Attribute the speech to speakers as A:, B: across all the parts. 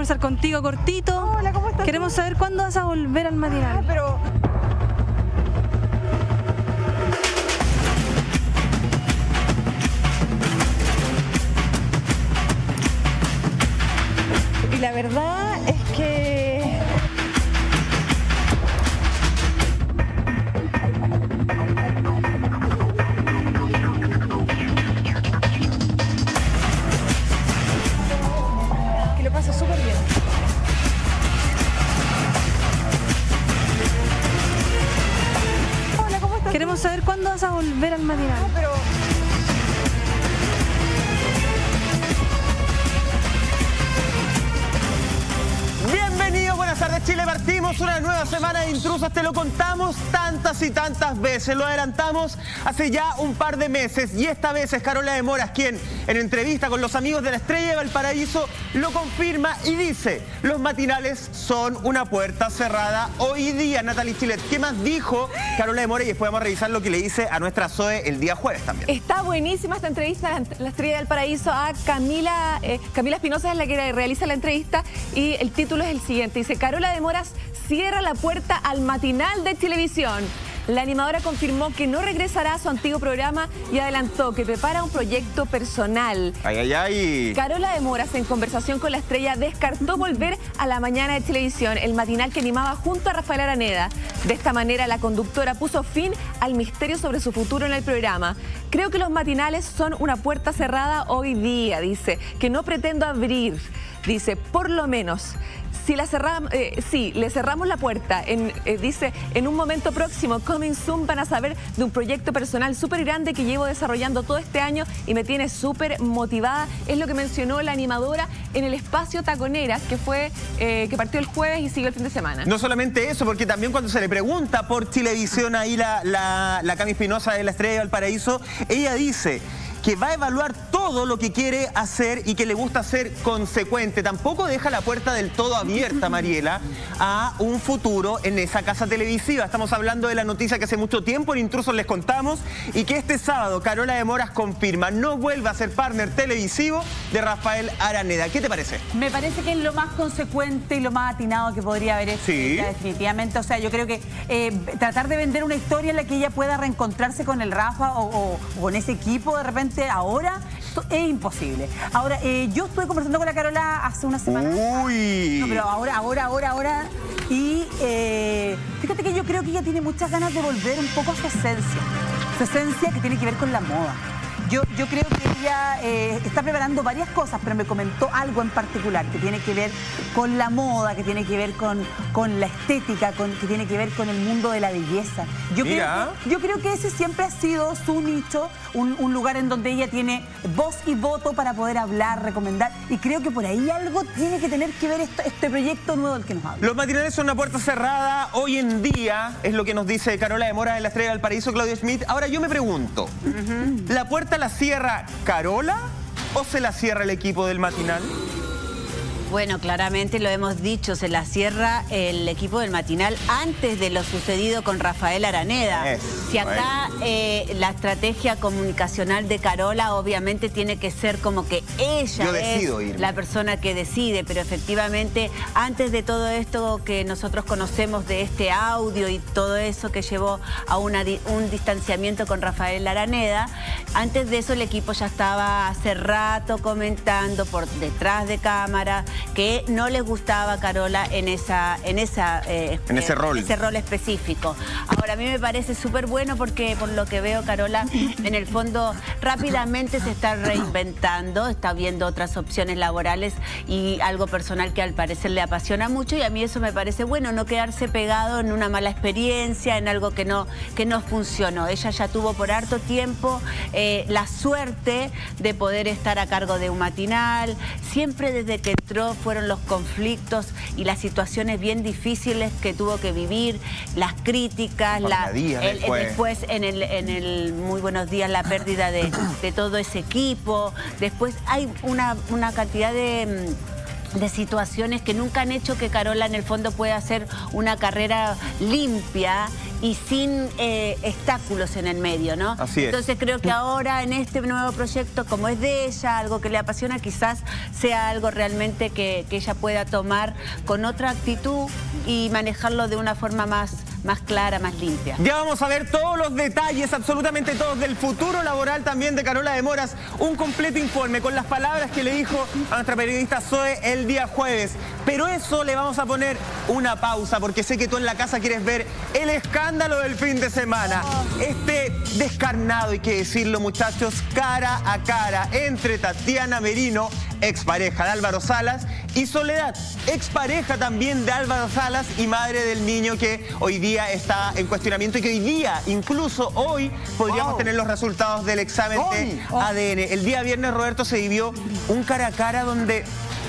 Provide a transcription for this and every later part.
A: conversar contigo cortito.
B: Hola, ¿cómo estás?
A: Queremos saber cuándo vas a volver al matinal.
B: Pero... Y la verdad es que... lo paso súper bien. Hola, ¿cómo estás?
A: Queremos saber cuándo vas a volver al matinal.
B: Pero...
C: Bienvenidos, buenas tardes Chile, partimos una nueva semana de Intrusos, te lo contamos tantas y tantas veces, lo adelantamos hace ya un par de meses y esta vez es Carola de Moras quien en entrevista con los amigos de La Estrella de Valparaíso lo confirma y dice: los matinales son una puerta cerrada hoy día. Natalie Chilet, ¿qué más dijo Carola de Moras? Y después vamos a revisar lo que le dice a nuestra Zoe el día jueves también.
D: Está buenísima esta entrevista, La Estrella del Paraíso, a Camila Espinosa es la que realiza la entrevista y el título es el siguiente, dice: Carola de Moras cierra la puerta al matinal de Chilevisión. La animadora confirmó que no regresará a su antiguo programa y adelantó que prepara un proyecto personal.
C: Ay, ay, ay.
D: Carola de Moras, en conversación con La Estrella, descartó volver a la mañana de Chilevisión, el matinal que animaba junto a Rafael Araneda. De esta manera, la conductora puso fin al misterio sobre su futuro en el programa. Creo que los matinales son una puerta cerrada hoy día, dice, que no pretendo abrir. Dice, por lo menos, si le cerramos la puerta, dice, en un momento próximo, coming soon, van a saber de un proyecto personal súper grande que llevo desarrollando todo este año y me tiene súper motivada. Es lo que mencionó la animadora en el espacio Taconeras, que fue que partió el jueves y siguió el fin de semana.
C: No solamente eso, porque también cuando se le pregunta por Chilevisión, ahí la Cami Espinosa de La Estrella de Valparaíso, ella dice que va a evaluar todo lo que quiere hacer y que le gusta ser consecuente. Tampoco deja la puerta del todo abierta, Mariela, a un futuro en esa casa televisiva. Estamos hablando de la noticia que hace mucho tiempo en Intrusos les contamos y que este sábado Carola de Moras confirma, no vuelve a ser partner televisivo de Rafael Araneda. ¿Qué te parece?
B: Me parece que es lo más consecuente y lo más atinado que podría haber hecho.
C: Sí.
B: Definitivamente. O sea, yo creo que tratar de vender una historia en la que ella pueda reencontrarse con el Rafa o con ese equipo de repente ahora es imposible. Ahora, yo estuve conversando con la Carola hace una semana.
C: Uy.
B: No, pero ahora. Y fíjate que yo creo que ella tiene muchas ganas de volver un poco a su esencia. Su esencia que tiene que ver con la moda. Yo creo que ella está preparando varias cosas, pero me comentó algo en particular que tiene que ver con la moda, que tiene que ver con la estética, que tiene que ver con el mundo de la belleza. Yo creo que ese siempre ha sido su nicho, un lugar en donde ella tiene voz y voto para poder hablar, recomendar. Y creo que por ahí algo tiene que tener que ver este proyecto nuevo del que nos habla.
C: Los matinales son una puerta cerrada hoy en día, es lo que nos dice Carola de Moras de La Estrella del Paraíso, Claudio Schmidt. Ahora yo me pregunto, ¿la puerta la cierra Carola o se la cierra el equipo del matinal?
E: Bueno, claramente lo hemos dicho, se la cierra el equipo del matinal antes de lo sucedido con Rafael Araneda. Si acá la estrategia comunicacional de Carola obviamente tiene que ser como que ella es la persona que decide, pero efectivamente antes de todo esto que nosotros conocemos de este audio y todo eso que llevó a un distanciamiento con Rafael Araneda, antes de eso el equipo ya estaba hace rato comentando por detrás de cámara que no les gustaba a Carola en ese rol específico. Ahora, a mí me parece súper bueno porque por lo que veo Carola en el fondo rápidamente se está reinventando, está viendo otras opciones laborales y algo personal que al parecer le apasiona mucho, y a mí eso me parece bueno, no quedarse pegado en una mala experiencia, en algo que no funcionó. Ella ya tuvo por harto tiempo la suerte de poder estar a cargo de un matinal. Siempre desde que entró fueron los conflictos y las situaciones bien difíciles que tuvo que vivir, las críticas, después en el Muy Buenos Días la pérdida de todo ese equipo. Después hay una cantidad de situaciones que nunca han hecho que Carola en el fondo pueda hacer una carrera limpia y sin obstáculos en el medio, ¿no?
C: Así es.
E: Entonces creo que ahora en este nuevo proyecto, como es de ella, algo que le apasiona, quizás sea algo realmente que ella pueda tomar con otra actitud y manejarlo de una forma más clara, más limpia.
C: Ya vamos a ver todos los detalles, absolutamente todos, del futuro laboral también de Carola de Moras. Un completo informe con las palabras que le dijo a nuestra periodista Zoe el día jueves. Pero eso le vamos a poner una pausa, porque sé que tú en la casa quieres ver el escándalo del fin de semana. Este descarnado, hay que decirlo, muchachos, cara a cara entre Tatiana Merino, expareja de Álvaro Salas, y Soledad, expareja también de Álvaro Salas y madre del niño que hoy día está en cuestionamiento y que hoy día, incluso hoy, podríamos tener los resultados del examen de ADN. El día viernes, Roberto, se vivió un cara a cara donde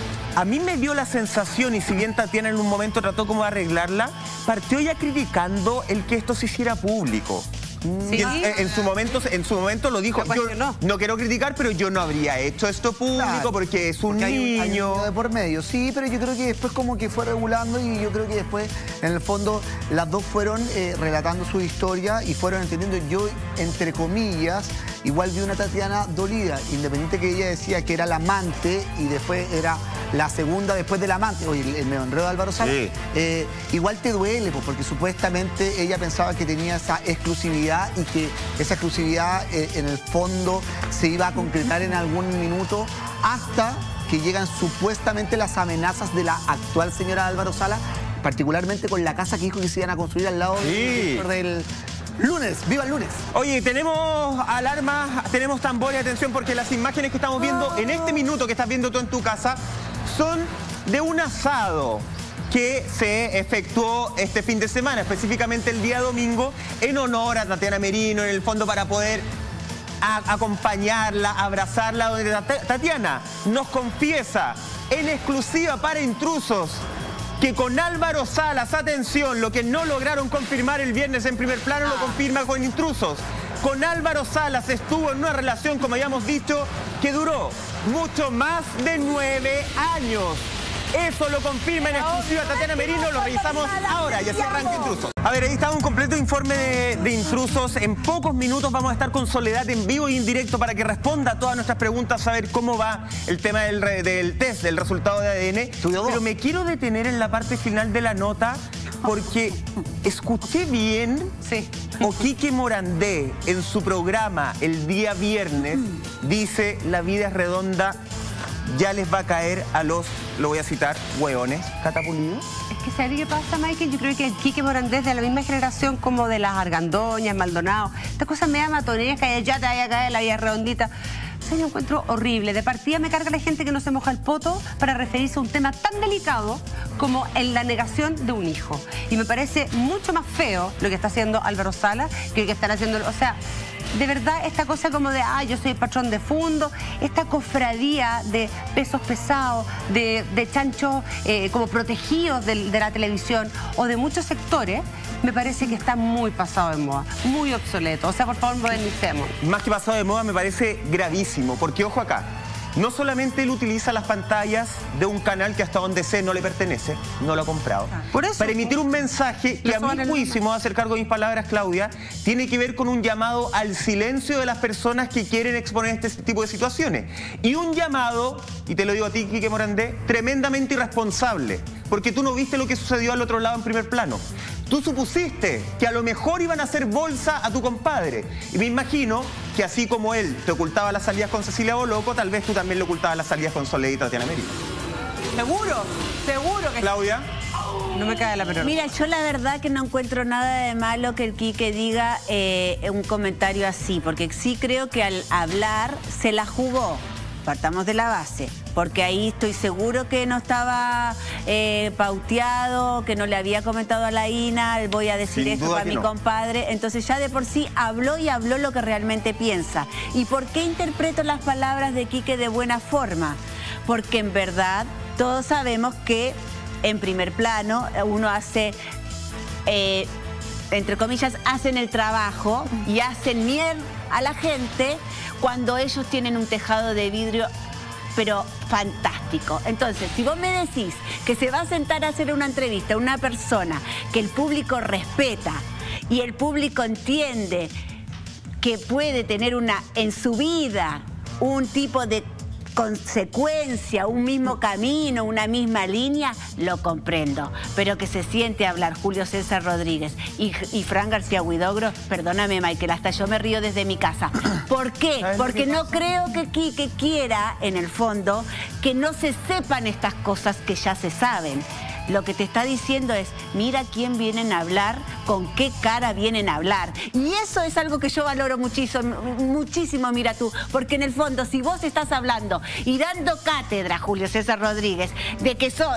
C: a mí me dio la sensación, y si bien Tatiana en un momento trató como de arreglarla, partió ya criticando el que esto se hiciera público.
A: Sí.
C: En su momento lo dijo. Yo no quiero criticar, pero yo no habría hecho esto público porque es un niño.
F: Hay un de por medio, sí, pero yo creo que después como que fue regulando y yo creo que después, en el fondo, las dos fueron relatando su historia y fueron entendiendo. Yo, entre comillas, igual vi una Tatiana dolida, independiente que ella decía que era la amante y después era la segunda después del amante. Oye, el enredo de Álvaro Salas, igual te duele, porque supuestamente ella pensaba que tenía esa exclusividad y que esa exclusividad en el fondo se iba a concretar en algún minuto, hasta que llegan supuestamente las amenazas de la actual señora Álvaro Salas, particularmente con la casa que dijo que se iban a construir al lado del lunes. ¡Viva el lunes! Oye, tenemos alarmas, tenemos tambores, atención, porque las imágenes que estamos viendo en este minuto que estás viendo tú en tu casa son de un asado que se efectuó este fin de semana, específicamente el día domingo, en honor a Tatiana Merino, en el fondo para poder acompañarla, abrazarla, donde Tatiana nos confiesa en exclusiva para Intrusos que con Álvaro Salas, atención, lo que no lograron confirmar el viernes en Primer Plano lo confirma con Intrusos. Con Álvaro Salas estuvo en una relación, como habíamos dicho, que duró mucho más de 9 años. Eso lo confirma en exclusiva Tatiana Merino, lo revisamos ahora y así arranca Intrusos. A ver, ahí está un completo informe de Intrusos. En pocos minutos vamos a estar con Soledad en vivo y en directo para que responda a todas nuestras preguntas, saber cómo va el tema del test, del resultado de ADN. Pero me quiero detener en la parte final de la nota porque escuché bien o Quique Morandé en su programa el día viernes dice: la vida es redonda, ya les va a caer a los, lo voy a citar, hueones catapulidos.
G: Es que ¿sabes qué pasa, Michael? Yo creo que el Quique Morandé es de la misma generación como de las Argandoñas, Maldonado. Estas cosas me da matonería, que ya te vaya a caer la vida redondita. O sea, yo encuentro horrible. De partida me carga la gente que no se moja el poto para referirse a un tema tan delicado como en la negación de un hijo. Y me parece mucho más feo lo que está haciendo Álvaro Salas que lo que están haciendo... O sea, de verdad, esta cosa como de, yo soy el patrón de fondo, esta cofradía de pesos pesados, de chanchos como protegidos de la televisión o de muchos sectores, me parece que está muy pasado de moda, muy obsoleto. O sea, por favor, modernicemos.
C: Más que pasado de moda, me parece gravísimo, porque ojo acá, no solamente él utiliza las pantallas de un canal que hasta donde sé no le pertenece, no lo ha comprado, para emitir un mensaje que a mi juicio, me voy a hacer cargo de mis palabras, Claudia, tiene que ver con un llamado al silencio de las personas que quieren exponer este tipo de situaciones. Y un llamado, y te lo digo a ti, Quique Morandé, tremendamente irresponsable, porque tú no viste lo que sucedió al otro lado en Primer Plano. Tú supusiste que a lo mejor iban a hacer bolsa a tu compadre. Y me imagino que así como él te ocultaba las salidas con Cecilia Boloco, tal vez tú también le ocultabas las salidas con Soledad y Tatiana Merino.
B: Seguro que...
C: Claudia.
G: No me cae la pelota.
E: Mira, yo la verdad que no encuentro nada de malo que el Quique diga un comentario así, porque sí creo que al hablar se la jugó. Partamos de la base, porque ahí estoy seguro que no estaba pauteado, que no le había comentado a la Ina, voy a decir esto para mi compadre. Entonces ya de por sí habló y habló lo que realmente piensa. ¿Y por qué interpreto las palabras de Quique de buena forma? Porque en verdad todos sabemos que en Primer Plano uno hace... entre comillas, hacen el trabajo y hacen mierda a la gente cuando ellos tienen un tejado de vidrio, pero fantástico. Entonces, si vos me decís que se va a sentar a hacer una entrevista a una persona que el público respeta y el público entiende que puede tener en su vida un tipo de consecuencia, un mismo camino, una misma línea, lo comprendo. Pero que se siente a hablar Julio César Rodríguez y Fran García Huidobro, perdóname, Michael, hasta yo me río desde mi casa. ¿Por qué? Porque no creo que Quique quiera, en el fondo, que no se sepan estas cosas que ya se saben. Lo que te está diciendo es, mira quién vienen a hablar, con qué cara vienen a hablar. Y eso es algo que yo valoro muchísimo, mira tú. Porque en el fondo, si vos estás hablando y dando cátedra, Julio César Rodríguez, de que sos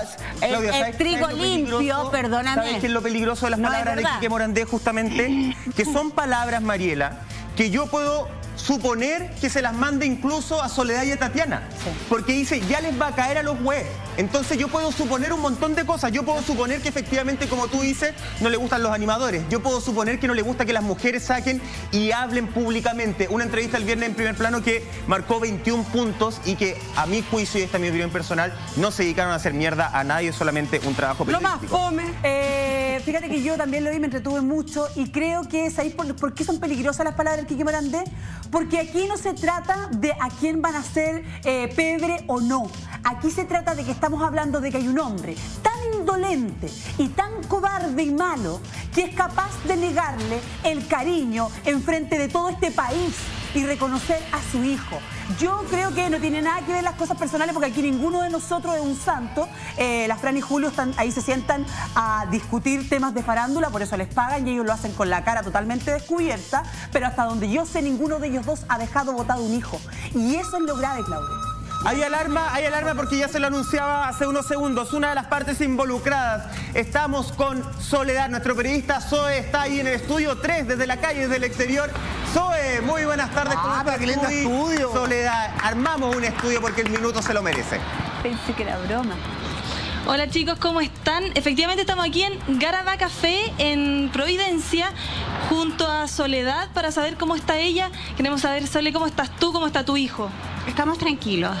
E: el trigo limpio, perdóname.
C: ¿Sabes qué es lo peligroso de las palabras de Quique Morandé, justamente? Que son palabras, Mariela, que yo puedo suponer que se las mande incluso a Soledad y a Tatiana. Sí. Porque dice, ya les va a caer a los güeyes. Entonces yo puedo suponer un montón de cosas. Yo puedo suponer que efectivamente, como tú dices, no le gustan los animadores. Yo puedo suponer que no le gusta que las mujeres saquen y hablen públicamente. Una entrevista el viernes en Primer Plano que marcó 21 puntos y que, a mi juicio, y esta es mi opinión personal, no se dedicaron a hacer mierda a nadie, solamente un trabajo periodístico.
B: Lo más fome. Fíjate que yo también lo vi, me entretuve mucho y creo que es ahí por qué son peligrosas las palabras del Quique Morandé. Porque aquí no se trata de a quién van a ser pebre o no. Aquí se trata de que estamos hablando de que hay un hombre tan indolente y tan cobarde y malo que es capaz de negarle el cariño enfrente de todo este país y reconocer a su hijo. Yo creo que no tiene nada que ver las cosas personales porque aquí ninguno de nosotros es un santo. Las Fran y Julio están ahí, se sientan a discutir temas de farándula, por eso les pagan y ellos lo hacen con la cara totalmente descubierta, pero hasta donde yo sé, ninguno de ellos dos ha dejado botado un hijo. Y eso es lo grave, Claudia.
C: Hay alarma porque ya se lo anunciaba hace unos segundos. Una de las partes involucradas. Estamos con Soledad, nuestro periodista Zoe está ahí en el estudio 3, desde la calle, desde el exterior. Zoe, muy buenas tardes.
F: Pero qué lindo estudio.
C: Soledad, armamos un estudio porque el minuto se lo merece.
E: Pensé que era broma.
A: Hola chicos, ¿cómo están? Efectivamente estamos aquí en Garabá Café, en Providencia, junto a Soledad, para saber cómo está ella. Queremos saber, Sole, ¿cómo estás tú? ¿Cómo está tu hijo?
G: Estamos tranquilos.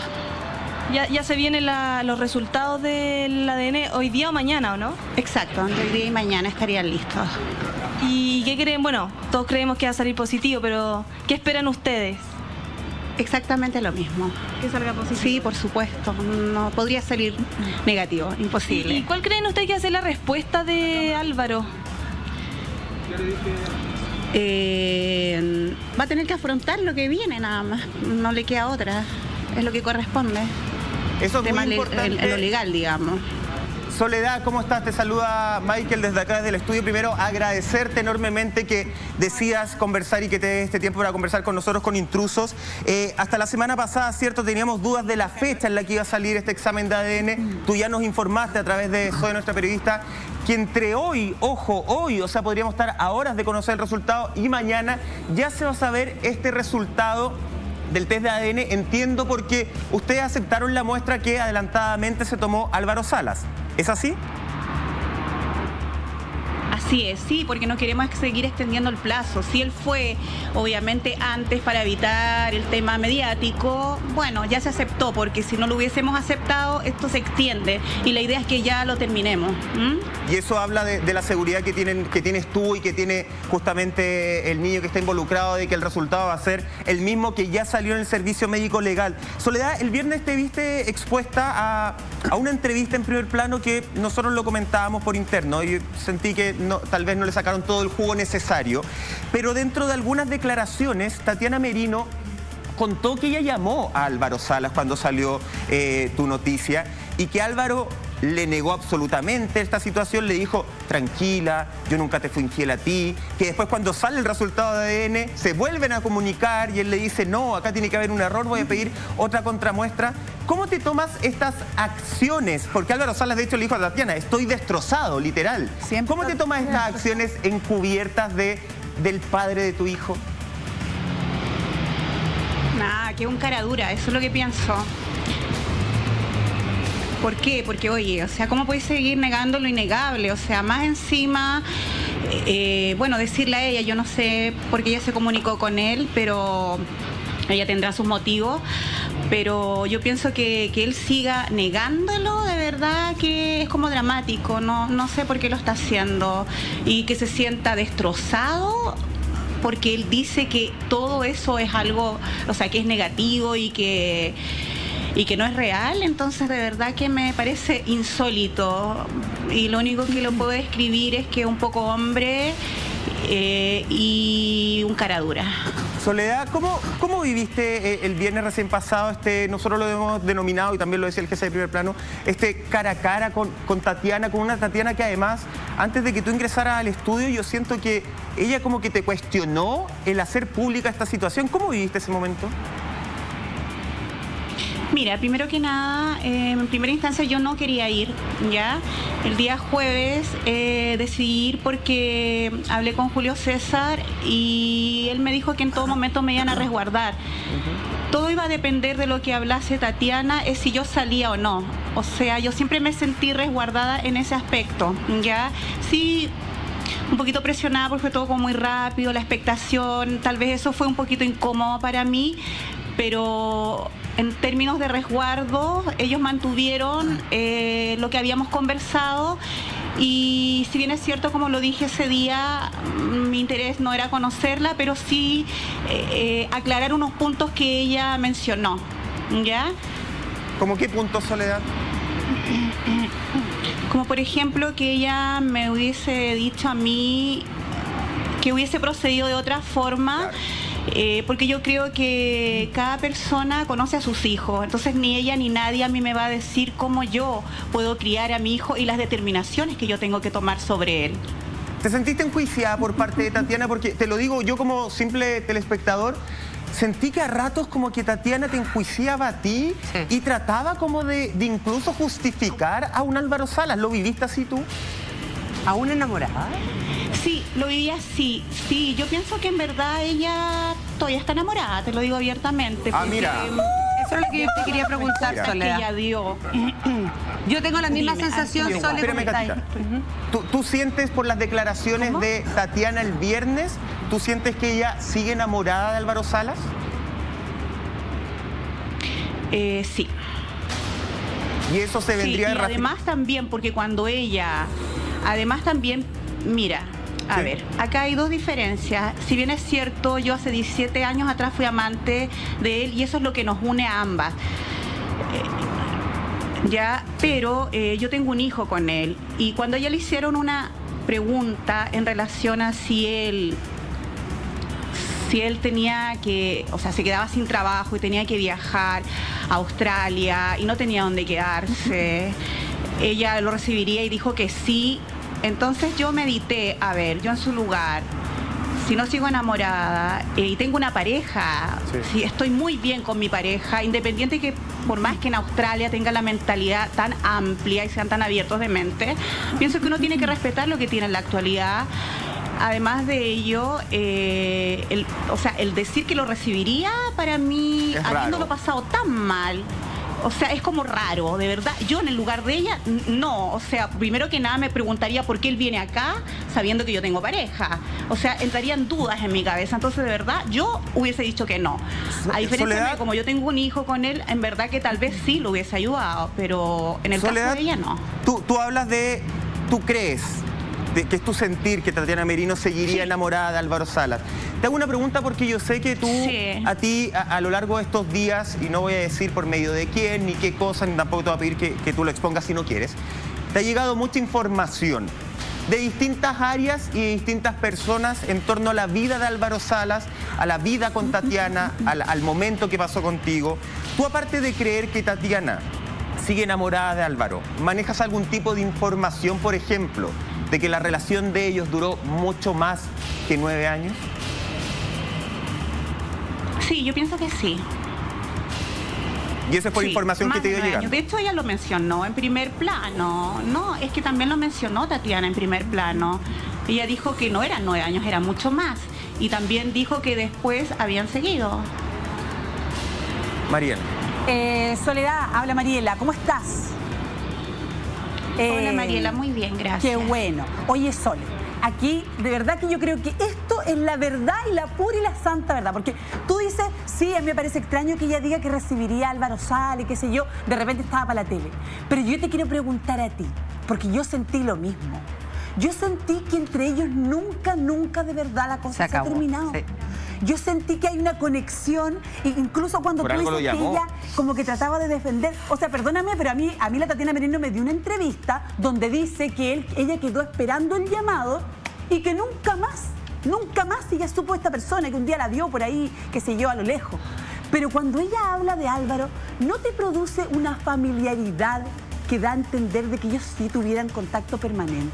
A: Ya se vienen los resultados del ADN hoy día o mañana, ¿o no?
G: Exacto, hoy día y mañana estarían listos.
A: ¿Y qué creen? Bueno, todos creemos que va a salir positivo, pero ¿qué esperan ustedes?
G: Exactamente lo mismo.
A: ¿Que salga positivo?
G: Sí, por supuesto. No podría salir negativo, imposible.
A: ¿Y cuál creen ustedes que va a ser la respuesta de Álvaro?
G: Va a tener que afrontar lo que viene nada más. No le queda otra. Es lo que corresponde.
C: Eso es muy importante.
G: Lo legal, digamos.
C: Soledad, ¿cómo estás? Te saluda Michael desde acá, desde el estudio. Primero, agradecerte enormemente que decidas conversar y que te des este tiempo para conversar con nosotros, con Intrusos. Hasta la semana pasada, cierto, teníamos dudas de la fecha en la que iba a salir este examen de ADN. Tú ya nos informaste a través de Zoe, nuestra periodista, que entre hoy, ojo, hoy, o sea, podríamos estar a horas de conocer el resultado y mañana ya se va a saber este resultado del test de ADN. Entiendo porque ustedes aceptaron la muestra que adelantadamente se tomó Álvaro Salas. ¿Es así?
H: Así es, sí, porque no queremos seguir extendiendo el plazo. Si él fue, obviamente, antes para evitar el tema mediático, bueno, ya se aceptó, porque si no lo hubiésemos aceptado, esto se extiende y la idea es que ya lo terminemos.
C: Y eso habla de la seguridad que tienes tú y que tiene justamente el niño que está involucrado, de que el resultado va a ser el mismo que ya salió en el servicio médico legal. Soledad, el viernes te viste expuesta a una entrevista en Primer Plano que nosotros lo comentábamos por interno y sentí que tal vez no le sacaron todo el jugo necesario, pero dentro de algunas declaraciones, Tatiana Merino contó que ella llamó a Álvaro Salas cuando salió tu noticia y que Álvaro le negó absolutamente esta situación, le dijo, tranquila, yo nunca te fui infiel a ti, que después cuando sale el resultado de ADN se vuelven a comunicar y él le dice, no, acá tiene que haber un error, voy a pedir otra contramuestra. ¿Cómo te tomas estas acciones? Porque Álvaro Salas de hecho le dijo a Tatiana, estoy destrozado, literal. ¿Cómo te tomas estas acciones encubiertas del padre de tu hijo?
H: Nada, que un cara dura, eso es lo que pienso. ¿Por qué? Porque, oye, o sea, ¿cómo puedes seguir negando lo innegable? O sea, más encima, bueno, decirle a ella, yo no sé por qué ella se comunicó con él, pero ella tendrá sus motivos. pero yo pienso que él siga negándolo, de verdad que es como dramático, no sé por qué lo está haciendo, y que se sienta destrozado porque él dice que todo eso es algo, o sea, que es negativo y que no es real. Entonces de verdad que me parece insólito, y lo único que lo puedo describir es que es un poco hombre y un cara dura.
C: Soledad, ¿cómo viviste el viernes recién pasado? Nosotros lo hemos denominado, y también lo decía el jefe de Primer Plano, cara a cara con Tatiana, con una Tatiana que además, antes de que tú ingresaras al estudio, yo siento que ella como que te cuestionó el hacer pública esta situación. ¿Cómo viviste ese momento?
H: Mira, primero que nada, en primera instancia yo no quería ir, ¿ya? El día jueves decidí ir porque hablé con Julio César y él me dijo que en todo momento me iban a resguardar. Todo iba a depender de lo que hablase Tatiana, es si yo salía o no. O sea, yo siempre me sentí resguardada en ese aspecto, ¿ya? Sí, un poquito presionada porque fue todo como muy rápido, la expectación, tal vez eso fue un poquito incómodo para mí, pero en términos de resguardo, ellos mantuvieron lo que habíamos conversado, y si bien es cierto, como lo dije ese día, mi interés no era conocerla, pero sí aclarar unos puntos que ella mencionó, ¿ya?
C: ¿Cómo qué puntos, Soledad?
H: Como por ejemplo que ella me hubiese dicho a mí que hubiese procedido de otra forma. Claro. Porque yo creo que cada persona conoce a sus hijos, entonces ni ella ni nadie a mí me va a decir cómo yo puedo criar a mi hijo y las determinaciones que yo tengo que tomar sobre él.
C: ¿Te sentiste enjuiciada por parte de Tatiana? Porque te lo digo yo como simple telespectador, sentí que a ratos como que Tatiana te enjuiciaba a ti, sí, y trataba como de incluso justificar a un Álvaro Salas. ¿Lo viviste así tú?
G: ¿A una enamorada?
H: Sí, lo viví así. Sí, yo pienso que en verdad ella todavía está enamorada, te lo digo abiertamente.
C: Ah, mira.
G: Eso es lo que yo te quería preguntar, Soledad.
H: Que ella dio.
G: Yo tengo la misma sensación, Soledad.
C: Espérame, Catita. ¿Tú sientes por las declaraciones de Tatiana el viernes, tú sientes que ella sigue enamorada de Álvaro Salas?
H: Sí.
C: Y eso se vendría
H: de además también, porque cuando ella... Además también, mira, a ver, acá hay dos diferencias. Si bien es cierto, yo hace 17 años atrás fui amante de él y eso es lo que nos une a ambas. Ya, pero yo tengo un hijo con él y cuando a ella le hicieron una pregunta en relación a si él tenía que, o sea, se quedaba sin trabajo y tenía que viajar a Australia y no tenía dónde quedarse, ella lo recibiría y dijo que sí. Entonces yo medité, a ver, yo en su lugar, si no sigo enamorada y tengo una pareja, si estoy muy bien con mi pareja, independiente que por más que en Australia tenga la mentalidad tan amplia y sean tan abiertos de mente, pienso que uno tiene que respetar lo que tiene en la actualidad. Además de ello, el decir que lo recibiría, para mí, habiéndolo pasado tan mal, o sea, es como raro, de verdad. Yo en el lugar de ella, no. O sea, primero que nada me preguntaría por qué él viene acá sabiendo que yo tengo pareja. O sea, entrarían dudas en mi cabeza. Entonces, de verdad, yo hubiese dicho que no. A diferencia de como yo tengo un hijo con él, en verdad que tal vez sí lo hubiese ayudado, pero en el caso de ella, no.
C: Tú hablas de, tú crees, que es tu sentir que Tatiana Merino seguiría enamorada de Álvaro Salas. Te hago una pregunta porque yo sé que tú, a ti, a lo largo de estos días, y no voy a decir por medio de quién, ni qué cosa, ni tampoco te voy a pedir que tú lo expongas si no quieres, te ha llegado mucha información de distintas áreas y de distintas personas en torno a la vida de Álvaro Salas, a la vida con Tatiana, al momento que pasó contigo. Tú, aparte de creer que Tatiana sigue enamorada de Álvaro, ¿manejas algún tipo de información, por ejemplo, de que la relación de ellos duró mucho más que 9 años?
H: Sí, yo pienso que sí.
C: ¿Y esa es por información que te iba llegando?
H: De hecho, ella lo mencionó en primer plano. No, es que también lo mencionó Tatiana en primer plano. Ella dijo que no eran 9 años, era mucho más. Y también dijo que después habían seguido.
C: Mariela.
B: Soledad, habla Mariela, ¿cómo estás?
H: Hola Mariela, muy bien, gracias.
B: Qué bueno. Oye, Sole, aquí, de verdad que yo creo que esto es la verdad y la pura y la santa verdad. Porque tú dices, sí, a mí me parece extraño que ella diga que recibiría a Álvaro Salas, qué sé yo, de repente estaba para la tele. Pero yo te quiero preguntar a ti, porque yo sentí lo mismo. Yo sentí que entre ellos nunca de verdad la cosa se ha terminado. Sí. Yo sentí que hay una conexión, incluso cuando tú dices que ella como que trataba de defender. O sea, perdóname, pero a mí la Tatiana Merino me dio una entrevista donde dice que ella quedó esperando el llamado y que nunca más ella supo esta persona, que un día la vio por ahí, qué sé yo, a lo lejos. Pero cuando ella habla de Álvaro, ¿no te produce una familiaridad que da a entender de que ellos sí tuvieran contacto permanente?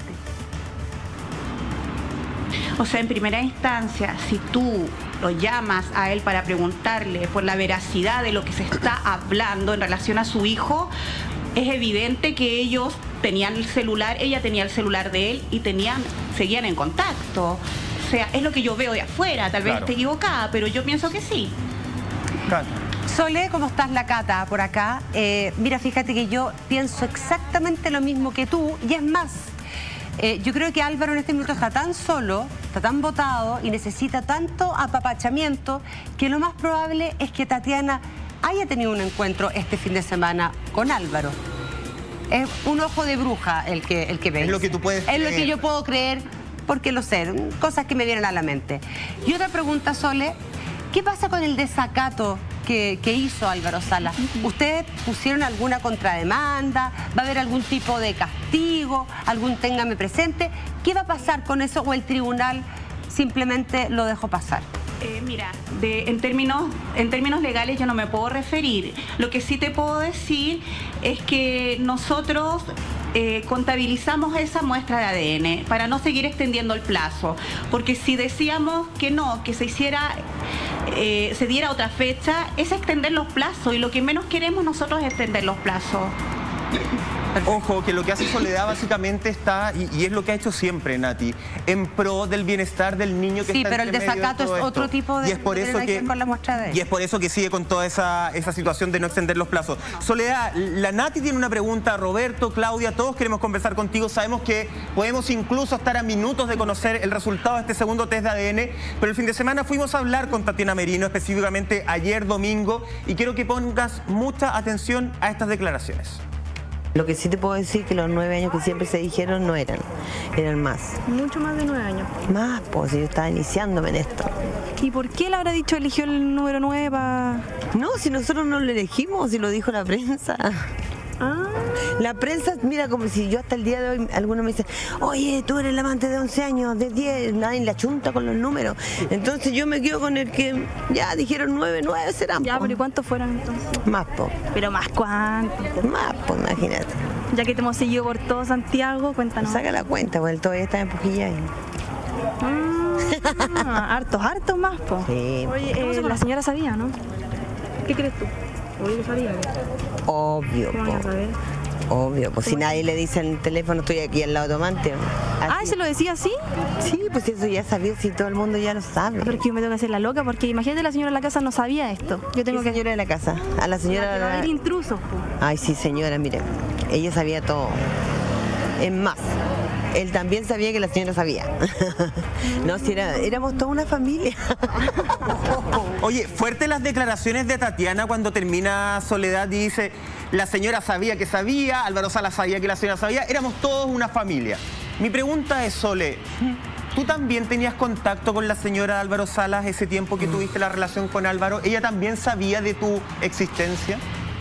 H: O sea, en primera instancia, si tú lo llamas a él para preguntarle por la veracidad de lo que se está hablando en relación a su hijo, es evidente que ellos tenían el celular, ella tenía el celular de él y seguían en contacto. O sea, es lo que yo veo de afuera, tal vez esté equivocada, pero yo pienso que sí.
G: Claro. Sole, ¿cómo estás? La Cata por acá. Mira, fíjate que yo pienso exactamente lo mismo que tú, y es más, yo creo que Álvaro en este minuto está tan solo, está tan botado y necesita tanto apapachamiento que lo más probable es que Tatiana haya tenido un encuentro este fin de semana con Álvaro. Es un ojo de bruja el que ve.
C: Es lo que tú puedes creer.
G: Es lo que yo puedo creer porque lo sé, cosas que me vienen a la mente. Y otra pregunta, Sole, ¿qué pasa con el desacato que hizo Álvaro Salas? ¿Ustedes pusieron alguna contrademanda? ¿Va a haber algún tipo de castigo? ¿Algún téngame presente? ¿Qué va a pasar con eso o el tribunal simplemente lo dejó pasar?
H: Mira, en términos legales yo no me puedo referir. Lo que sí te puedo decir es que nosotros contabilizamos esa muestra de ADN para no seguir extendiendo el plazo. Porque si decíamos que no, que se diera otra fecha, es extender los plazos. Y lo que menos queremos nosotros es extender los plazos.
C: Ojo, que lo que hace Soledad básicamente está, y es lo que ha hecho siempre, Nati, en pro del bienestar del niño que está.
G: Sí, pero el desacato es otro tipo de...
C: Y es por eso que
G: con la muestra de...
C: Y es por eso que sigue con toda esa situación de no extender los plazos. Soledad, la Nati tiene una pregunta. Roberto, Claudia, todos queremos conversar contigo. Sabemos que podemos incluso estar a minutos de conocer el resultado de este segundo test de ADN, pero el fin de semana fuimos a hablar con Tatiana Merino, específicamente ayer domingo, y quiero que pongas mucha atención a estas declaraciones.
I: Lo que sí te puedo decir que los 9 años que siempre se dijeron no eran más.
A: Mucho más de 9 años.
I: Más, pues yo estaba iniciándome en esto.
A: ¿Y por qué él habrá dicho eligió el número 9 para...?
I: No, si nosotros no lo elegimos, si lo dijo la prensa.
A: Ah.
I: La prensa, mira, como si yo hasta el día de hoy, algunos me dicen, oye, tú eres el amante de 11 años, de 10, nadie la chunta con los números. Entonces yo me quedo con el que ya dijeron 9 serán.
A: Ya, pero ¿y cuántos fueron entonces?
I: Más, po.
A: ¿Pero más cuántos?
I: Más, pues imagínate.
A: Ya que te hemos seguido por todo Santiago, cuéntanos.
I: Saca la cuenta, porque él todavía está en Pujillay.
A: Hartos más, po.
I: Sí.
A: Oye, la señora sabía, ¿no? ¿Qué crees tú? Oye, sabía.
I: Obvio,
A: ¿Cómo vas a saber?
I: Obvio, pues si nadie le dice en el teléfono, estoy aquí al lado de Tomante.
A: ¿Se lo decía así?
I: Sí, pues eso ya sabía, si todo el mundo ya lo sabe.
A: Pero es que yo me tengo que hacer la loca, porque imagínate, la señora de la casa no sabía esto. Yo tengo
I: ¿Qué señora de la casa? A la señora...
A: que va a haber intrusos, po.
I: Ay, sí, señora, mire, ella sabía todo. Es más, él también sabía que la señora sabía. No, si éramos toda una familia.
C: Oye, fuertes las declaraciones de Tatiana cuando termina Soledad y dice, la señora sabía que sabía, Álvaro Salas sabía que la señora sabía, éramos todos una familia. Mi pregunta es, Sole, ¿tú también tenías contacto con la señora Álvaro Salas ese tiempo que tuviste la relación con Álvaro? ¿Ella también sabía de tu existencia?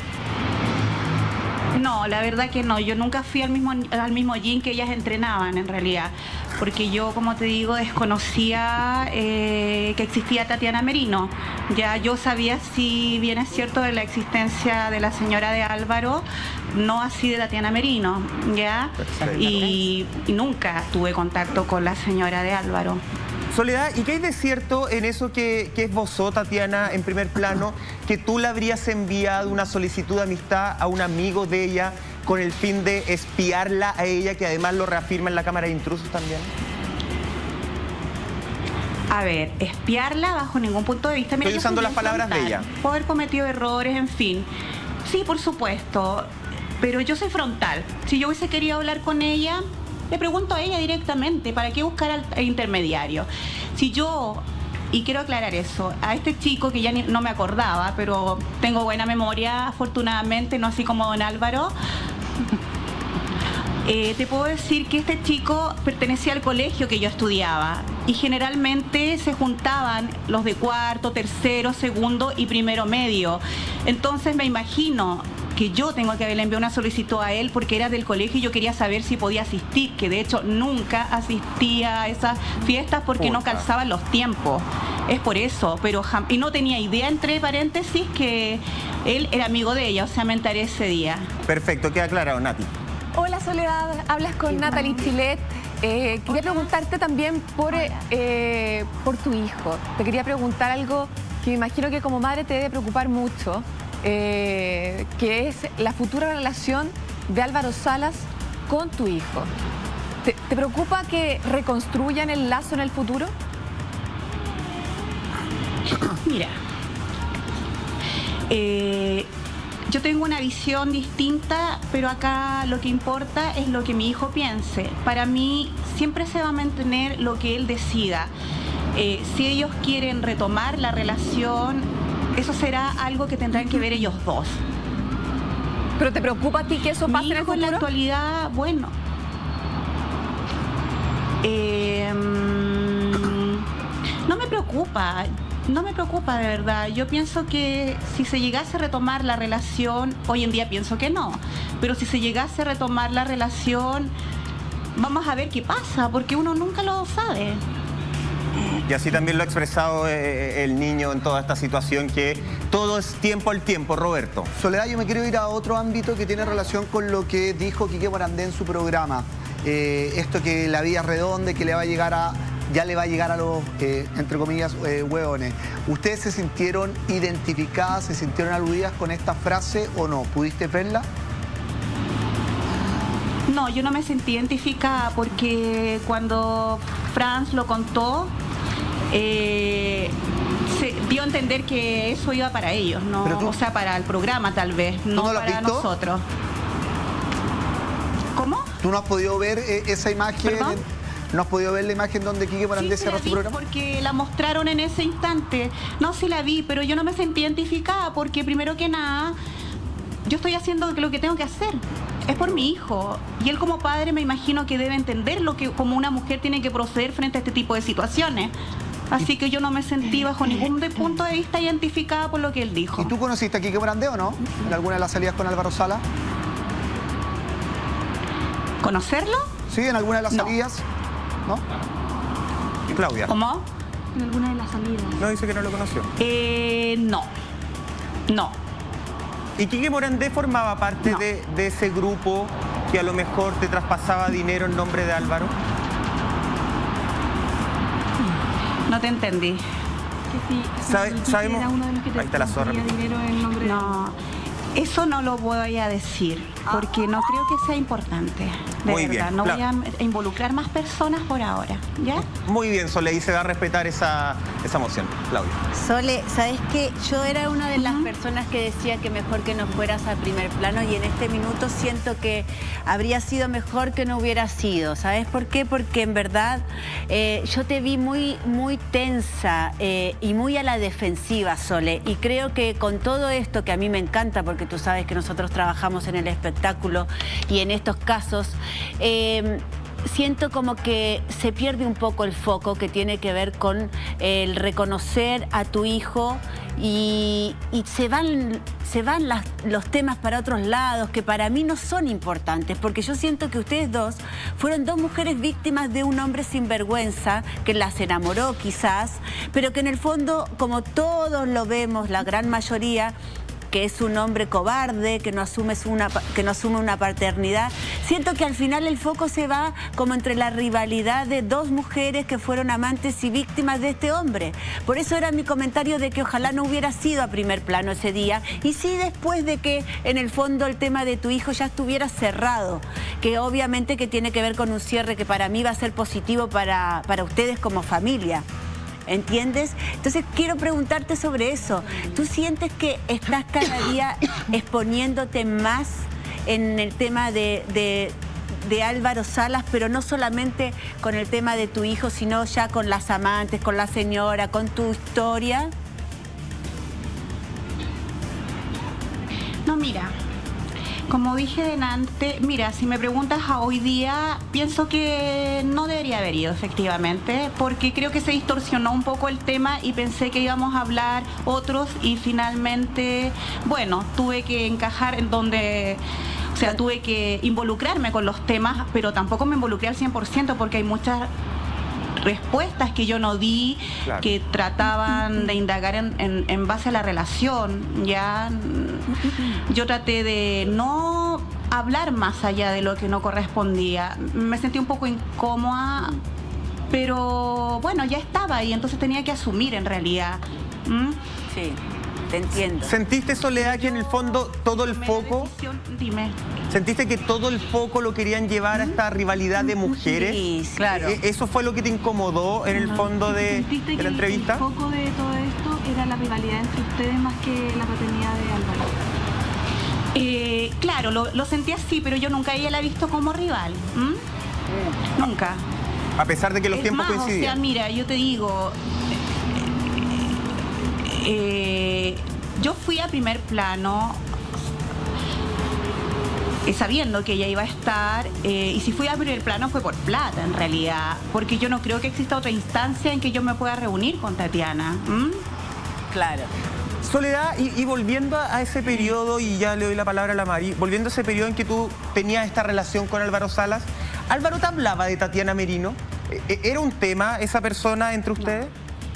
H: No, la verdad que no. Yo nunca fui al mismo gym que ellas entrenaban, en realidad. Porque yo, como te digo, desconocía que existía Tatiana Merino. Ya yo sabía, si bien es cierto, de la existencia de la señora de Álvaro, no así de Tatiana Merino, ¿ya? Y nunca tuve contacto con la señora de Álvaro.
C: Soledad, ¿y qué hay de cierto en eso que esbozó Tatiana en primer plano, que tú le habrías enviado una solicitud de amistad a un amigo de ella con el fin de espiarla a ella, que además lo reafirma en la Cámara de Intrusos también?
H: A ver, espiarla bajo ningún punto de vista. Mira,
C: estoy usando las palabras de ella.
H: Puedo haber cometido errores, en fin. Sí, por supuesto, pero yo soy frontal. Si yo hubiese querido hablar con ella, Le pregunto a ella directamente, ¿para qué buscar al intermediario? Si yo, y quiero aclarar eso, a este chico que ya no me acordaba, pero tengo buena memoria, afortunadamente, no así como don Álvaro, te puedo decir que este chico pertenecía al colegio que yo estudiaba y generalmente se juntaban los de cuarto, tercero, segundo y primero medio. Entonces me imagino que yo tengo que haberle enviado una solicitud a él porque era del colegio y yo quería saber si podía asistir, que de hecho nunca asistía a esas fiestas porque no calzaban los tiempos. Es por eso, pero y no tenía idea, entre paréntesis, que él era amigo de ella, o sea, me enteré ese día.
C: Perfecto, queda aclarado, Nati.
D: Hola Soledad, hablas con Natalie Chilet. Quería preguntarte también por tu hijo. Te quería preguntar algo que me imagino que como madre te debe preocupar mucho, que es la futura relación de Álvaro Salas con tu hijo. ¿Te preocupa que reconstruyan el lazo en el futuro?
H: Mira, yo tengo una visión distinta, pero acá lo que importa es lo que mi hijo piense. Para mí siempre se va a mantener lo que él decida. Si ellos quieren retomar la relación, eso será algo que tendrán que ver ellos dos.
D: ¿Pero te preocupa a ti que eso pase en el futuro?
H: En la actualidad, bueno, no me preocupa. No me preocupa, de verdad. Yo pienso que si se llegase a retomar la relación, hoy en día pienso que no, pero si se llegase a retomar la relación, vamos a ver qué pasa, porque uno nunca lo sabe.
C: Y así también lo ha expresado el niño en toda esta situación, que todo es tiempo al tiempo, Roberto.
F: Soledad, yo me quiero ir a otro ámbito que tiene relación con lo que dijo Quique Morandé en su programa. Esto que la vida es redonda, que le va a llegar a... ya le va a llegar a los, entre comillas, hueones. ¿Ustedes se sintieron identificadas, se sintieron aludidas con esta frase o no? ¿Pudiste verla?
H: No, yo no me sentí identificada porque cuando Franz lo contó, se dio a entender que eso iba para ellos, ¿no? O sea, para el programa tal vez, no para nosotros. ¿Cómo?
F: ¿Tú no has podido ver esa imagen?
H: ¿Perdón?
F: ¿No has podido ver la imagen donde Quique Morandé cerró su programa?
H: Porque la mostraron en ese instante. No, sí la vi, pero yo no me sentí identificada porque primero que nada, yo estoy haciendo lo que tengo que hacer. Es por mi hijo. Y él como padre me imagino que debe entender lo que como una mujer tiene que proceder frente a este tipo de situaciones. Así que yo no me sentí bajo ningún punto de vista identificada por lo que él dijo.
F: ¿Y tú conociste a Quique Morandé o no? ¿En alguna de las salidas con Álvaro Salas?
H: ¿Conocerlo?
F: Sí, en alguna de las salidas. ¿No?
C: ¿Y Claudia?
H: ¿Cómo?
A: En alguna de las salidas.
C: No, dice que no lo conoció.
H: No. No.
C: ¿Y Quique Morandé formaba parte de ese grupo que a lo mejor te traspasaba dinero en nombre de Álvaro?
H: No te entendí.
A: Que sí,
C: ¿Sabemos?
A: era uno de los que te
C: Ahí está la zorra.
A: dinero en nombre de...
H: No. Eso no lo voy a decir, porque no creo que sea importante. De
C: Muy
H: verdad,
C: bien.
H: no voy a involucrar más personas por ahora, ¿ya?
C: Muy bien, Sole, y se va a respetar esa moción. Claudia.
E: Sole, ¿sabes qué? Yo era una de las personas que decía que mejor que no fueras al primer plano y en este minuto siento que habría sido mejor que no hubiera sido. ¿Sabes por qué? Porque en verdad yo te vi muy tensa y muy a la defensiva, Sole, y creo que con todo esto que a mí me encanta, porque tú sabes que nosotros trabajamos en el espectáculo y en estos casos, siento como que se pierde un poco el foco que tiene que ver con el reconocer a tu hijo y se van los temas para otros lados que para mí no son importantes, porque yo siento que ustedes dos fueron dos mujeres víctimas de un hombre sinvergüenza que las enamoró quizás, pero que en el fondo, como todos lo vemos, la gran mayoría, que es un hombre cobarde, que no asume una paternidad. Siento que al final el foco se va como entre la rivalidad de dos mujeres que fueron amantes y víctimas de este hombre. Por eso era mi comentario de que ojalá no hubiera sido a primer plano ese día, y sí después de que en el fondo el tema de tu hijo ya estuviera cerrado, que obviamente que tiene que ver con un cierre que para mí va a ser positivo para ustedes como familia. ¿Entiendes? Entonces quiero preguntarte sobre eso. ¿Tú sientes que estás cada día exponiéndote más en el tema de de Álvaro Salas, pero no solamente con el tema de tu hijo, sino ya con las amantes, con la señora, con tu historia?
H: No, mira, como dije delante, mira, si me preguntas a hoy día, pienso que no debería haber ido, efectivamente, porque creo que se distorsionó un poco el tema y pensé que íbamos a hablar otros y finalmente, bueno, tuve que encajar en donde... O sea, tuve que involucrarme con los temas, pero tampoco me involucré al 100% porque hay muchas respuestas que yo no di, claro, que trataban de indagar en base a la relación. Ya yo traté de no hablar más allá de lo que no correspondía. Me sentí un poco incómoda, pero bueno, ya estaba ahí, entonces tenía que asumir en realidad.
E: Sí. Te entiendo.
C: ¿Sentiste, Soledad, que en el fondo todo el foco...
H: Dime.
C: ¿Sentiste que todo el foco lo querían llevar a esta rivalidad de mujeres?
E: Sí, claro.
C: ¿Eso fue lo que te incomodó en el fondo de la entrevista?
A: El foco de todo esto era la rivalidad entre ustedes más que la paternidad de Álvaro.
H: Claro, lo sentí así, pero yo nunca ella la he visto como rival. Nunca.
C: A pesar de que los tiempos coincidían.
H: O sea, mira, yo te digo... yo fui a primer plano sabiendo que ella iba a estar, y si fui a primer plano fue por plata en realidad, porque yo no creo que exista otra instancia en que yo me pueda reunir con Tatiana.
E: Claro.
C: Soledad, y volviendo a ese periodo, y ya le doy la palabra a la Mari, volviendo a ese periodo en que tú tenías esta relación con Álvaro Salas, ¿Álvaro te hablaba de Tatiana Merino? ¿Era un tema esa persona entre ustedes?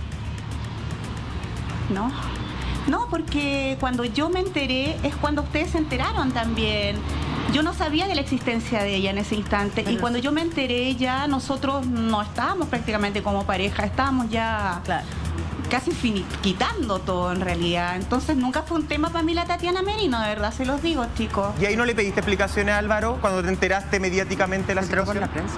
H: No, porque cuando yo me enteré es cuando ustedes se enteraron también. Yo no sabía de la existencia de ella en ese instante, y cuando yo me enteré ya nosotros no estábamos prácticamente como pareja, estábamos ya casi finiquitando todo en realidad. Entonces nunca fue un tema para mí la Tatiana Merino, de verdad se los digo, chicos.
C: ¿Y ahí no le pediste explicaciones a Álvaro cuando te enteraste mediáticamente de la situación?
G: Por la prensa.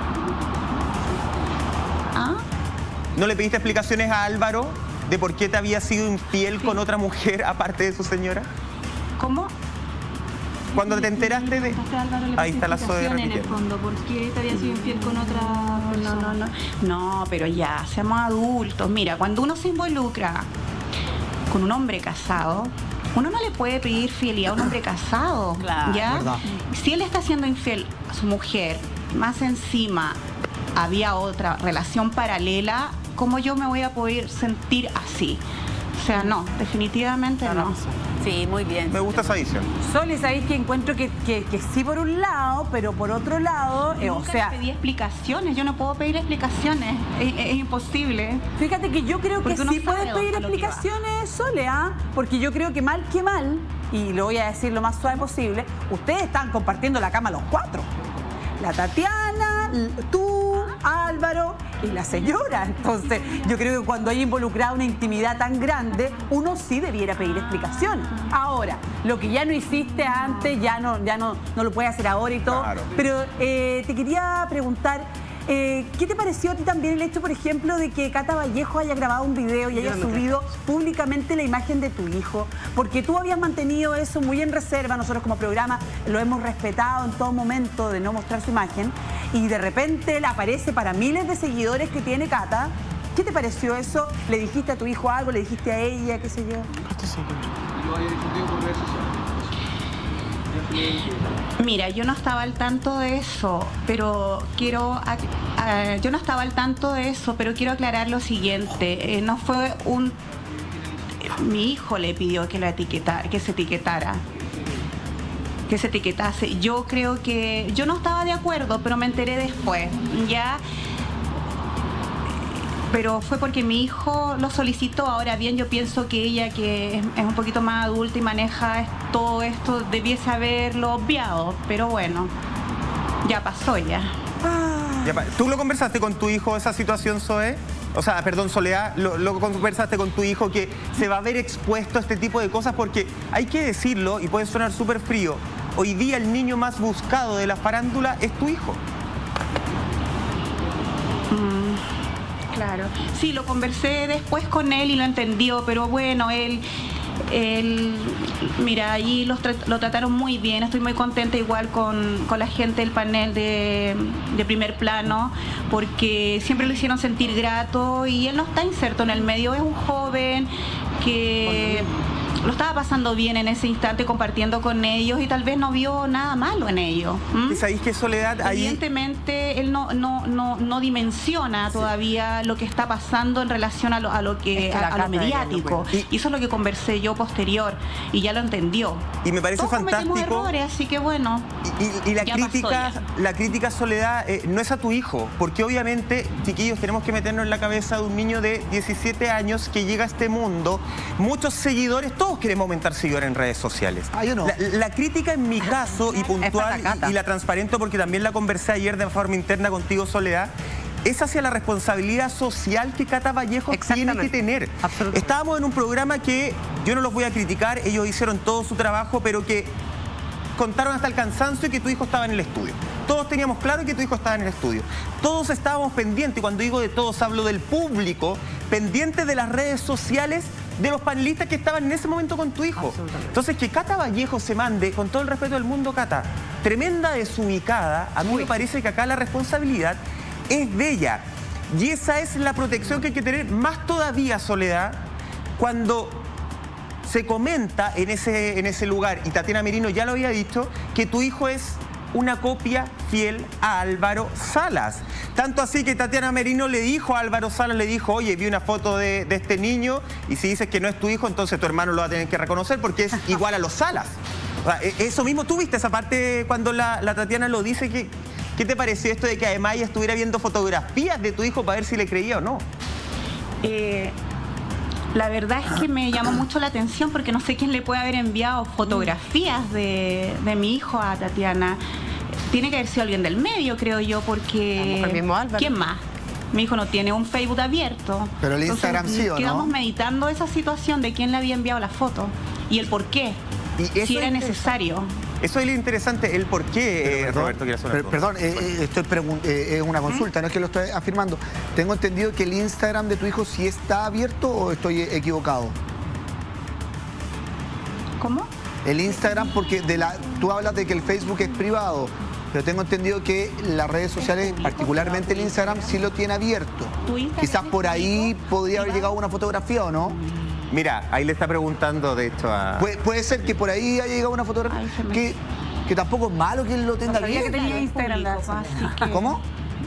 H: ¿Ah?
C: ¿No le pediste explicaciones a Álvaro de por qué te había sido infiel con otra mujer aparte de su señora?
H: ¿Cómo?
C: Cuando te enteraste de... Ahí está la Zoe repitiendo.
A: En el fondo, ¿por qué te había sido infiel con otra persona?
H: No, pero ya, seamos adultos. Mira, cuando uno se involucra con un hombre casado, uno no le puede pedir fidelidad a un hombre casado.
E: Claro,
H: ¿ya?
F: ¿verdad?
H: Si él está siendo infiel a su mujer, más encima había otra relación paralela, ¿cómo yo me voy a poder sentir así? O sea, no, definitivamente no.
E: Sí, muy bien.
C: Me gusta esa visión.
B: Sol, y sabéis que encuentro que sí por un lado, pero por otro lado,
H: Nunca le pedí explicaciones, yo no puedo pedir explicaciones, es imposible.
B: Fíjate que yo creo que
H: Porque uno
B: sí
H: sabe
B: puedes pedir
H: a lo que va.
B: explicaciones, Sole, porque yo creo que mal, y lo voy a decir lo más suave posible, ustedes están compartiendo la cama los cuatro. La Tatiana, tú, Álvaro y la señora. Entonces, yo creo que cuando hay involucrada una intimidad tan grande, uno sí debiera pedir explicaciones. Ahora, lo que ya no hiciste antes, ya no lo puedes hacer ahora y todo.
C: Claro.
B: Pero te quería preguntar, ¿qué te pareció a ti también el hecho, por ejemplo, de que Cata Vallejo haya grabado un video y haya subido públicamente la imagen de tu hijo? Porque tú habías mantenido eso muy en reserva, nosotros como programa lo hemos respetado en todo momento de no mostrar su imagen, y de repente aparece para miles de seguidores que tiene Cata. ¿Qué te pareció eso? ¿Le dijiste a tu hijo algo? ¿Le dijiste a ella? ¿Qué sé yo?
J: Yo había discutido por redes sociales.
H: Mira, yo no estaba al tanto de eso, pero quiero aclarar lo siguiente. No fue mi hijo le pidió que se etiquetase. Yo creo que yo no estaba de acuerdo, pero me enteré después, ya. Pero fue porque mi hijo lo solicitó. Ahora bien, yo pienso que ella, que es un poquito más adulta y maneja todo esto, debiese haberlo obviado. Pero bueno, ya pasó ya.
C: ¿Tú lo conversaste con tu hijo esa situación, Zoe? O sea, perdón, Soledad, lo conversaste con tu hijo que se va a ver expuesto a este tipo de cosas, porque hay que decirlo, y puede sonar súper frío, hoy día el niño más buscado de la farándula es tu hijo.
H: Claro. Sí, lo conversé después con él y lo entendió, pero bueno, él Mira, allí lo trataron muy bien, estoy muy contenta igual con la gente del panel de primer plano, porque siempre lo hicieron sentir grato y él no está inserto en el medio, es un joven que lo estaba pasando bien en ese instante compartiendo con ellos y tal vez no vio nada malo en ellos.
C: ¿Y sabéis qué, Soledad?
H: Evidentemente él no dimensiona todavía lo que está pasando en relación a lo mediático. Y eso es lo que conversé yo posterior y ya lo entendió.
C: Y me parece fantástico.
H: Errores, así que bueno.
C: Y la crítica, Soledad, no es a tu hijo, porque obviamente, chiquillos, tenemos que meternos en la cabeza de un niño de 17 años que llega a este mundo, muchos seguidores, todos queremos aumentar seguidores en redes sociales.
F: Yo no.
C: La crítica en mi caso, y puntual, y la transparento porque también la conversé ayer de forma interna contigo, Soledad, es hacia la responsabilidad social que Cata Vallejo tiene que tener. Estábamos en un programa que yo no los voy a criticar, ellos hicieron todo su trabajo, pero que contaron hasta el cansancio que tu hijo estaba en el estudio. Todos teníamos claro que tu hijo estaba en el estudio. Todos estábamos pendientes, y cuando digo de todos hablo del público, pendientes de las redes sociales de los panelistas que estaban en ese momento con tu hijo. Entonces, que Cata Vallejo se mande, con todo el respeto del mundo, Cata, tremenda desubicada, a mí me parece que acá la responsabilidad es de ella. Y esa es la protección que hay que tener, más todavía, Soledad, cuando se comenta en ese lugar, y Tatiana Merino ya lo había dicho, que tu hijo es una copia fiel a Álvaro Salas. Tanto así que Tatiana Merino le dijo a Álvaro Salas, le dijo, oye, vi una foto de este niño y si dices que no es tu hijo, entonces tu hermano lo va a tener que reconocer porque es igual a los Salas. O sea, eso mismo, ¿tú viste esa parte cuando la Tatiana lo dice? ¿Qué te pareció esto de que además ella estuviera viendo fotografías de tu hijo para ver si le creía o no?
H: La verdad es que me llamó mucho la atención porque no sé quién le puede haber enviado fotografías de mi hijo a Tatiana. Tiene que haber sido alguien del medio, creo yo, porque...
G: El mismo Álvaro.
H: ¿Quién más? Mi hijo no tiene un Facebook abierto.
F: Pero el Instagram sí, ¿o no?
H: Quedamos meditando esa situación de quién le había enviado la foto y el por qué, si era necesario.
C: Eso es lo interesante, el por qué, Roberto, quiere hacer una
F: Perdón, es una consulta, no es que lo estoy afirmando. Tengo entendido que el Instagram de tu hijo sí está abierto o estoy equivocado.
H: ¿Cómo?
F: El Instagram, porque tú hablas de que el Facebook es privado, pero tengo entendido que las redes sociales, particularmente el Instagram, sí lo tiene abierto. Quizás por ahí podría haber llegado una fotografía, ¿o no?
C: Mira, ahí le está preguntando, de hecho, a...
F: Puede ser que por ahí haya llegado una fotografía, que tampoco es malo que él lo tenga bien.
H: Que tenía Instagram,
F: ¿Cómo?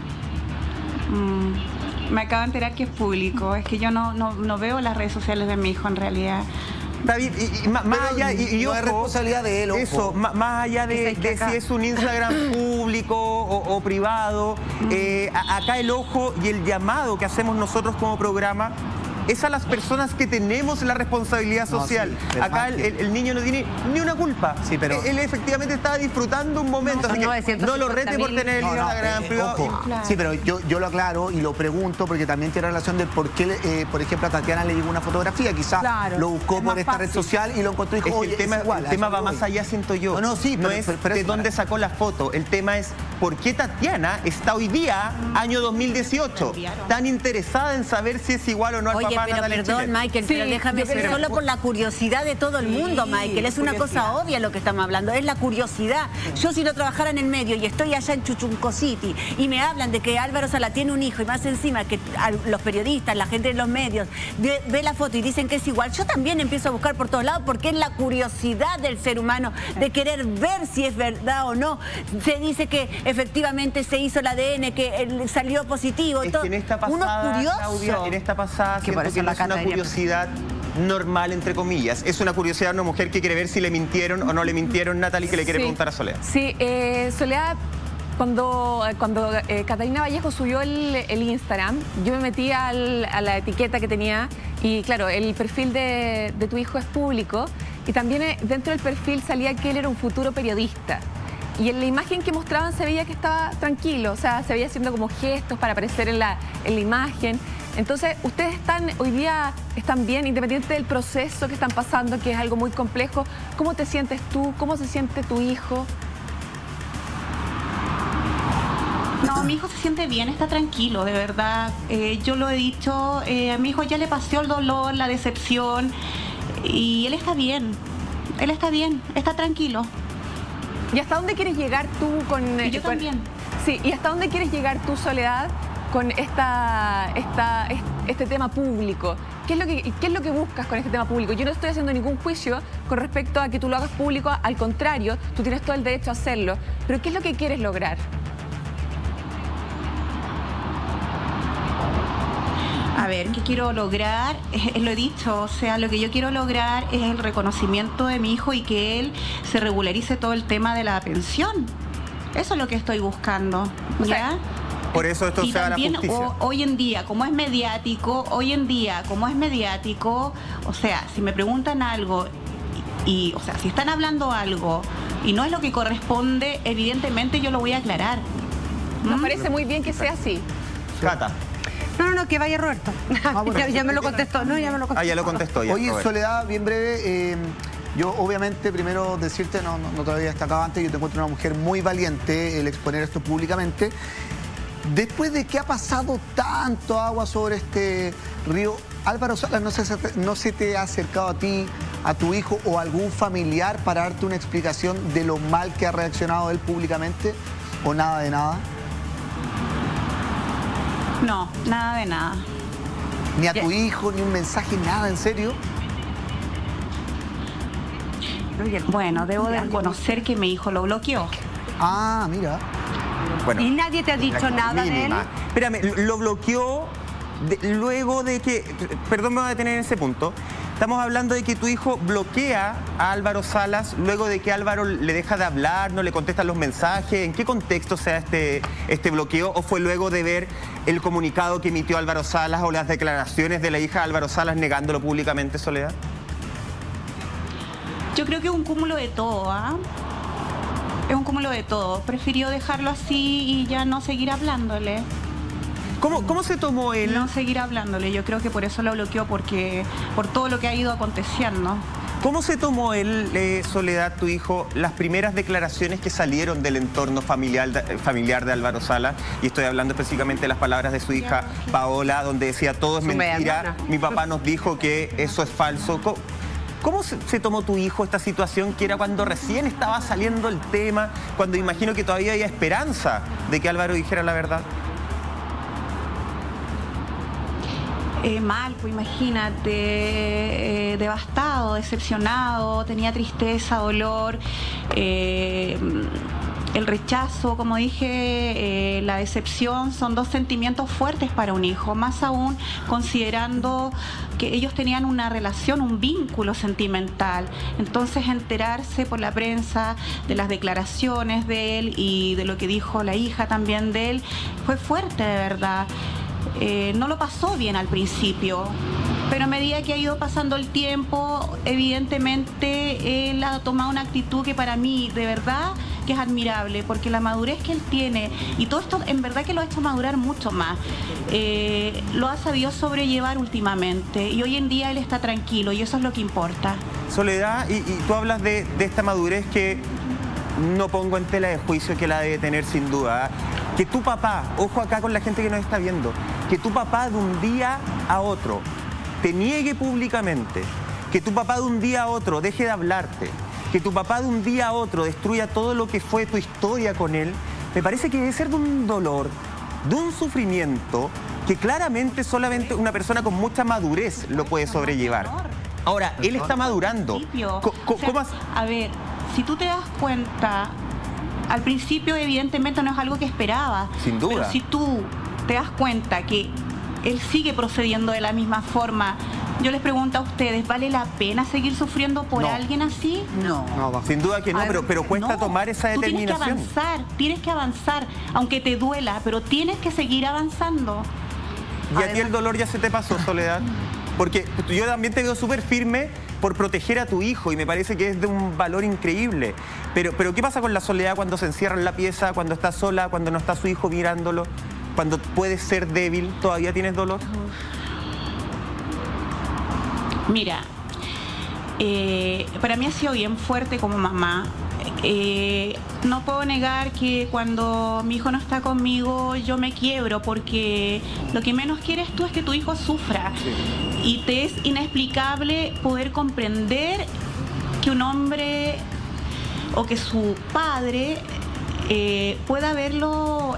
H: Me acabo de enterar que es público. Es que yo no veo las redes sociales de mi hijo en realidad.
C: David, más allá,
F: no es responsabilidad de él, ojo.
C: Eso, más allá de si es un Instagram público o privado, acá el ojo y el llamado que hacemos nosotros como programa es a las personas que tenemos la responsabilidad social. Acá el niño no tiene ni una culpa.
F: Sí, pero...
C: Él efectivamente estaba disfrutando un momento, así que no lo rete por tener el Instagram privado.
F: Claro. Sí, pero yo lo aclaro y lo pregunto porque también tiene relación de por qué, por ejemplo, a Tatiana le llegó una fotografía. Quizás lo buscó por esta red social y lo encontró y dijo, oye,
C: el tema va más allá, siento yo.
F: No, sí,
C: no es de dónde sacó la foto. El tema es por qué Tatiana está hoy día, año 2018, tan interesada en saber si es igual o no al papá.
E: Pero perdón, Michael, pero déjame decir, solo por la curiosidad de todo el mundo, Michael. Es una cosa obvia lo que estamos hablando, es la curiosidad. Yo si no trabajara en el medio y estoy allá en Chuchunco City y me hablan de que Álvaro Sala tiene un hijo y más encima que los periodistas, la gente de los medios, ve la foto y dicen que es igual, yo también empiezo a buscar por todos lados porque es la curiosidad del ser humano de querer ver si es verdad o no. Se dice que efectivamente se hizo el ADN, que salió positivo.
C: Es que en esta pasada,
E: uno curioso.
C: Claudia, en esta pasada siento que no es una curiosidad normal, entre comillas. Es una curiosidad de una mujer que quiere ver si le mintieron o no le mintieron, Natalie, que le quiere preguntar a Soledad.
D: Sí, Soledad, cuando Catalina Vallejo subió el Instagram, yo me metí a la etiqueta que tenía y claro, el perfil de tu hijo es público y también dentro del perfil salía que él era un futuro periodista. Y en la imagen que mostraban se veía que estaba tranquilo, o sea, se veía haciendo como gestos para aparecer en la imagen. Entonces, ustedes hoy día están bien, independiente del proceso que están pasando, que es algo muy complejo. ¿Cómo te sientes tú? ¿Cómo se siente tu hijo?
H: No, mi hijo se siente bien, está tranquilo, de verdad. Yo lo he dicho, a mi hijo ya le pasó el dolor, la decepción. Y él está bien, está tranquilo.
D: ¿Y hasta dónde quieres llegar tú con...
H: Y yo también.
D: Sí, ¿y hasta dónde quieres llegar tú, Soledad, con este tema público? ¿Qué es lo que buscas con este tema público? Yo no estoy haciendo ningún juicio con respecto a que tú lo hagas público, al contrario, tú tienes todo el derecho a hacerlo. Pero ¿qué es lo que quieres lograr?
H: A ver, ¿qué quiero lograr? Lo he dicho, o sea, lo que yo quiero lograr es el reconocimiento de mi hijo y que él se regularice todo el tema de la pensión. Eso es lo que estoy buscando, ¿ya?
C: Por eso esto
H: y
C: sea
H: también,
C: la justicia.
H: Hoy en día, como es mediático, o sea, si me preguntan algo o sea, si están hablando algo y no es lo que corresponde, evidentemente yo lo voy a aclarar.
D: Nos parece muy bien que sea así.
C: Cata.
G: No, que vaya Roberto.
F: Bueno,
G: ya me lo contestó. No, ya me lo contestó.
C: Ya lo contestó. Ya,
F: Oye,
C: Roberto.
F: Soledad, bien breve. Yo, obviamente, primero decirte, no te lo había destacado antes, yo te encuentro una mujer muy valiente el exponer esto públicamente. Después de que ha pasado tanto agua sobre este río, Álvaro Salas, ¿no se te ha acercado a ti, a tu hijo o a algún familiar para darte una explicación de lo mal que ha reaccionado él públicamente? ¿O nada de nada?
H: No, nada de nada.
F: Ni a tu hijo, ni un mensaje, nada, ¿en serio?
H: Bueno, debo de reconocer que mi hijo lo bloqueó.
F: Ah, mira.
C: Bueno,
G: ¿Y nadie te ha dicho nada de él?
C: Espérame, lo bloqueó luego de que... Perdón, me voy a detener en ese punto. Estamos hablando de que tu hijo bloquea a Álvaro Salas luego de que Álvaro le deja de hablar, no le contesta los mensajes. ¿En qué contexto se da este bloqueo? ¿O fue luego de ver el comunicado que emitió Álvaro Salas o las declaraciones de la hija de Álvaro Salas negándolo públicamente, Soledad?
H: Yo creo que es un cúmulo de todo, ¿ah? Es un cúmulo de todo. Prefirió dejarlo así y ya no seguir hablándole.
C: ¿Cómo se tomó él?
H: No seguir hablándole. Yo creo que por eso lo bloqueó, por todo lo que ha ido aconteciendo.
C: ¿Cómo se tomó él, Soledad, tu hijo, las primeras declaraciones que salieron del entorno familiar de Álvaro Salas? Y estoy hablando específicamente de las palabras de su hija Paola, donde decía todo es mentira. Mi papá nos dijo que eso es falso. ¿Cómo se tomó tu hijo esta situación, que era cuando recién estaba saliendo el tema, cuando imagino que todavía había esperanza de que Álvaro dijera la verdad?
H: Mal, pues imagínate, devastado, decepcionado, tenía tristeza, dolor, el rechazo, como dije, la decepción, son dos sentimientos fuertes para un hijo, más aún considerando que ellos tenían una relación, un vínculo sentimental. Entonces, enterarse por la prensa de las declaraciones de él y de lo que dijo la hija también de él, fue fuerte, de verdad. No lo pasó bien al principio, pero a medida que ha ido pasando el tiempo, evidentemente él ha tomado una actitud que para mí, de verdad, que es admirable, porque la madurez que él tiene, y todo esto en verdad que lo ha hecho madurar mucho más, lo ha sabido sobrellevar últimamente, y hoy en día él está tranquilo, y eso es lo que importa.
C: Soledad, y tú hablas de esta madurez que no pongo en tela de juicio, que la debe tener sin duda. Que tu papá, ojo acá con la gente que nos está viendo, que tu papá de un día a otro te niegue públicamente, que tu papá de un día a otro deje de hablarte, que tu papá de un día a otro destruya todo lo que fue tu historia con él, me parece que debe ser de un dolor, de un sufrimiento que claramente solamente una persona con mucha madurez lo puede sobrellevar. Ahora, él está madurando.
H: A ver, si tú te das cuenta, al principio evidentemente no es algo que esperaba.
C: Sin duda.
H: Pero si tú te das cuenta que él sigue procediendo de la misma forma, yo les pregunto a ustedes, ¿vale la pena seguir sufriendo por alguien así? No.
C: Sin duda que no, pero cuesta tomar esa determinación.
H: Tienes que avanzar, aunque te duela, pero tienes que seguir avanzando.
C: ¿Y a ti el dolor ya se te pasó, Soledad? Porque yo también te veo súper firme por proteger a tu hijo y me parece que es de un valor increíble. Pero ¿qué pasa con la soledad cuando se encierra en la pieza, cuando está sola, cuando no está su hijo mirándolo, cuando puedes ser débil? ¿Todavía tienes dolor?
H: Mira, para mí ha sido bien fuerte como mamá. no puedo negar que cuando mi hijo no está conmigo yo me quiebro, porque lo que menos quieres tú es que tu hijo sufra. Y te es inexplicable poder comprender que un hombre o que su padre pueda haberlo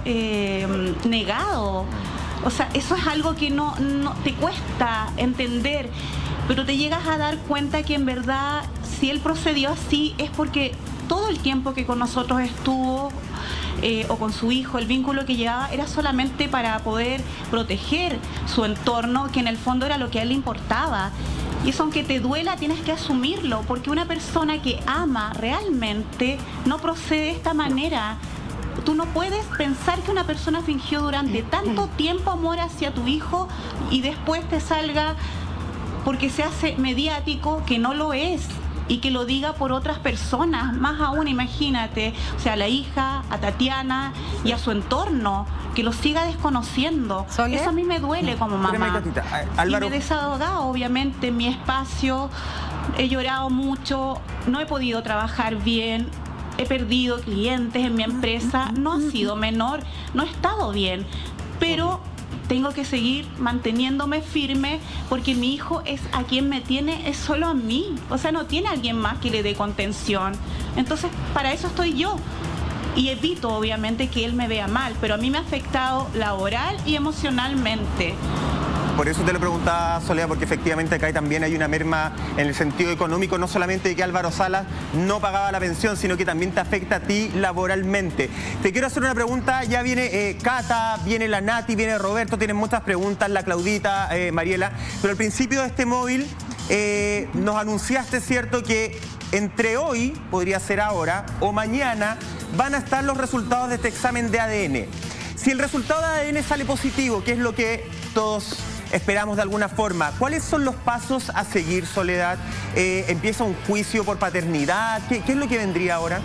H: negado. O sea, eso es algo que no te cuesta entender, pero te llegas a dar cuenta que en verdad si él procedió así es porque todo el tiempo que con nosotros estuvo o con su hijo, el vínculo que llevaba era solamente para poder proteger su entorno, que en el fondo era lo que a él le importaba. Y eso, aunque te duela, tienes que asumirlo, porque una persona que ama realmente no procede de esta manera. Tú no puedes pensar que una persona fingió durante tanto tiempo amor hacia tu hijo y después te salga porque se hace mediático, que no lo es, y que lo diga por otras personas. Más aún, imagínate, o sea, a la hija, a Tatiana y a su entorno, que lo siga desconociendo.
G: ¿Sole?
H: Eso a mí me duele como mamá.
C: Álvaro.
H: Y me he desahogado, obviamente, en mi espacio. He llorado mucho, no he podido trabajar bien, he perdido clientes en mi empresa, no ha sido menor, no he estado bien, pero tengo que seguir manteniéndome firme, porque mi hijo es a quien me tiene, es solo a mí, o sea, no tiene a alguien más que le dé contención. Entonces, para eso estoy yo. Y evito, obviamente, que él me vea mal, pero a mí me ha afectado laboral y emocionalmente.
C: Por eso te lo preguntaba, Soledad, porque efectivamente acá también hay una merma en el sentido económico, no solamente de que Álvaro Salas no pagaba la pensión, sino que también te afecta a ti laboralmente. Te quiero hacer una pregunta, ya viene Cata, viene la Nati, viene Roberto, tienen muchas preguntas, la Claudita, Mariela, pero al principio de este móvil nos anunciaste, ¿cierto?, que entre hoy, podría ser ahora, o mañana, van a estar los resultados de este examen de ADN. Si el resultado de ADN sale positivo, que es lo que todos esperamos de alguna forma, ¿cuáles son los pasos a seguir, Soledad? ¿Empieza un juicio por paternidad? ¿Qué es lo que vendría ahora?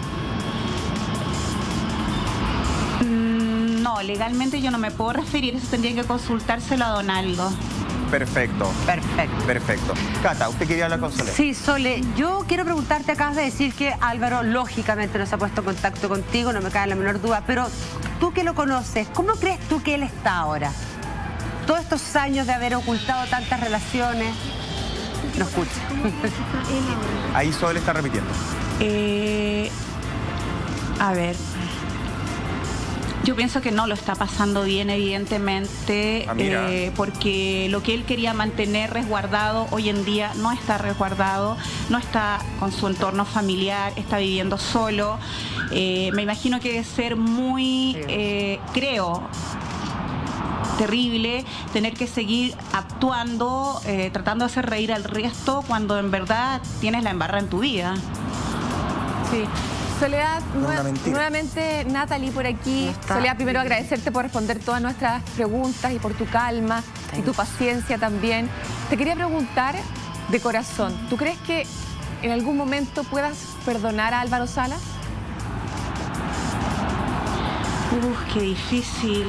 H: No, legalmente yo no me puedo referir, eso tendría que consultárselo a Donaldo.
C: Perfecto.
G: Perfecto.
C: Perfecto. Cata, ¿usted quería hablar con Soledad?
G: Sí, Sole, yo quiero preguntarte, acabas de decir que Álvaro lógicamente no se ha puesto en contacto contigo, no me cabe la menor duda, pero tú que lo conoces, ¿cómo crees tú que él está ahora? Todos estos años de haber ocultado tantas relaciones, no escucha.
C: Ahí Sole está repitiendo.
H: A ver, yo pienso que no lo está pasando bien, evidentemente, porque lo que él quería mantener resguardado hoy en día no está resguardado, no está con su entorno familiar, está viviendo solo. Me imagino que debe ser muy, creo, terrible tener que seguir actuando, tratando de hacer reír al resto cuando en verdad tienes la embarrada en tu vida.
D: Sí. Soledad, nuevamente Natalie por aquí. Soledad, primero agradecerte por responder todas nuestras preguntas y por tu calma y tu paciencia también. Te quería preguntar de corazón, ¿tú crees que en algún momento puedas perdonar a Álvaro Salas?
H: Qué difícil.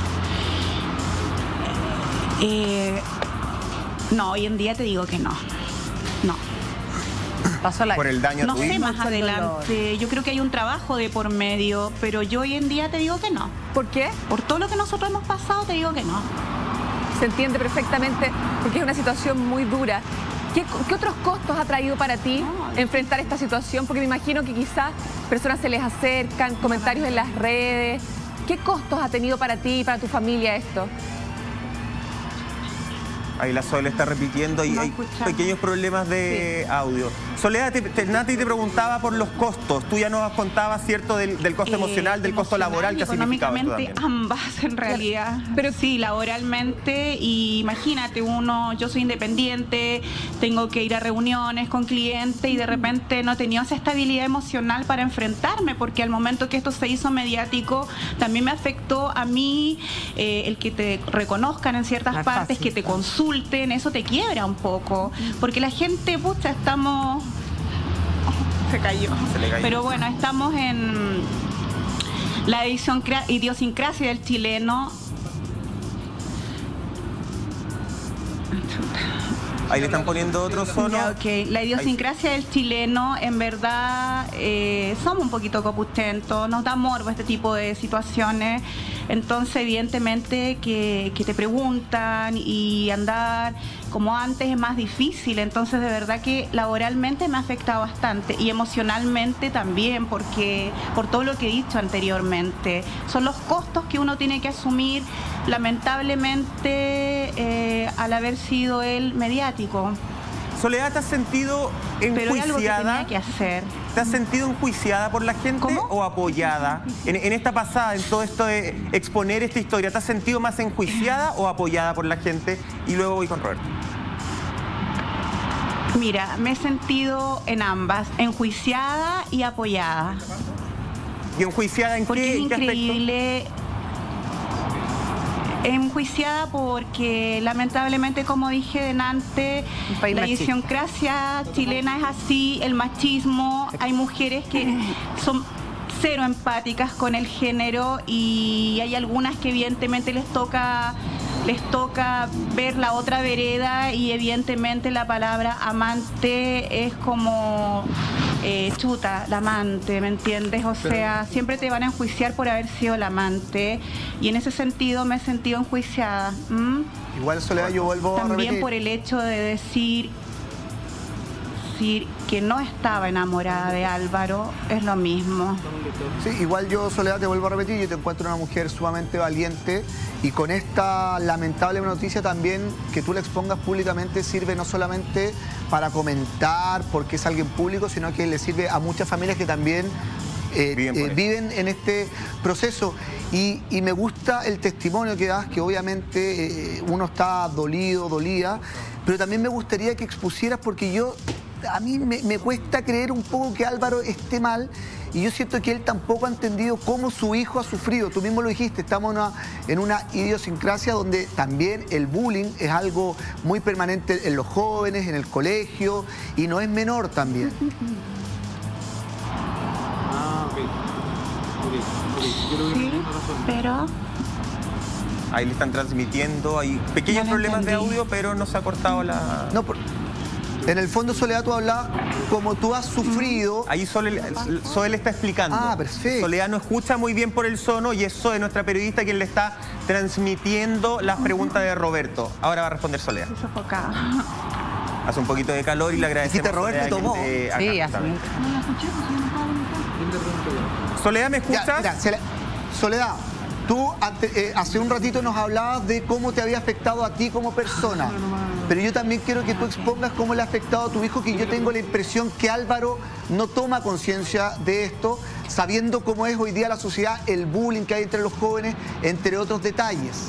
H: No, hoy en día te digo que no. No.
G: Pasó la...
C: Por el daño a
H: No
C: tu
H: sé
C: hijo.
H: más adelante. Yo creo que hay un trabajo de por medio, pero yo hoy en día te digo que no.
D: ¿Por qué?
H: Por todo lo que nosotros hemos pasado, te digo que no.
D: Se entiende perfectamente porque es una situación muy dura. ¿Qué otros costos ha traído para ti enfrentar esta situación? Porque me imagino que quizás personas se les acercan, comentarios en las redes. ¿Qué costos ha tenido para ti y para tu familia esto?
C: Ahí la Sole está repitiendo y hay pequeños problemas de audio. Soledad, Nati te preguntaba por los costos. Tú ya nos contabas, ¿cierto?, del costo emocional, del costo laboral que ha significado esto también.
H: Ambas, en realidad. Pero sí, laboralmente, y imagínate, yo soy independiente, tengo que ir a reuniones con clientes y de repente no he tenido esa estabilidad emocional para enfrentarme, porque al momento que esto se hizo mediático, también me afectó a mí el que te reconozcan en ciertas partes, que te consulten, eso te quiebra un poco, porque la gente, pucha, estamos... Se cayó. Pero bueno, estamos en la idiosincrasia del chileno.
C: Ahí le están poniendo otro sono.
H: Ya, ok. La idiosincrasia del chileno, en verdad, somos un poquito copustentos, nos da morbo este tipo de situaciones. Entonces, evidentemente, que te preguntan y andar como antes es más difícil. Entonces, de verdad que laboralmente me ha afectado bastante y emocionalmente también, porque por todo lo que he dicho anteriormente. Son los costos que uno tiene que asumir, lamentablemente, al haber sido él mediático.
C: Soledad, ¿te has sentido enjuiciada?
H: Pero hay algo que tenía que hacer.
C: ¿Te has sentido enjuiciada por la gente?
H: ¿Cómo?
C: ¿O apoyada? En esta pasada, en todo esto de exponer esta historia, ¿te has sentido más enjuiciada o apoyada por la gente? Y luego voy con Roberto.
H: Mira, me he sentido en ambas, enjuiciada y apoyada.
C: ¿Y enjuiciada en
H: Porque
C: qué,
H: es
C: en qué aspecto?
H: increíble. Enjuiciada porque lamentablemente, como dije delante, la idiosincrasia chilena es así, el machismo, hay mujeres que son cero empáticas con el género y hay algunas que evidentemente les toca ver la otra vereda y evidentemente la palabra amante es como chuta, la amante, ¿me entiendes? O sea, siempre te van a enjuiciar por haber sido la amante y en ese sentido me he sentido enjuiciada.
F: Igual, Soledad, yo vuelvo a repetir.
H: También por el hecho de decir que no estaba enamorada de Álvaro, es lo mismo.
F: Sí, igual yo, Soledad, te vuelvo a repetir, yo te encuentro una mujer sumamente valiente y con esta lamentable noticia también que tú la expongas públicamente sirve no solamente para comentar porque es alguien público, sino que le sirve a muchas familias que también viven en este proceso. Y me gusta el testimonio que das, que obviamente uno está dolido, dolida, pero también me gustaría que expusieras, porque a mí me cuesta creer un poco que Álvaro esté mal y yo siento que él tampoco ha entendido cómo su hijo ha sufrido. Tú mismo lo dijiste, estamos en una idiosincrasia donde también el bullying es algo muy permanente en los jóvenes, en el colegio, y no es menor también.
H: Sí, pero...
C: Ahí le están transmitiendo, hay pequeños problemas de audio, pero no se ha cortado la...
F: No, en el fondo, Soledad, tú hablabas como tú has sufrido.
C: Ahí Soledad está explicando.
F: Ah, perfecto.
C: Soledad no escucha muy bien por el sono y es Zoe, nuestra periodista, quien le está transmitiendo las preguntas de Roberto. Ahora va a responder Soledad.
H: Estoy sofocada.
C: Hace un poquito de calor y le agradecemos.
F: Roberto tomó.
G: Sí, hace mucho.
C: Soledad, ¿me escuchas?
F: Ya, mira, Soledad, tú hace un ratito nos hablabas de cómo te había afectado a ti como persona. Pero yo también quiero que tú expongas cómo le ha afectado a tu hijo, que yo tengo la impresión que Álvaro no toma conciencia de esto, sabiendo cómo es hoy día la sociedad, el bullying que hay entre los jóvenes, entre otros detalles.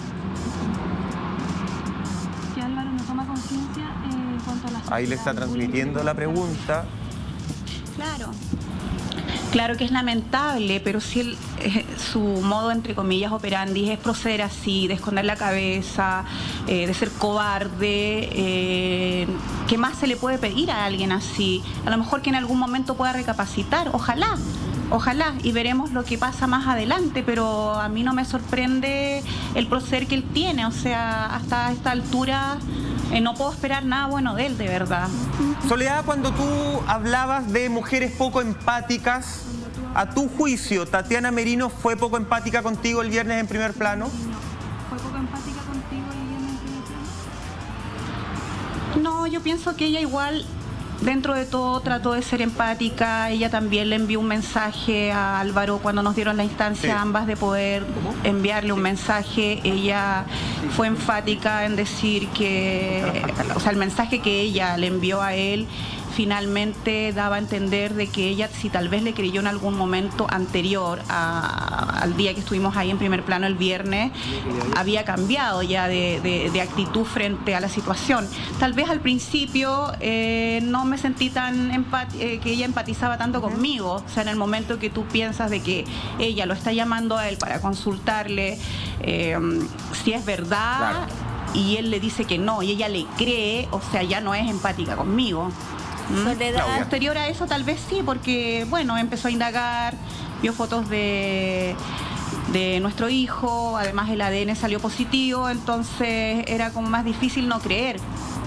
A: Que Álvaro no toma conciencia en cuanto a la sociedad.
C: Ahí le está transmitiendo la pregunta.
H: Claro. Claro que es lamentable, pero si su modo, entre comillas, operandi es proceder así, de esconder la cabeza, de ser cobarde, ¿qué más se le puede pedir a alguien así? A lo mejor que en algún momento pueda recapacitar, ojalá, y veremos lo que pasa más adelante, pero a mí no me sorprende el proceder que él tiene, o sea, hasta esta altura no puedo esperar nada bueno de él, de verdad.
C: Soledad, cuando tú hablabas de mujeres poco empáticas, a tu juicio, ¿Tatiana Merino fue poco empática contigo el viernes en Primer Plano?
A: ¿Fue poco empática contigo el viernes en Primer Plano?
H: No, yo pienso que ella igual, dentro de todo, trató de ser empática. Ella también le envió un mensaje a Álvaro cuando nos dieron la instancia ambas de poder enviarle un mensaje. Ella fue enfática en decir que, o sea, el mensaje que ella le envió a él finalmente daba a entender de que ella, si tal vez le creyó en algún momento anterior al día que estuvimos ahí en Primer Plano el viernes, había cambiado ya de actitud frente a la situación. Tal vez al principio no me sentí tan que ella empatizaba tanto conmigo. O sea, en el momento que tú piensas de que ella lo está llamando a él para consultarle si es verdad, claro, y él le dice que no y ella le cree, o sea, ya no es empática conmigo. Posterior a eso tal vez sí, porque bueno, empezó a indagar, vio fotos de nuestro hijo, además el ADN salió positivo, entonces era como más difícil no creer.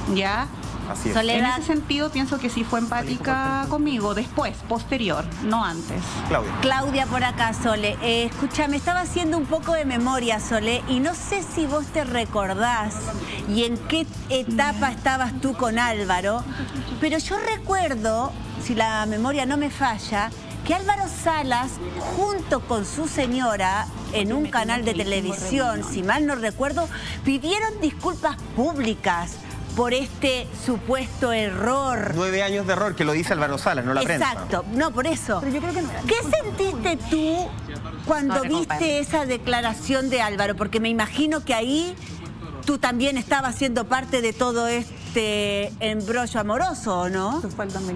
H: ¿ya?
C: Así es.
E: Soledad.
H: En ese sentido pienso que sí fue empática conmigo, después, posterior, no antes.
C: Claudia.
E: Claudia por acá, Sole. Escúchame, estaba haciendo un poco de memoria, Sole, y no sé si vos te recordás y en qué etapa estabas tú con Álvaro, pero yo recuerdo, si la memoria no me falla, que Álvaro Salas, junto con su señora, en un canal de televisión, si mal no recuerdo, pidieron disculpas públicas por este supuesto error.
C: 9 años de error, que lo dice Álvaro Salas, no la prensa.
E: Exacto, no, por eso.
B: Pero yo creo que no era.
E: ¿Qué sentiste tú cuando viste esa declaración de Álvaro? Porque me imagino que ahí tú también estabas siendo parte de todo este embrollo amoroso, ¿o no?
B: Eso fue el 2000.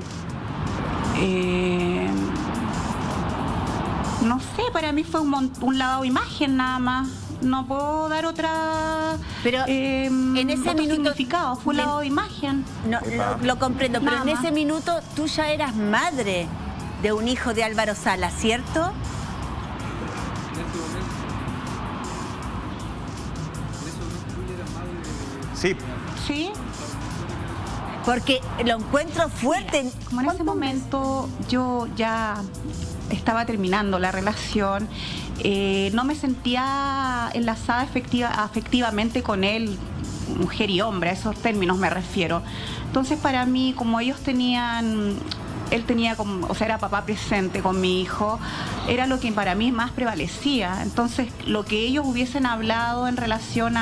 H: No sé, para mí fue un lavado de imagen nada más. No puedo dar otra.
E: Pero en ese
H: otro
E: minuto
H: significado, fue un lavado de imagen.
E: No, lo comprendo, pero
H: Nada
E: en
H: más.
E: ese minuto tú ya eras madre de un hijo de Álvaro Salas, ¿cierto?
C: Sí.
H: Sí.
E: Porque lo encuentro fuerte.
H: Como en ese momento yo ya estaba terminando la relación, no me sentía enlazada afectivamente con él, mujer y hombre, a esos términos me refiero. Entonces para mí, como ellos tenían, él tenía como, o sea, era papá presente con mi hijo, era lo que para mí más prevalecía. Entonces lo que ellos hubiesen hablado en relación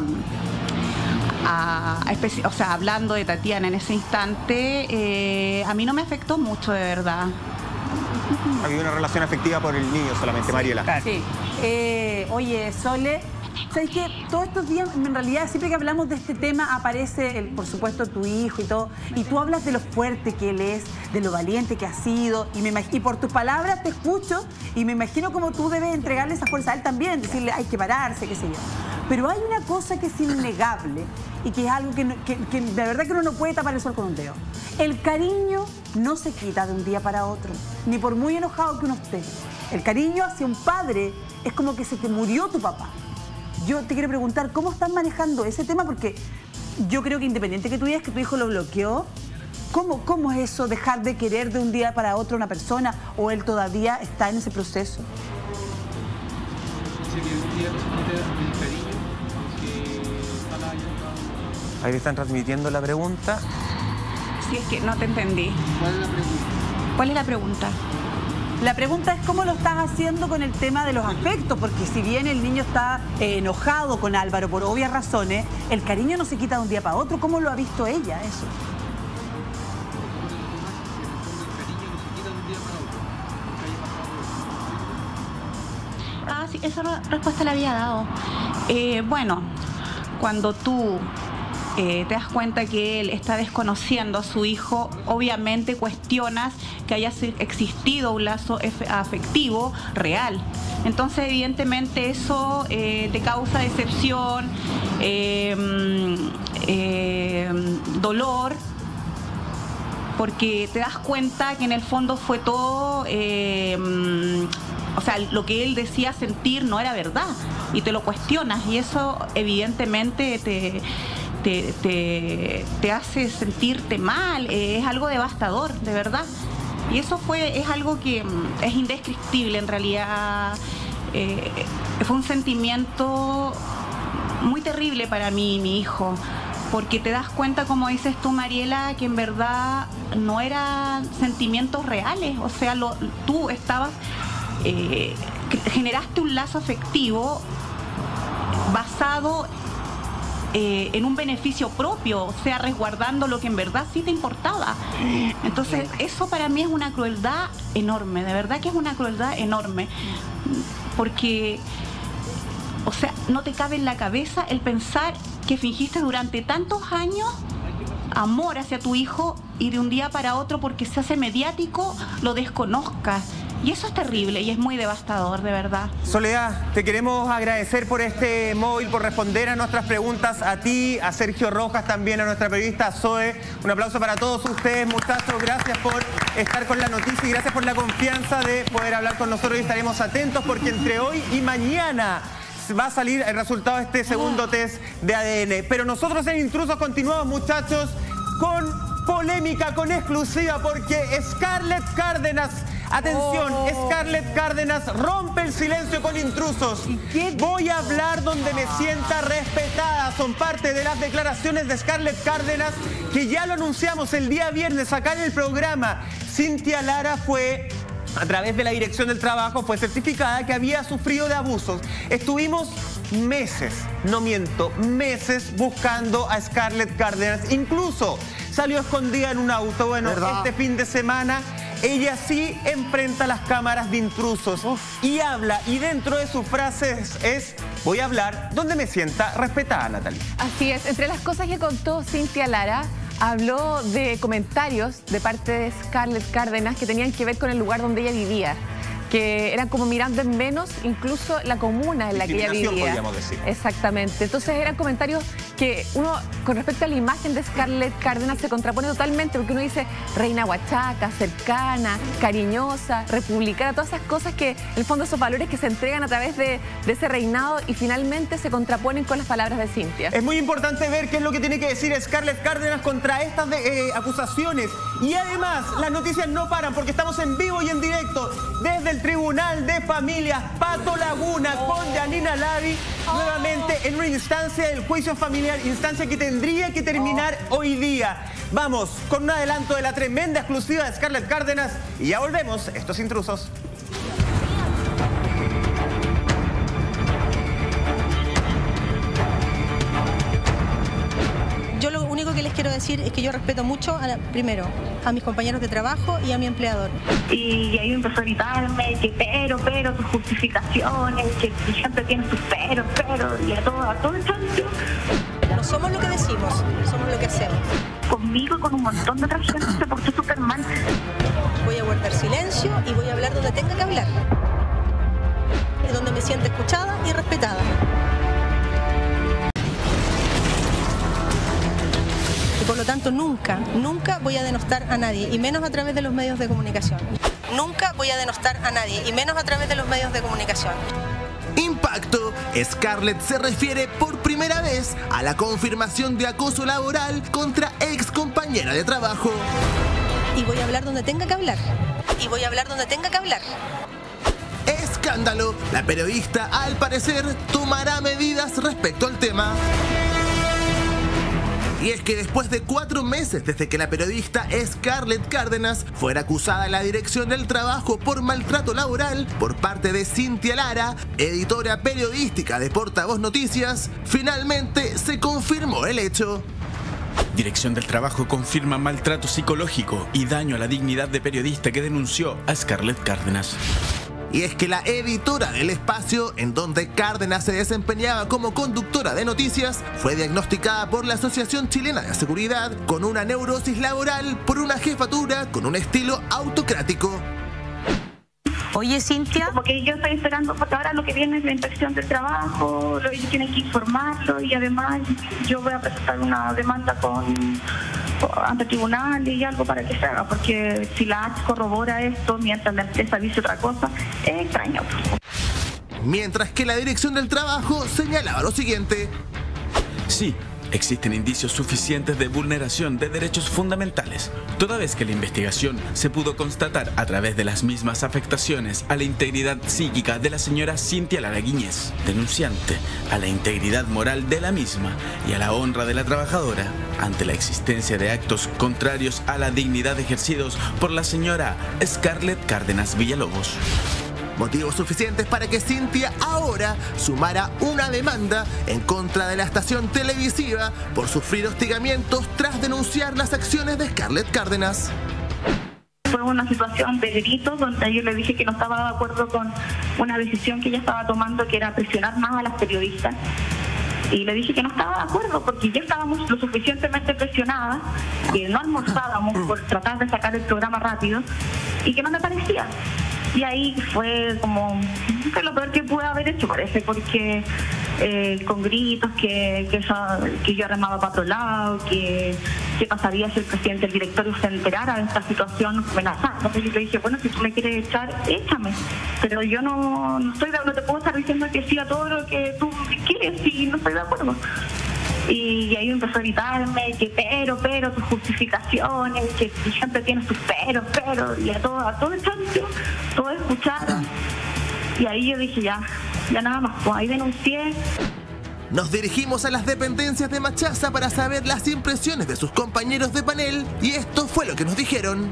H: o sea, hablando de Tatiana en ese instante, a mí no me afectó mucho, de verdad.
C: Había una relación afectiva por el niño solamente, Mariela.
B: Sí. Oye, Sole, ¿sabes qué? Todos estos días, en realidad, siempre que hablamos de este tema, aparece, por supuesto, tu hijo y todo. Y tú hablas de lo fuerte que él es, de lo valiente que ha sido. Y por tus palabras te escucho y me imagino cómo tú debes entregarle esa fuerza a él también, decirle, hay que pararse, qué sé yo. Pero hay una cosa que es innegable y que es algo que de verdad que uno no puede tapar el sol con un dedo. El cariño no se quita de un día para otro, ni por muy enojado que uno esté. El cariño hacia un padre es como que se te murió tu papá. Yo te quiero preguntar, ¿cómo estás manejando ese tema? Porque yo creo que independiente que tú digas que tu hijo lo bloqueó, ¿cómo es eso, dejar de querer de un día para otro a una persona o él todavía está en ese proceso?
C: Ahí le están transmitiendo la pregunta.
H: Si es que no te entendí.
J: ¿Cuál es la pregunta?
H: ¿Cuál es la pregunta?
B: La pregunta es cómo lo estás haciendo con el tema de los afectos, porque si bien el niño está enojado con Álvaro por obvias razones, el cariño no se quita de un día para otro. ¿Cómo lo ha visto ella eso?
H: Ah, sí, esa respuesta la había dado. Bueno, cuando tú te das cuenta que él está desconociendo a su hijo, obviamente cuestionas que haya existido un lazo afectivo real. Entonces, evidentemente, eso te causa decepción, dolor, porque te das cuenta que en el fondo fue todo, o sea, lo que él decía sentir no era verdad, y te lo cuestionas, y eso evidentemente te hace sentirte mal, es algo devastador, de verdad. Y eso es algo que es indescriptible en realidad. Fue un sentimiento muy terrible para mí y mi hijo, porque te das cuenta, como dices tú, Mariela, que en verdad no eran sentimientos reales. O sea, tú estabas, generaste un lazo afectivo basado en un beneficio propio, o sea, resguardando lo que en verdad sí te importaba. Entonces, eso para mí es una crueldad enorme, de verdad que es una crueldad enorme, porque, o sea, no te cabe en la cabeza el pensar que fingiste durante tantos años amor hacia tu hijo y de un día para otro, porque se hace mediático, lo desconozcas. Y eso es terrible y es muy devastador, de verdad.
C: Soledad, te queremos agradecer por este móvil, por responder a nuestras preguntas, a ti, a Sergio Rojas, también a nuestra periodista Zoe. Un aplauso para todos ustedes, muchachos. Gracias por estar con la noticia y gracias por la confianza de poder hablar con nosotros, y estaremos atentos porque entre hoy y mañana va a salir el resultado de este segundo test de ADN. Pero nosotros en Intrusos continuamos, muchachos, con polémica, con exclusiva, porque Scarlett Cárdenas, atención, Scarlett Cárdenas rompe el silencio con Intrusos. Voy a hablar donde me sienta respetada. Son parte de las declaraciones de Scarlett Cárdenas, que ya lo anunciamos el día viernes acá en el programa. Cintia Lara fue, a través de la Dirección del Trabajo, fue certificada que había sufrido de abusos. Estuvimos meses, no miento, meses buscando a Scarlett Cárdenas. Incluso salió escondida en un auto. Bueno, este fin de semana ella sí enfrenta las cámaras de Intrusos y habla, y dentro de sus frases es: voy a hablar donde me sienta respetada, Natalia.
D: Así es, entre las cosas que contó Cintia Lara, habló de comentarios de parte de Scarlett Cárdenas que tenían que ver con el lugar donde ella vivía, que eran como mirando en menos incluso la comuna en la que ella vivía.
C: Podríamos decir.
D: Exactamente. Entonces eran comentarios que uno, con respecto a la imagen de Scarlett Cárdenas, se contrapone totalmente, porque uno dice reina huachaca, cercana, cariñosa, republicana, todas esas cosas que en el fondo son valores que se entregan a través de ese reinado y finalmente se contraponen con las palabras de Cintia.
C: Es muy importante ver qué es lo que tiene que decir Scarlett Cárdenas contra estas acusaciones. Y además, las noticias no paran, porque estamos en vivo y en directo desde el Tribunal de Familias Pato Laguna con Janina Lavi, nuevamente en una instancia del juicio familiar, instancia que tendría que terminar hoy día. Vamos con un adelanto de la tremenda exclusiva de Scarlett Cárdenas y ya volvemos. Estos Intrusos.
K: Yo lo único que les quiero decir es que yo respeto mucho, primero, a mis compañeros de trabajo y a mi empleador.
L: Y ahí empezó a gritarme que pero, tus justificaciones, que siempre tienes tus pero, y a todo el chancho.
K: No somos lo que decimos, somos lo que hacemos.
L: Conmigo y con un montón de otras gente se portó súper mal.
K: Voy a guardar silencio y voy a hablar donde tenga que hablar. Donde me sienta escuchada y respetada. Y por lo tanto nunca voy a denostar a nadie, y menos a través de los medios de comunicación. Nunca voy a denostar a nadie, y menos a través de los medios de comunicación.
M: Impacto. Scarlett se refiere por primera vez a la confirmación de acoso laboral contra ex compañera de trabajo.
K: Y voy a hablar donde tenga que hablar. Y voy a hablar donde tenga que hablar.
M: Escándalo. La periodista, al parecer, tomará medidas respecto al tema. Y es que después de 4 meses desde que la periodista Scarlett Cárdenas fuera acusada en la Dirección del Trabajo por maltrato laboral por parte de Cintia Lara, editora periodística de Portavoz Noticias, finalmente se confirmó el hecho.
N: Dirección del Trabajo confirma maltrato psicológico y daño a la dignidad de periodista que denunció a Scarlett Cárdenas.
M: Y es que la editora del espacio en donde Cárdenas se desempeñaba como conductora de noticias fue diagnosticada por la Asociación Chilena de Seguridad con una neurosis laboral por una jefatura con un estilo autocrático.
L: Oye, Cintia. Como que yo estoy esperando, porque ahora lo que viene es la inspección del trabajo, ellos tienen que informarlo, y además yo voy a presentar una demanda ante tribunal y algo para que se haga, porque si la ACH corrobora esto mientras la empresa dice otra cosa, es extraño.
M: Mientras que la Dirección del Trabajo señalaba lo siguiente.
N: Sí, existen indicios suficientes de vulneración de derechos fundamentales, toda vez que la investigación se pudo constatar a través de las mismas afectaciones a la integridad psíquica de la señora Cintia Lara Guiñez, denunciante, a la integridad moral de la misma y a la honra de la trabajadora, ante la existencia de actos contrarios a la dignidad ejercidos por la señora Scarlett Cárdenas Villalobos.
M: Motivos suficientes para que Cintia ahora sumara una demanda en contra de la estación televisiva por sufrir hostigamientos tras denunciar las acciones de Scarlett Cárdenas.
L: Fue una situación de gritos donde yo le dije que no estaba de acuerdo con una decisión que ella estaba tomando, que era presionar más a las periodistas. Y le dije que no estaba de acuerdo porque ya estábamos lo suficientemente presionadas, que no almorzábamos por tratar de sacar el programa rápido y que no me parecía. Y ahí fue lo peor que pude haber hecho, parece, porque con gritos que yo remaba para otro lado, que pasaría si el presidente del directorio se enterara de esta situación amenazada. Entonces yo le dije, bueno, si tú me quieres echar, échame, pero yo no te puedo estar diciendo que sí a todo lo que tú quieres y no estoy de acuerdo. Y ahí empezó a gritarme que pero, tus justificaciones, que siempre tienes tus pero, y a todo el chancho, todo escucharon. Y ahí yo dije, ya nada más, pues ahí denuncié.
M: Nos dirigimos a las dependencias de Machaza para saber las impresiones de sus compañeros de panel y esto fue lo que nos dijeron.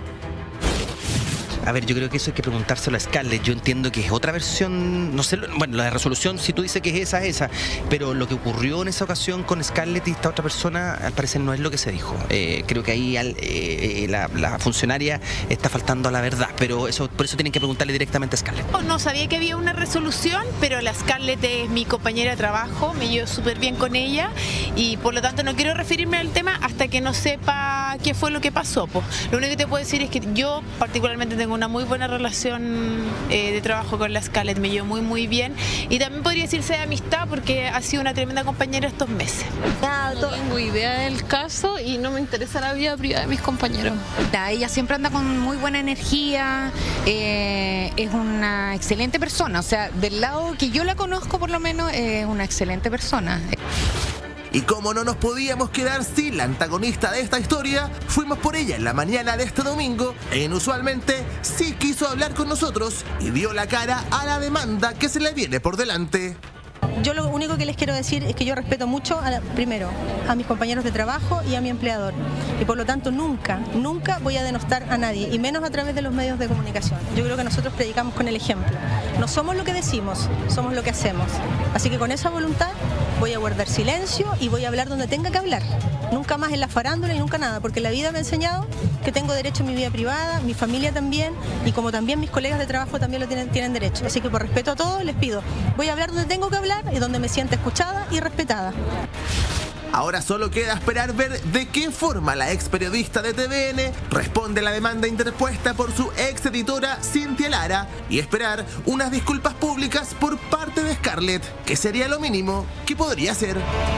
O: A ver, yo creo que eso hay que preguntárselo a Scarlett. Yo entiendo que es otra versión, no sé, bueno, la resolución, si tú dices que es esa, pero lo que ocurrió en esa ocasión con Scarlett y esta otra persona, al parecer no es lo que se dijo. Creo que ahí la funcionaria está faltando a la verdad, pero por eso tienen que preguntarle directamente a Scarlett.
P: No sabía que había una resolución, pero la Scarlett es mi compañera de trabajo, me llevo súper bien con ella y por lo tanto no quiero referirme al tema hasta que no sepa qué fue lo que pasó. Pues. Lo único que te puedo decir es que yo particularmente tengo una muy buena relación de trabajo con la Scarlett, me llevo muy bien y también podría decirse de amistad porque ha sido una tremenda compañera estos meses.
Q: No tengo idea del caso y no me interesa la vida privada de mis compañeros.
R: Ella siempre anda con muy buena energía, es una excelente persona, o sea, del lado que yo la conozco por lo menos es una excelente persona.
M: Y como no nos podíamos quedar sin la antagonista de esta historia, fuimos por ella en la mañana de este domingo e inusualmente sí quiso hablar con nosotros y dio la cara a la demanda que se le viene por delante.
K: Yo lo único que les quiero decir es que yo respeto mucho, primero, a mis compañeros de trabajo y a mi empleador. Y por lo tanto nunca voy a denostar a nadie, y menos a través de los medios de comunicación. Yo creo que nosotros predicamos con el ejemplo. No somos lo que decimos, somos lo que hacemos. Así que con esa voluntad voy a guardar silencio y voy a hablar donde tenga que hablar. Nunca más en la farándula y nunca nada, porque la vida me ha enseñado que tengo derecho a mi vida privada, mi familia también, y como también mis colegas de trabajo también lo tienen derecho. Así que por respeto a todos les pido, voy a hablar donde tengo que hablar y donde me sienta escuchada y respetada.
M: Ahora solo queda esperar ver de qué forma la ex periodista de TVN responde a la demanda interpuesta por su ex editora Cintia Lara y esperar unas disculpas públicas por parte de Scarlett, que sería lo mínimo que podría hacer.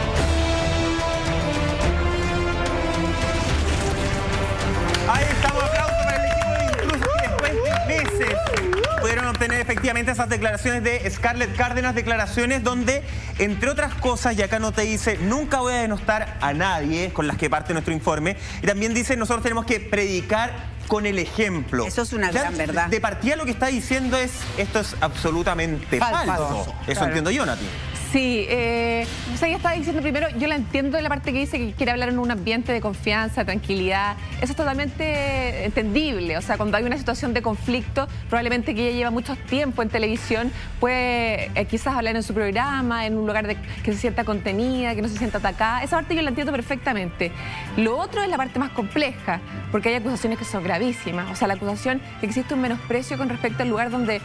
C: Ahí estamos, aplausos para el equipo de Intrusos que después de meses pudieron obtener efectivamente esas declaraciones de Scarlett Cárdenas, declaraciones donde, entre otras cosas, y acá no te dice, nunca voy a denostar a nadie, con las que parte nuestro informe, y también dice, nosotros tenemos que predicar con el ejemplo.
E: Eso es una gran verdad.
C: De partida lo que está diciendo es, esto es absolutamente falso. Eso claro. Entiendo yo, Nati.
D: Sí, o sea, ella estaba diciendo primero, yo la entiendo de la parte que dice que quiere hablar en un ambiente de confianza, tranquilidad. Eso es totalmente entendible. O sea, cuando hay una situación de conflicto, probablemente que ella lleva mucho tiempo en televisión, puede quizás hablar en su programa, en un lugar que se sienta contenida, que no se sienta atacada. Esa parte yo la entiendo perfectamente. Lo otro es la parte más compleja, porque hay acusaciones que son gravísimas. O sea, la acusación de que existe un menosprecio con respecto al lugar donde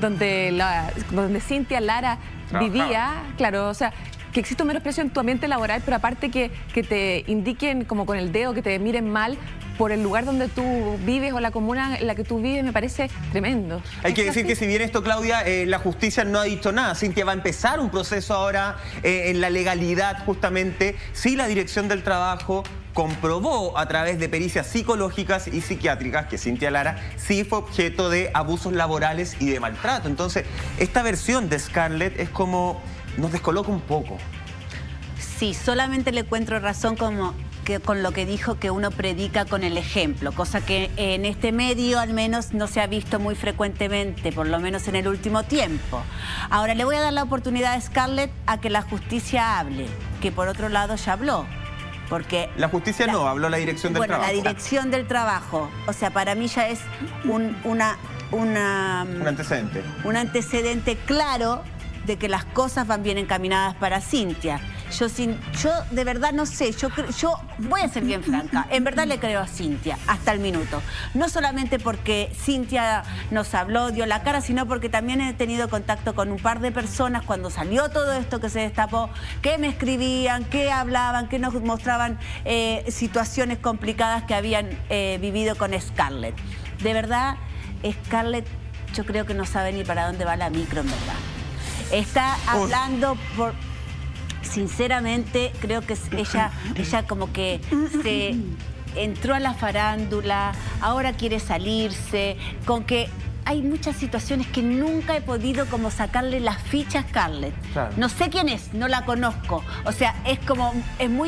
D: Cintia Lara vivía, claro, o sea, que existe un menosprecio en tu ambiente laboral, pero aparte que te indiquen como con el dedo, que te miren mal por el lugar donde tú vives o la comuna en la que tú vives, me parece tremendo.
C: Hay que decir que si bien esto, Claudia, la justicia no ha dicho nada, Cintia va a empezar un proceso ahora en la legalidad justamente, si la Dirección del Trabajo comprobó a través de pericias psicológicas y psiquiátricas que Cintia Lara sí fue objeto de abusos laborales y de maltrato. Entonces, esta versión de Scarlett es como, nos descoloca un poco.
E: Sí, solamente le encuentro razón con lo que dijo, que uno predica con el ejemplo, cosa que en este medio al menos no se ha visto muy frecuentemente, por lo menos en el último tiempo. Ahora le voy a dar la oportunidad a Scarlett a que la justicia hable, que por otro lado ya habló. Porque
C: la justicia habló la Dirección del Trabajo.
E: Bueno, la Dirección del Trabajo, o sea, para mí ya es un
C: antecedente.
E: Un antecedente claro de que las cosas van bien encaminadas para Cintia. Yo de verdad no sé, yo voy a ser bien franca, en verdad le creo a Cintia hasta el minuto. No solamente porque Cintia nos habló, dio la cara, sino porque también he tenido contacto con un par de personas cuando salió todo esto que se destapó, que me escribían, que hablaban, que nos mostraban situaciones complicadas que habían vivido con Scarlett. De verdad, Scarlett yo creo que no sabe ni para dónde va la micro, en verdad. Está hablando por... Sinceramente, creo que ella como que se entró a la farándula, ahora quiere salirse, con que hay muchas situaciones que nunca he podido como sacarle las fichas a Scarlett. Claro. No sé quién es, no la conozco. O sea, es muy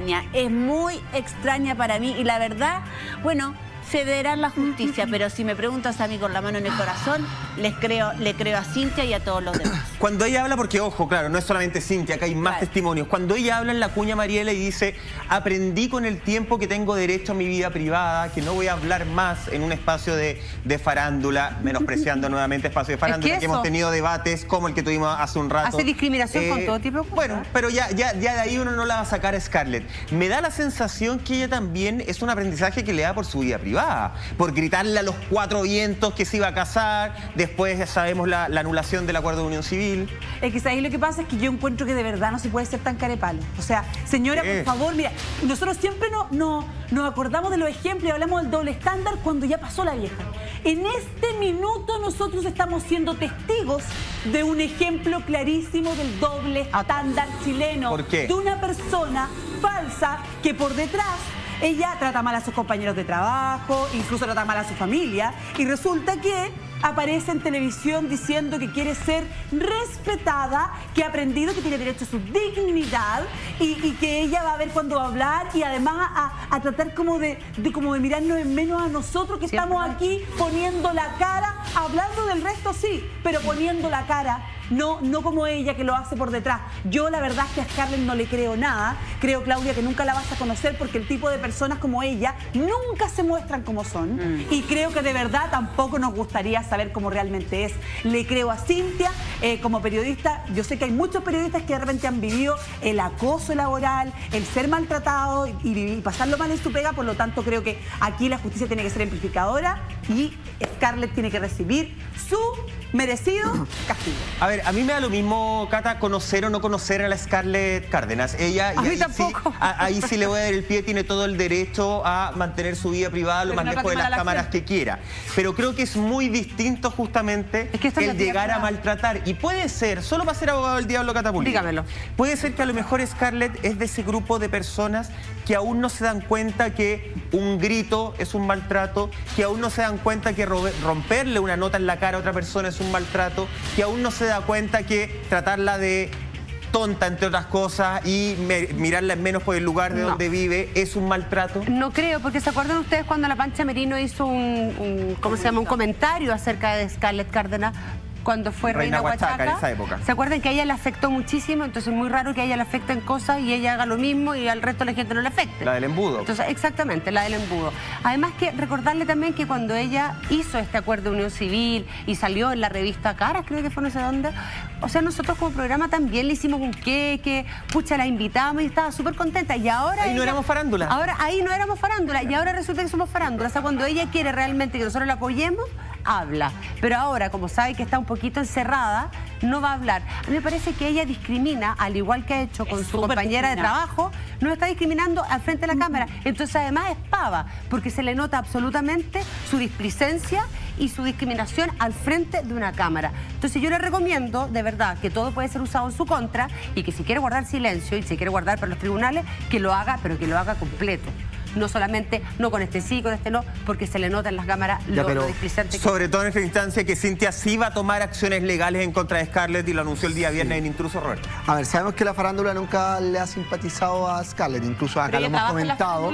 E: extraña para mí y la verdad, bueno, cederá la justicia, pero si me preguntas a mí con la mano en el corazón, le creo a Cintia y a todos los demás.
C: Cuando ella habla, porque ojo, claro, no es solamente Cintia, acá hay más testimonios. Cuando ella habla en la cuña, Mariela, y dice, aprendí con el tiempo que tengo derecho a mi vida privada, que no voy a hablar más en un espacio de farándula, menospreciando nuevamente espacio de farándula, que hemos tenido debates como el que tuvimos hace un rato.
G: Hace discriminación con todo tipo de cosas.
C: Bueno, pero ya de ahí uno no la va a sacar a Scarlett. Me da la sensación que ella también es un aprendizaje que le da por su vida privada, por gritarle a los cuatro vientos que se iba a casar, después ya sabemos la anulación del acuerdo de unión civil.
B: Es que ahí lo que pasa es que yo encuentro que de verdad no se puede ser tan carepalo. O sea, señora, por favor, mira, nosotros siempre nos acordamos de los ejemplos y hablamos del doble estándar cuando ya pasó la vieja. En este minuto nosotros estamos siendo testigos de un ejemplo clarísimo del doble estándar chileno.
C: ¿Por qué?
B: De una persona falsa que por detrás ella trata mal a sus compañeros de trabajo, incluso trata mal a su familia, y resulta que aparece en televisión diciendo que quiere ser respetada, que ha aprendido que tiene derecho a su dignidad y que ella va a ver cuándo va a hablar y además a tratar como de mirarnos en menos a nosotros que estamos aquí poniendo la cara, hablando del resto sí, pero poniendo la cara. No como ella que lo hace por detrás. Yo la verdad es que a Scarlett no le creo nada. Creo, Claudia, que nunca la vas a conocer porque el tipo de personas como ella nunca se muestran como son. Y creo que de verdad tampoco nos gustaría saber cómo realmente es. Le creo a Cintia como periodista. Yo sé que hay muchos periodistas que de repente han vivido el acoso laboral, el ser maltratado y pasarlo mal en su pega. Por lo tanto, creo que aquí la justicia tiene que ser amplificadora y Scarlett tiene que recibir su merecido castigo.
C: A ver, a mí me da lo mismo, Cata, conocer o no conocer a la Scarlett Cárdenas. Ella,
G: a mí tampoco.
C: Sí, ahí sí le voy a dar el pie, tiene todo el derecho a mantener su vida privada lo más lejos de las cámaras que quiera. Pero creo que es muy distinto justamente el llegar a maltratar. Y puede ser, solo para ser abogado del diablo, Cata Pulido.
G: Dígamelo.
C: Puede ser que a lo mejor Scarlett es de ese grupo de personas que aún no se dan cuenta que un grito es un maltrato, que aún no se dan cuenta que romperle una nota en la cara a otra persona es un maltrato, que aún no se da cuenta que tratarla de tonta, entre otras cosas, y mirarla en menos por el lugar de donde vive es un maltrato.
G: No creo, porque ¿se acuerdan ustedes cuando la Pancha Merino hizo un comentario acerca de Scarlett Cárdenas? Cuando fue Reina Huachaca,
C: en esa época.
G: ¿Se acuerdan que a ella le afectó muchísimo? Entonces es muy raro que a ella le afecten cosas y ella haga lo mismo y al resto de la gente no le afecte.
C: La del embudo.
G: Entonces, exactamente, la del embudo. Además que recordarle también que cuando ella hizo este acuerdo de unión civil y salió en la revista Caras, creo que fue no sé dónde, o sea, nosotros como programa también le hicimos un queque, pucha, la invitamos y estaba súper contenta. Y ahora
C: ahí no éramos farándula.
G: Ahora ahí no éramos farándula y ahora resulta que somos farándula. O sea, cuando ella quiere realmente que nosotros la apoyemos, habla. Pero ahora, como sabe que está un poquito encerrada, no va a hablar. A mí me parece que ella discrimina, al igual que ha hecho con su compañera de trabajo, no está discriminando al frente de la cámara. Entonces, además, es pava, porque se le nota absolutamente su displicencia y su discriminación al frente de una cámara. Entonces, yo le recomiendo, de verdad, que todo puede ser usado en su contra y que si quiere guardar silencio y si quiere guardar para los tribunales, que lo haga, pero que lo haga completo. No solamente, no con este sí, con este no, porque se le nota en las cámaras lo displicente que...
C: Sobre todo en esta instancia que Cintia sí va a tomar acciones legales en contra de Scarlett y lo anunció el día viernes en Intruso, Roberto.
F: A ver, sabemos que la farándula nunca le ha simpatizado a Scarlett, incluso acá lo hemos comentado.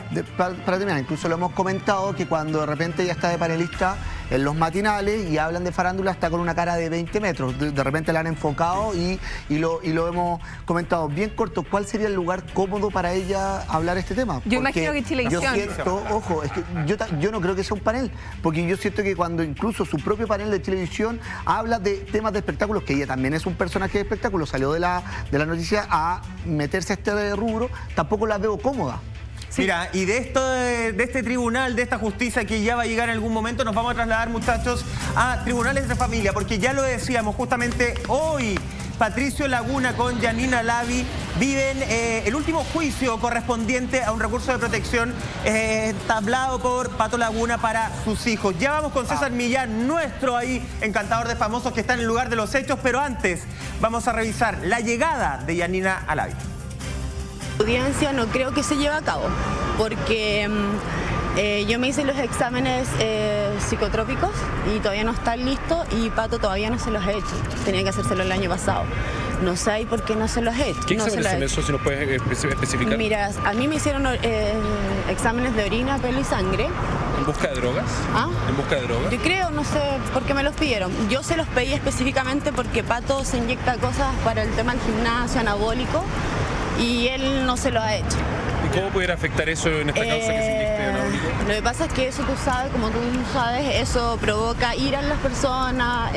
F: Para terminar, incluso lo hemos comentado que cuando de repente ella está de panelista en los matinales y hablan de farándula, está con una cara de 20 metros. De repente la han enfocado y lo hemos comentado. Bien corto, ¿cuál sería el lugar cómodo para ella hablar este tema?
D: Yo imagino que Chilevisión.
F: Yo siento, ojo, es que yo no creo que sea un panel, porque yo siento que cuando incluso su propio panel de televisión habla de temas de espectáculos, que ella también es un personaje de espectáculos, salió de la noticia a meterse a este rubro, tampoco la veo cómoda.
C: Sí. Mira, y de este tribunal, de esta justicia que ya va a llegar en algún momento, nos vamos a trasladar, muchachos, a tribunales de familia, porque ya lo decíamos, justamente hoy Patricio Laguna con Yanina Alavi viven el último juicio correspondiente a un recurso de protección tablado por Pato Laguna para sus hijos. Ya vamos con César Millán, nuestro ahí encantador de famosos que está en el lugar de los hechos, pero antes vamos a revisar la llegada de Yanina Alavi.
S: La audiencia no creo que se lleve a cabo, porque yo me hice los exámenes psicotrópicos y todavía no están listos y Pato todavía no se los ha hecho. Tenía que hacérselo el año pasado. No sé ahí por qué no se los ha hecho.
T: ¿Qué exámenes son esos, si nos puedes especificar?
S: Mira, a mí me hicieron exámenes de orina, pelo y sangre.
T: ¿En busca de drogas?
S: ¿Ah?
T: ¿En busca de drogas?
S: Yo creo, no sé por qué me los pidieron. Yo se los pedí específicamente porque Pato se inyecta cosas para el tema del gimnasio anabólico y él no se lo ha hecho.
T: ¿Y cómo pudiera afectar eso en esta causa que se inyecte anabólico?
S: Lo que pasa es que eso tú sabes, como tú sabes, eso provoca ira en las personas,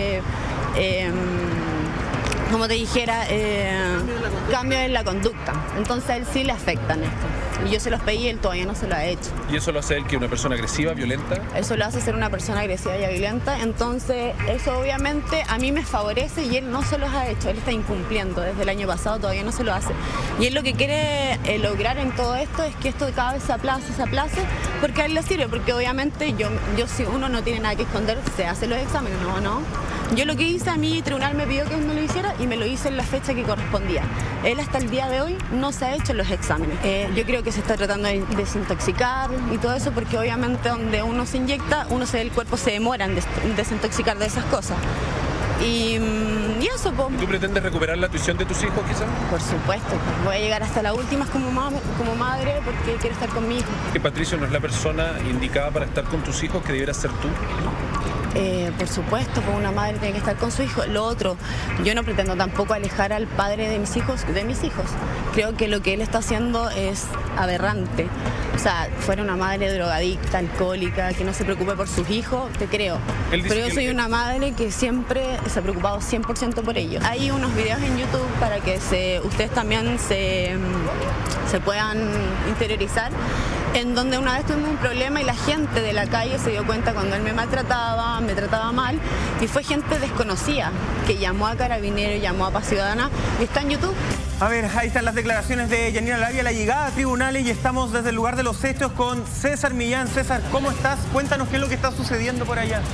S: como te dijera, cambio en la conducta. Entonces a él sí le afectan esto. Y yo se los pedí y él todavía no se lo ha hecho.
T: ¿Y eso lo hace él que una persona agresiva, violenta?
S: Eso lo hace ser una persona agresiva y violenta. Entonces eso obviamente a mí me favorece y él no se los ha hecho. Él está incumpliendo desde el año pasado, todavía no se lo hace. Y él lo que quiere lograr en todo esto es que esto cada vez se aplace, porque a él le sirve. Porque obviamente yo si uno no tiene nada que esconder, se hace los exámenes, ¿no? Yo lo que hice, a mí el tribunal me pidió que me lo hiciera y me lo hice en la fecha que correspondía. Él hasta el día de hoy no se ha hecho los exámenes. Yo creo que se está tratando de desintoxicar y todo eso porque obviamente donde uno se inyecta, el cuerpo se demora en desintoxicar de esas cosas. Y eso, pues.
T: ¿Tú pretendes recuperar la tuición de tus hijos, quizás?
S: Por supuesto, voy a llegar hasta las últimas como madre porque quiero estar con mi hijo.
T: ¿Que Patricio no es la persona indicada para estar con tus hijos, que debería ser tú?
S: Por supuesto, pues una madre tiene que estar con su hijo. Lo otro, yo no pretendo tampoco alejar al padre de mis hijos Creo que lo que él está haciendo es aberrante. O sea, fuera una madre drogadicta, alcohólica, que no se preocupe por sus hijos, te creo. Pero yo soy una madre que siempre se ha preocupado 100% por ellos. Hay unos videos en YouTube para que ustedes también se puedan interiorizar, en donde una vez tuvimos un problema y la gente de la calle se dio cuenta cuando él me maltrataba, me trataba mal, y fue gente desconocida que llamó a Carabineros, llamó a Paz Ciudadana y está en YouTube.
C: A ver, ahí están las declaraciones de Yanina Alavi a la llegada a tribunales y estamos desde el lugar de los hechos con César Millán. César, ¿cómo estás? Cuéntanos qué es lo que está sucediendo por allá.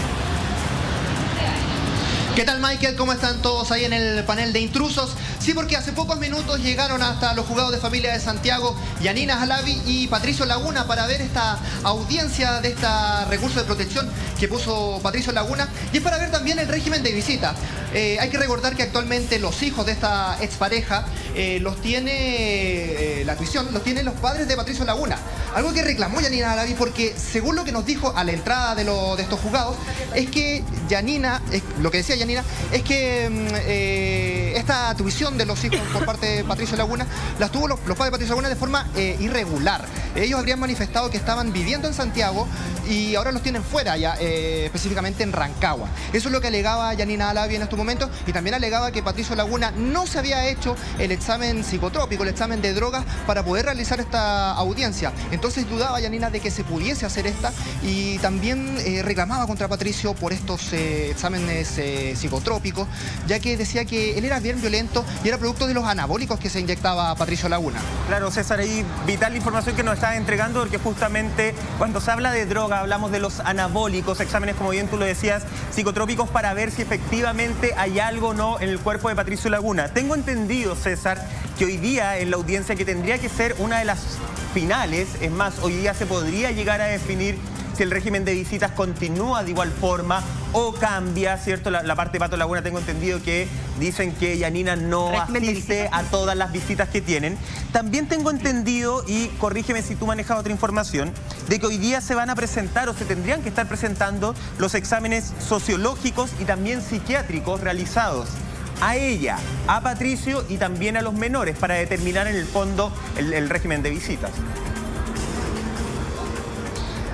U: ¿Qué tal, Michael? ¿Cómo están todos ahí en el panel de intrusos? Sí, porque hace pocos minutos llegaron hasta los juzgados de familia de Santiago Yanina Alavi y Patricio Laguna para ver esta audiencia de este recurso de protección que puso Patricio Laguna, y es para ver también el régimen de visita. Hay que recordar que actualmente los hijos de esta expareja los tiene la tuición, los tienen los padres de Patricio Laguna. Algo que reclamó Yanina Alavi, porque según lo que nos dijo a la entrada de estos juzgados, es que lo que decía Yanina, es que esta tuición de los hijos por parte de Patricio Laguna las tuvo los padres de Patricio Laguna de forma irregular. Ellos habrían manifestado que estaban viviendo en Santiago y ahora los tienen fuera, ya específicamente en Rancagua. Eso es lo que alegaba Yanina Alavi en estos momentos, y también alegaba que Patricio Laguna no se había hecho el examen psicotrópico, el examen de drogas, para poder realizar esta audiencia. Entonces dudaba Yanina de que se pudiese hacer esta, y también reclamaba contra Patricio por estos exámenes psicotrópicos, ya que decía que él era bien violento y era producto de los anabólicos que se inyectaba Patricio Laguna.
C: Claro, César, ahí vital la información que nos estás entregando, porque justamente cuando se habla de droga hablamos de los anabólicos, exámenes, como bien tú lo decías, psicotrópicos, para ver si efectivamente hay algo o no en el cuerpo de Patricio Laguna. Tengo entendido, César, que hoy día en la audiencia, que tendría que ser una de las finales, es más, hoy día se podría llegar a definir si el régimen de visitas continúa de igual forma o cambia, ¿cierto? La parte de Pato Laguna, tengo entendido que dicen que Yanina no asiste a todas las visitas que tienen. También tengo entendido, y corrígeme si tú manejas otra información, de que hoy día se van a presentar o se tendrían que estar presentando los exámenes sociológicos y también psiquiátricos realizados a ella, a Patricio y también a los menores, para determinar en el fondo el régimen de visitas.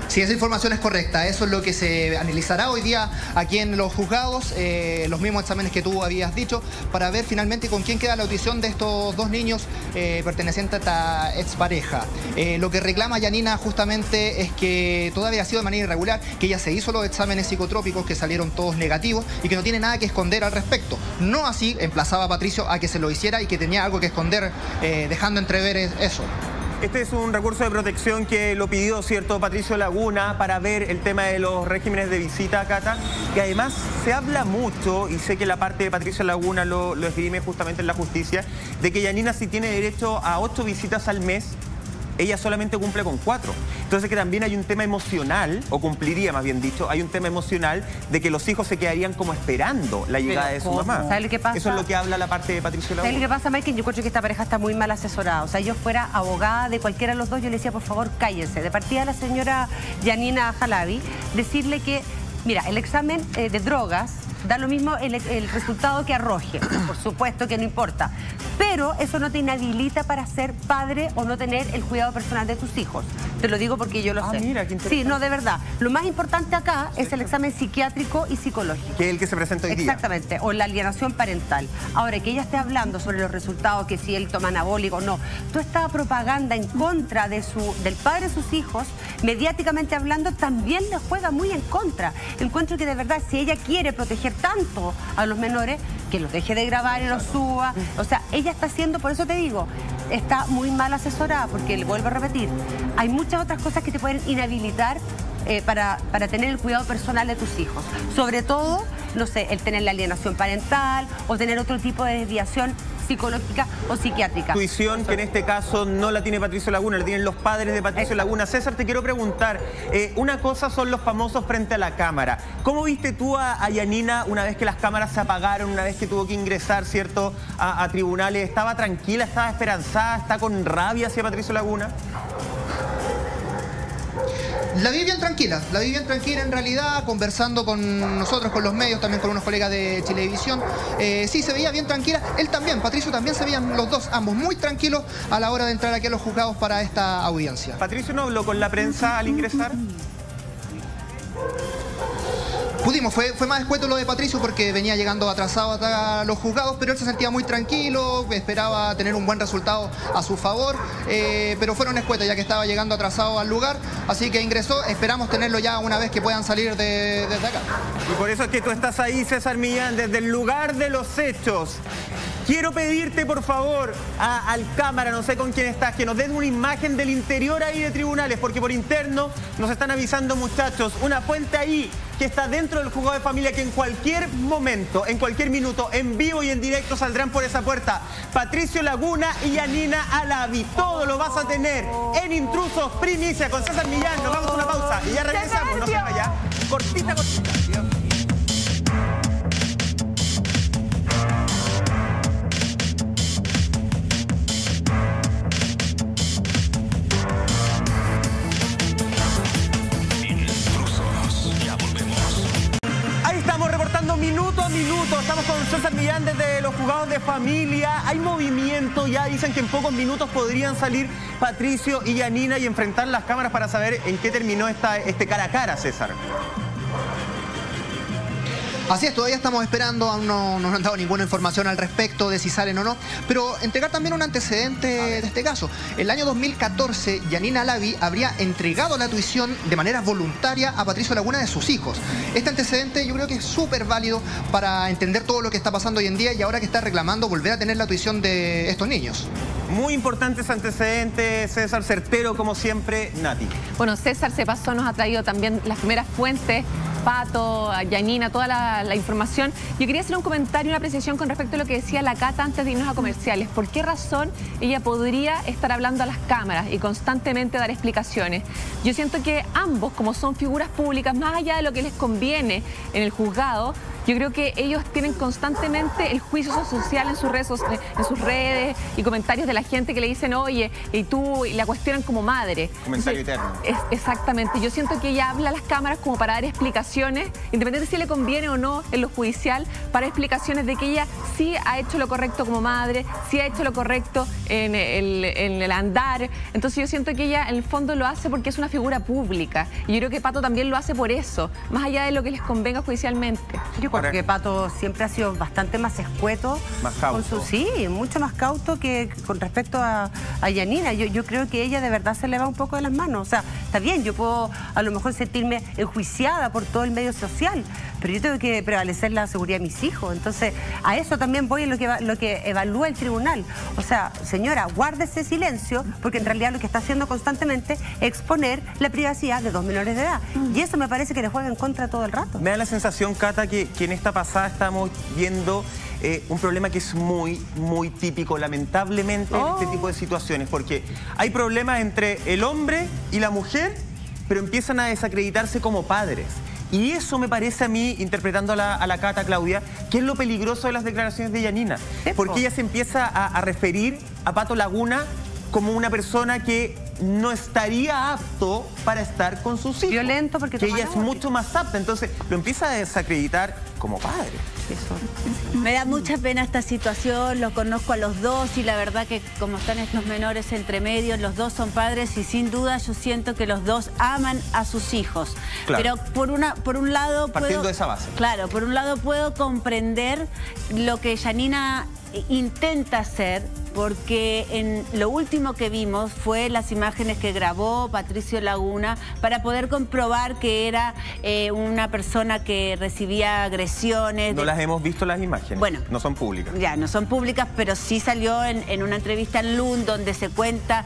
U: Sí, esa información es correcta. Eso es lo que se analizará hoy día aquí en los juzgados, los mismos exámenes que tú habías dicho, para ver finalmente con quién queda la audición de estos dos niños pertenecientes a esta expareja. Lo que reclama Yanina justamente es que todo había sido de manera irregular, que ella se hizo los exámenes psicotrópicos que salieron todos negativos y que no tiene nada que esconder al respecto. No así emplazaba a Patricio a que se lo hiciera y que tenía algo que esconder, dejando entrever eso.
C: Este es un recurso de protección que lo pidió, ¿cierto?, Patricio Laguna, para ver el tema de los regímenes de visita, Cata, que además se habla mucho, y sé que la parte de Patricio Laguna lo esgrime justamente en la justicia, de que Yanina sí tiene derecho a 8 visitas al mes, ella solamente cumple con 4. Entonces que también hay un tema emocional, o cumpliría más bien dicho, hay un tema emocional de que los hijos se quedarían como esperando la llegada de su mamá.
G: ¿Sabes lo que pasa?
C: Eso es lo que habla la parte de Patricio Laguna.
G: ¿Sabes lo que pasa, Michael? Yo creo que esta pareja está muy mal asesorada. O sea, yo fuera abogada de cualquiera de los dos, yo le decía, por favor, cállense. De partida a la señora Yanina Halabi, decirle que, mira, el examen de drogas da lo mismo el resultado que arroje. Por supuesto que no importa. Pero eso no te inhabilita para ser padre o no tener el cuidado personal de tus hijos. Te lo digo porque yo lo sé.
C: Mira, qué interesante.
G: Sí, no, de verdad. Lo más importante acá es el examen psiquiátrico y psicológico.
C: Que es el que se presenta hoy día.
G: Exactamente. O la alienación parental. Ahora, que ella esté hablando sobre los resultados, que si él toma anabólico, no. Toda esta propaganda en contra del padre de sus hijos, mediáticamente hablando, también le juega muy en contra. Encuentro que de verdad, si ella quiere proteger tanto a los menores, que los deje de grabar y los suba. O sea, ella está haciendo, por eso te digo, está muy mal asesorada, porque le vuelvo a repetir, hay muchas otras cosas que te pueden inhabilitar para tener el cuidado personal de tus hijos. Sobre todo, no sé, el tener la alienación parental o tener otro tipo de desviación psicológica o psiquiátrica.
C: Tuición que en este caso no la tiene Patricio Laguna, la tienen los padres de Patricio Laguna. César, te quiero preguntar, una cosa son los famosos frente a la cámara. ¿Cómo viste tú a Yanina una vez que las cámaras se apagaron, una vez que tuvo que ingresar, ¿cierto?, a tribunales? ¿Estaba tranquila, estaba esperanzada, está con rabia hacia Patricio Laguna?
U: La vi bien tranquila en realidad, conversando con nosotros, con los medios, también con unos colegas de Chilevisión. Sí, se veía bien tranquila. Él también, Patricio también, se veían los dos, ambos muy tranquilos a la hora de entrar aquí a los juzgados para esta audiencia.
C: ¿Patricio no habló con la prensa al ingresar?
U: Pudimos, fue más escueto lo de Patricio porque venía llegando atrasado a los juzgados, pero él se sentía muy tranquilo, esperaba tener un buen resultado a su favor, pero fueron escuetos ya que estaba llegando atrasado al lugar, así que ingresó, esperamos tenerlo ya una vez que puedan salir desde acá.
C: Y por eso es que tú estás ahí, César Millán, desde el lugar de los hechos. Quiero pedirte, por favor, al cámara, no sé con quién estás, que nos den una imagen del interior ahí de tribunales, porque por interno nos están avisando, muchachos, una fuente ahí que está dentro del juzgado de familia, que en cualquier momento, en cualquier minuto, en vivo y en directo saldrán por esa puerta Patricio Laguna y Yanina Halabi. Todo lo vas a tener en Intrusos Primicia con César Millán. Nos vamos a una pausa y ya regresamos. No se vaya. Cortita, cortita. Minuto a minuto, estamos con César Millán desde los juzgados de familia. Hay movimiento, ya dicen que en pocos minutos podrían salir Patricio y Yanina y enfrentar las cámaras para saber en qué terminó este cara a cara, César.
U: Así es, todavía estamos esperando, aún no nos han dado ninguna información al respecto de si salen o no, pero entregar también un antecedente de este caso. El año 2014, Yanina Halabi habría entregado la tuición de manera voluntaria a Patricio Laguna de sus hijos. Este antecedente yo creo que es súper válido para entender todo lo que está pasando hoy en día y ahora que está reclamando volver a tener la tuición de estos niños.
C: Muy importante ese antecedente, César, certero como siempre, Nati.
D: Bueno, César se pasó, nos ha traído también las primeras fuentes, Pato, Yanina, toda la información. Yo quería hacer un comentario, una apreciación con respecto a lo que decía la Cata antes de irnos a comerciales. ¿Por qué razón ella podría estar hablando a las cámaras y constantemente dar explicaciones? Yo siento que ambos, como son figuras públicas, más allá de lo que les conviene en el juzgado, Yo creo que ellos tienen constantemente el juicio social en sus redes y comentarios de la gente que le dicen, oye, y tú, y la cuestionan como madre.
C: Comentario eterno.
D: Exactamente. Yo siento que ella habla a las cámaras como para dar explicaciones, independientemente si le conviene o no en lo judicial, para explicaciones de que ella sí ha hecho lo correcto como madre, sí ha hecho lo correcto en el andar. Entonces yo siento que ella en el fondo lo hace porque es una figura pública. Y yo creo que Pato también lo hace por eso, más allá de lo que les convenga judicialmente.
G: Yo creo que Pato siempre ha sido bastante más escueto.
C: Más cauto.
G: Sí, mucho más cauto que con respecto a Yanina. Yo creo que ella de verdad se le va un poco de las manos. O sea, está bien, yo puedo a lo mejor sentirme enjuiciada por todo el medio social, pero yo tengo que prevalecer la seguridad de mis hijos. Entonces, a eso también voy en lo que evalúa el tribunal. O sea, señora, guárdese silencio, porque en realidad lo que está haciendo constantemente es exponer la privacidad de 2 menores de edad. Y eso me parece que le juega en contra todo el rato.
C: Me da la sensación, Cata, que en esta pasada estamos viendo un problema que es muy, muy típico, lamentablemente, en este tipo de situaciones, porque hay problemas entre el hombre y la mujer, pero empiezan a desacreditarse como padres. Y eso me parece a mí, interpretando a la Cata, Claudia, que es lo peligroso de las declaraciones de Yanina. Porque ella se empieza a referir a Pato Laguna como una persona que no estaría apto para estar con sus hijos.
G: Violento porque
C: que ella es mucho más apta. Entonces lo empieza a desacreditar como padre.
E: Me da mucha pena esta situación, los conozco a los dos y la verdad que como están estos menores entre medio, los dos son padres y sin duda yo siento que los dos aman a sus hijos.
C: Claro.
E: Pero por un lado
C: partiendo de esa base.
E: Claro, por un lado puedo comprender lo que Yanina intenta hacer, porque en lo último que vimos fue las imágenes que grabó Patricio Laguna para poder comprobar que era una persona que recibía agresiones.
C: No las hemos visto las imágenes.
E: Bueno,
C: no son públicas.
E: Ya, no son públicas, pero sí salió en una entrevista en LUN donde se cuenta,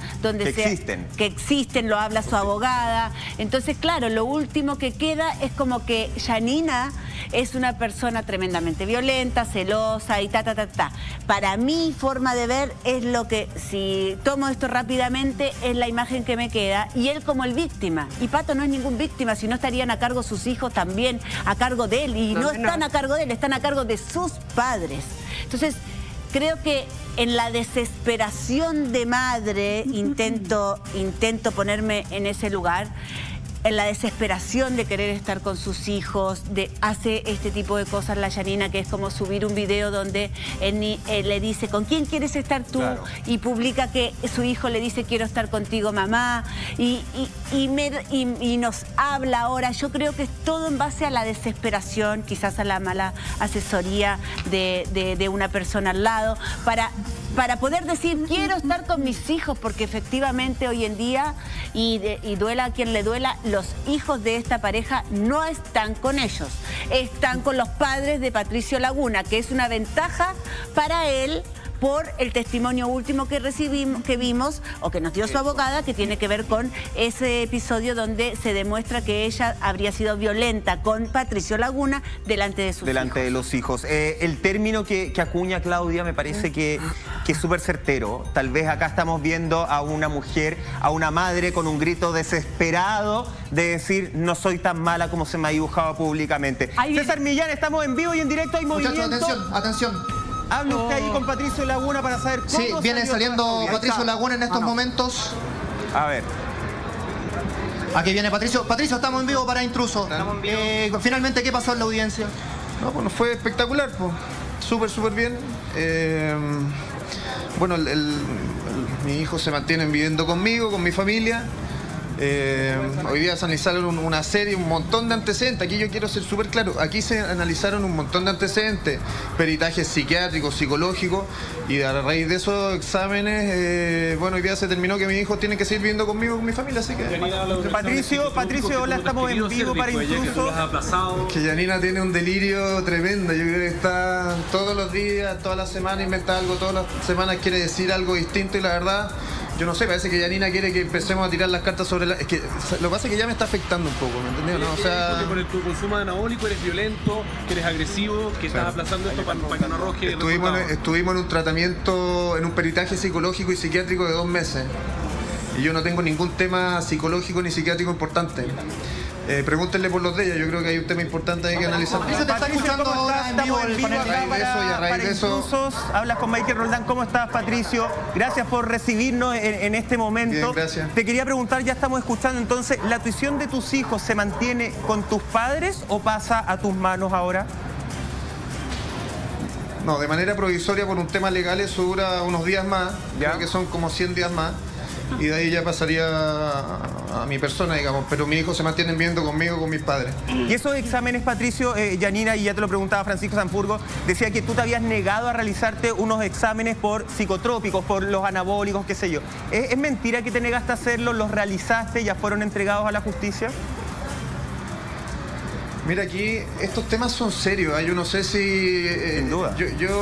E: que existen, lo habla su abogada. Entonces, claro, lo último que queda es como que Yanina es una persona tremendamente violenta, celosa y ta. Para mi forma de ver es lo que, si tomo esto rápidamente, es la imagen que me queda. Y él como el víctima. Y Pato no es ningún víctima, si no estarían a cargo sus hijos también, a cargo de él. Y no están a cargo de él, están a cargo de sus padres. Entonces, creo que en la desesperación de madre, intento ponerme en ese lugar, en la desesperación de querer estar con sus hijos, hace este tipo de cosas la Yanina, que es como subir un video donde él le dice, ¿con quién quieres estar tú? Claro. Y publica que su hijo le dice, quiero estar contigo, mamá. Y nos habla ahora. Yo creo que es todo en base a la desesperación, quizás a la mala asesoría de una persona al lado, para poder decir, quiero estar con mis hijos, porque efectivamente hoy en día, y duela a quien le duela, los hijos de esta pareja no están con ellos, están con los padres de Patricio Laguna, que es una ventaja para él por el testimonio último que vimos, o que nos dio su abogada, que tiene que ver con ese episodio donde se demuestra que ella habría sido violenta con Patricio Laguna delante de sus hijos.
C: Delante de los hijos. El término que acuña Claudia me parece que es súper certero. Tal vez acá estamos viendo a una mujer, a una madre con un grito desesperado de decir, no soy tan mala como se me ha dibujado públicamente. César Millán, estamos en vivo y en directo, hay movimiento.
U: Muchachos, atención.
C: Hable usted ahí con Patricio Laguna para saber cómo...
U: Sí, viene saliendo Patricio Laguna en estos momentos.
C: A ver.
U: Aquí viene Patricio. Patricio, estamos en vivo para Intruso. Finalmente, ¿qué pasó en la audiencia?
J: No, bueno, fue espectacular, pues. Súper bien. Bueno, mis hijos se mantienen viviendo conmigo, con mi familia. Hoy día se analizaron una serie, un montón de antecedentes. Aquí yo quiero ser súper claro. Aquí se analizaron un montón de antecedentes, peritajes psiquiátricos, psicológicos, y a raíz de esos exámenes, bueno, hoy día se determinó que mis hijos tienen que seguir viviendo conmigo, con mi familia, así que...
C: Patricio, hola, estamos en vivo para Intruso.
J: Que Yanina tiene un delirio tremendo. Yo creo que está todos los días, todas las semanas inventa algo, todas las semanas quiere decir algo distinto, y la verdad... Yo no sé, parece que Yanina quiere que empecemos a tirar las cartas sobre la... Es que lo que pasa es que ya me está afectando un poco, ¿me entendés? ¿No? O sea...
T: Porque por tu consumo de anabólico eres violento, que eres agresivo, que estás aplazando esto para que no arroje...
J: Estuvimos en un tratamiento, en un peritaje psicológico y psiquiátrico de 2 meses. Y yo no tengo ningún tema psicológico ni psiquiátrico importante. Pregúntenle por los de ella, yo creo que hay un tema importante ahí que analizar.
U: Patricio, te está escuchando ahora en vivo el panel
C: para Intrusos. Hablas con Michael Roldán. ¿Cómo estás, Patricio? Gracias por recibirnos en este momento.
J: Bien, gracias.
C: Te quería preguntar, ya estamos escuchando, entonces, ¿la tuición de tus hijos se mantiene con tus padres o pasa a tus manos ahora?
J: No, de manera provisoria por un tema legal eso dura unos días más, creo que son como 100 días más, y de ahí ya pasaría a mi persona, digamos, pero mis hijos se mantienen viendo conmigo, con mis padres.
C: Y esos exámenes, Patricio, Yanina, y ya te lo preguntaba Francisco Sanfurgo, decía que tú te habías negado a realizarte unos exámenes por psicotrópicos, por los anabólicos, qué sé yo. ¿Es mentira que te negaste a hacerlo? ¿Los realizaste y ya fueron entregados a la justicia?
J: Mira, aquí estos temas son serios, yo no sé si...
C: Sin duda.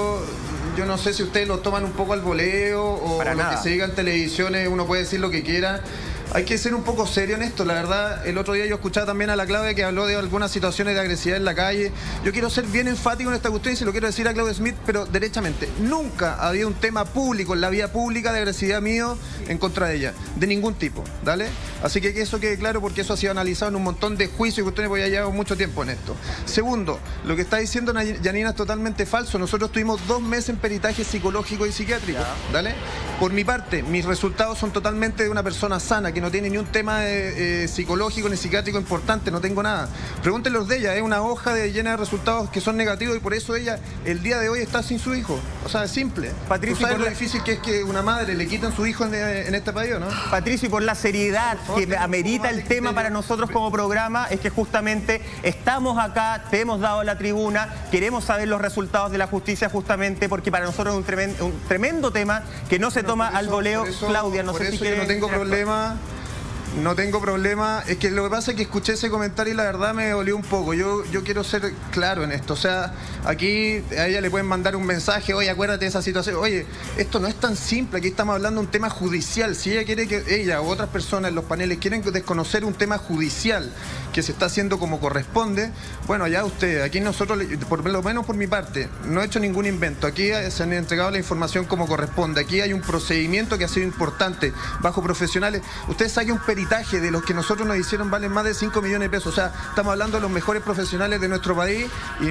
J: Yo no sé si ustedes lo toman un poco al voleo o
C: Para
J: lo
C: nada.
J: que se diga en televisiones, uno puede decir lo que quiera. Hay que ser un poco serio en esto, la verdad. El otro día yo escuchaba también a la Claudia que habló de algunas situaciones de agresividad en la calle. Yo quiero ser bien enfático en esta cuestión y se lo quiero decir a Claudia Schmidt, pero derechamente. Nunca había un tema público, en la vía pública, de agresividad mío en contra de ella. De ningún tipo, ¿dale? Así que eso quede claro porque eso ha sido analizado en un montón de juicios y cuestiones porque ya llevamos mucho tiempo en esto. Segundo, lo que está diciendo Yanina es totalmente falso. Nosotros tuvimos 2 meses en peritaje psicológico y psiquiátrico, ¿dale? Por mi parte, mis resultados son totalmente de una persona sana, que no tiene ni un tema psicológico ni psiquiátrico importante, no tengo nada. Pregúntenlos de ella, es una hoja llena de resultados que son negativos y por eso ella el día de hoy está sin su hijo. O sea, es simple.
C: Patricio,
J: ¿tú sabes lo difícil que es que una madre le quiten su hijo en este país, ¿no?
C: Patricio, y por la seriedad que amerita el tema para nosotros como programa, es que justamente estamos acá, te hemos dado la tribuna, queremos saber los resultados de la justicia justamente porque para nosotros es un tremendo tema que no se toma al voleo. Claudia, no sé si quieres...
J: No tengo problema. No tengo problema, es que lo que pasa es que escuché ese comentario y la verdad me dolió un poco. Yo quiero ser claro en esto, o sea, aquí a ella le pueden mandar un mensaje, oye, acuérdate de esa situación. Oye, esto no es tan simple, aquí estamos hablando de un tema judicial. Si ella quiere que ella u otras personas en los paneles quieren desconocer un tema judicial que se está haciendo como corresponde, bueno, allá usted, aquí nosotros, por lo menos por mi parte, no he hecho ningún invento. Aquí se han entregado la información como corresponde. Aquí hay un procedimiento que ha sido importante, bajo profesionales. Usted saque un peritaje de los que nosotros nos hicieron valen más de 5 millones de pesos. O sea, estamos hablando de los mejores profesionales de nuestro país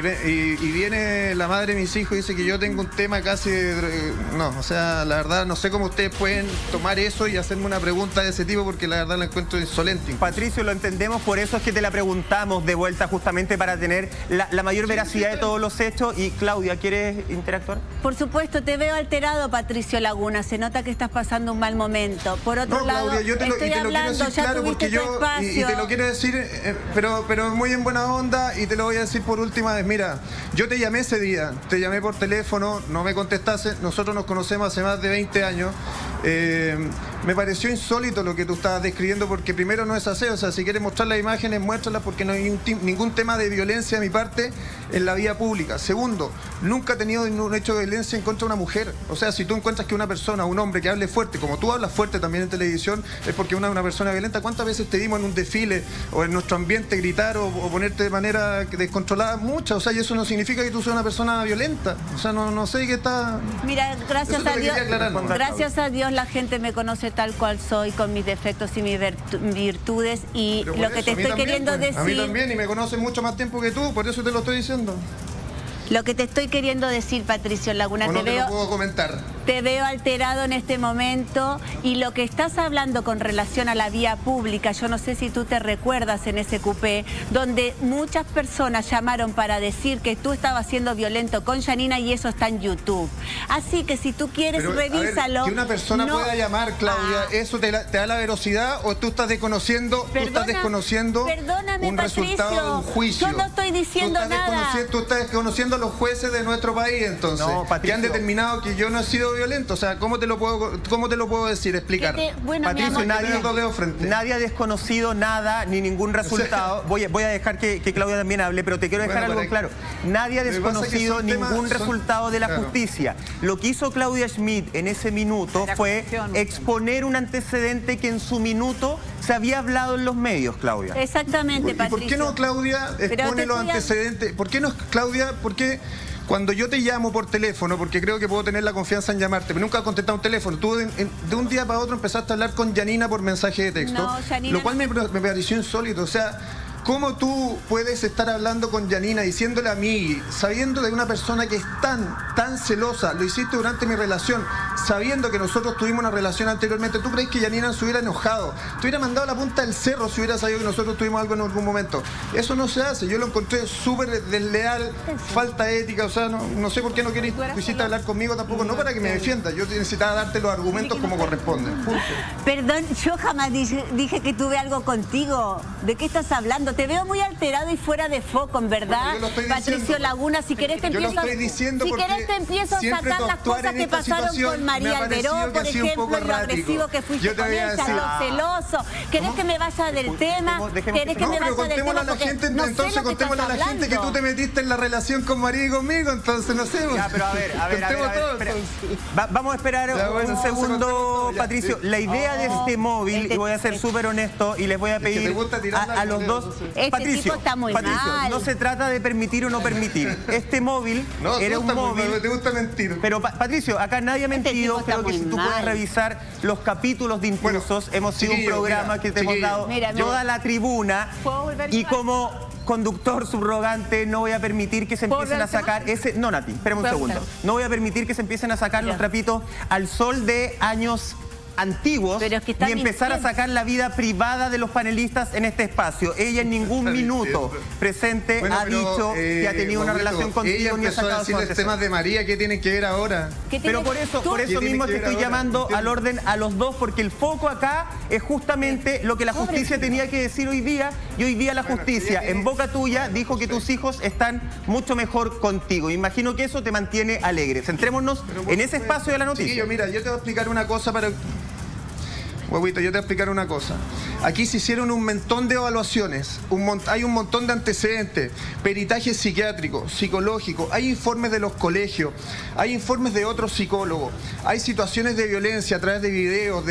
J: y viene la madre de mis hijos y dice que yo tengo un tema casi... No, o sea, la verdad no sé cómo ustedes pueden tomar eso y hacerme una pregunta de ese tipo porque la verdad la encuentro insolente.
C: Patricio, lo entendemos, por eso es que te la preguntamos de vuelta justamente para tener la mayor veracidad de todos los hechos. Y Claudia, ¿quieres interactuar?
E: Por supuesto, te veo alterado, Patricio Laguna. Se nota que estás pasando un mal momento. Por otro lado,
J: Claudia, yo te lo quiero decir claro porque yo y te lo quiero decir, pero muy en buena onda y te lo voy a decir por última vez. Mira, yo te llamé ese día, te llamé por teléfono, no me contestaste. Nosotros nos conocemos hace más de 20 años. Me pareció insólito lo que tú estabas describiendo porque primero no es así, o sea, si quieres mostrar las imágenes, muéstralas porque no hay ningún tema de violencia de mi parte en la vía pública. Segundo, nunca he tenido un hecho de violencia en contra de una mujer. O sea, si tú encuentras que una persona, un hombre que hable fuerte, como tú hablas fuerte también en televisión, es porque una persona violenta. ¿Cuántas veces te dimos en un desfile o en nuestro ambiente gritar o ponerte de manera descontrolada? Muchas, o sea, y eso no significa que tú seas una persona violenta. O sea, no sé qué está...
E: Mira, gracias a Dios la gente me conoce tal cual soy, con mis defectos y mis virtudes, y lo que te estoy queriendo decir...
J: A mí también, y me conocen mucho más tiempo que tú, por eso te lo estoy diciendo.
E: Lo que te estoy queriendo decir, Patricio Laguna,
J: no te lo puedo comentar.
E: Te veo alterado en este momento y lo que estás hablando con relación a la vía pública, yo no sé si tú te recuerdas en ese cupé, donde muchas personas llamaron para decir que tú estabas siendo violento con Yanina y eso está en YouTube. Así que si tú quieres, revísalo.
J: Que una persona pueda llamar, Claudia, ¿eso te da la velocidad o tú estás desconociendo, un resultado de un juicio?
E: Yo no estoy diciendo nada.
J: Tú estás desconociendo los jueces de nuestro país, entonces, que han determinado que yo no he sido violento. O sea, ¿cómo te lo puedo decir, explicar?
C: Patricio, nadie ha desconocido nada, ni ningún resultado. Voy a dejar que Claudia también hable, pero te quiero dejar algo claro. Nadie ha desconocido ningún resultado de la justicia. Lo que hizo Claudia Schmidt en ese minuto fue exponer un antecedente que en su minuto se había hablado en los medios, Claudia.
E: Exactamente, Patricio.
J: ¿Y por qué no, Claudia, expone los antecedentes? ¿Por qué no, Claudia? ¿Por qué cuando yo te llamo por teléfono, porque creo que puedo tener la confianza en llamarte, pero nunca has contestado un teléfono, tú de un día para otro empezaste a hablar con Yanina por mensaje de texto, lo cual me pareció insólito. O sea, ¿Cómo tú puedes estar hablando con Yanina, diciéndole a mí, sabiendo de una persona que es tan celosa, lo hiciste durante mi relación, sabiendo que nosotros tuvimos una relación anteriormente? ¿Tú crees que Yanina se hubiera enojado? Te hubiera mandado a la punta del cerro si hubiera sabido que nosotros tuvimos algo en algún momento. Eso no se hace. Yo lo encontré súper desleal, falta de ética. O sea, no sé por qué no quisiste hablar conmigo tampoco, no para que me defienda. Yo necesitaba darte los argumentos como corresponden. Punto.
E: Perdón, yo jamás dije que tuve algo contigo. ¿De qué estás hablando? Te veo muy alterado y fuera de foco, en verdad.
J: Bueno,
E: Patricio Laguna, si querés te empiezo a sacar las cosas que pasaron con María Alberó, por ejemplo, lo agresivo que fuiste con ella, lo celoso. ¿Querés que me vaya del tema? ¿Querés que me vaya del tema?
J: Entonces contémosle a la gente que tú te metiste en la relación con María y conmigo, entonces no sé.
C: Ya, pero a ver, vamos a esperar un segundo, Patricio. La idea de este móvil, y voy a ser súper honesto, y les voy a pedir a los dos... Patricio, no se trata de permitir o no permitir. Este móvil era un móvil...
J: Te gusta mentir.
C: Pero Patricio, acá nadie ha mentido. Creo que si tú puedes revisar los capítulos de Intrusos, hemos sido un programa que te hemos dado toda la tribuna, y como conductor subrogante no voy a permitir que se empiecen a sacar ese... No, Nati, espérame un segundo. No voy a permitir que se empiecen a sacar los trapitos al sol de años antiguos y empezar a sacar la vida privada de los panelistas en este espacio. Ella en ningún minuto presente ha dicho que ha tenido una relación contigo ni ha sacado
J: a decir los temas de María. ¿Qué tienen que ver ahora?
C: Pero por eso mismo te estoy llamando al orden a los dos, porque el foco acá es justamente lo que la justicia tenía que decir hoy día, y hoy día la justicia en boca tuya dijo que tus hijos están mucho mejor contigo. Imagino que eso te mantiene alegre. Centrémonos en ese espacio de la noticia.
J: Chiquillo, mira, yo te voy a explicar una cosa para... Huevito, yo te voy a explicar una cosa. Aquí se hicieron un montón de evaluaciones, hay un montón de antecedentes, peritaje psiquiátrico, psicológico, hay informes de los colegios, hay informes de otros psicólogos, hay situaciones de violencia a través de videos,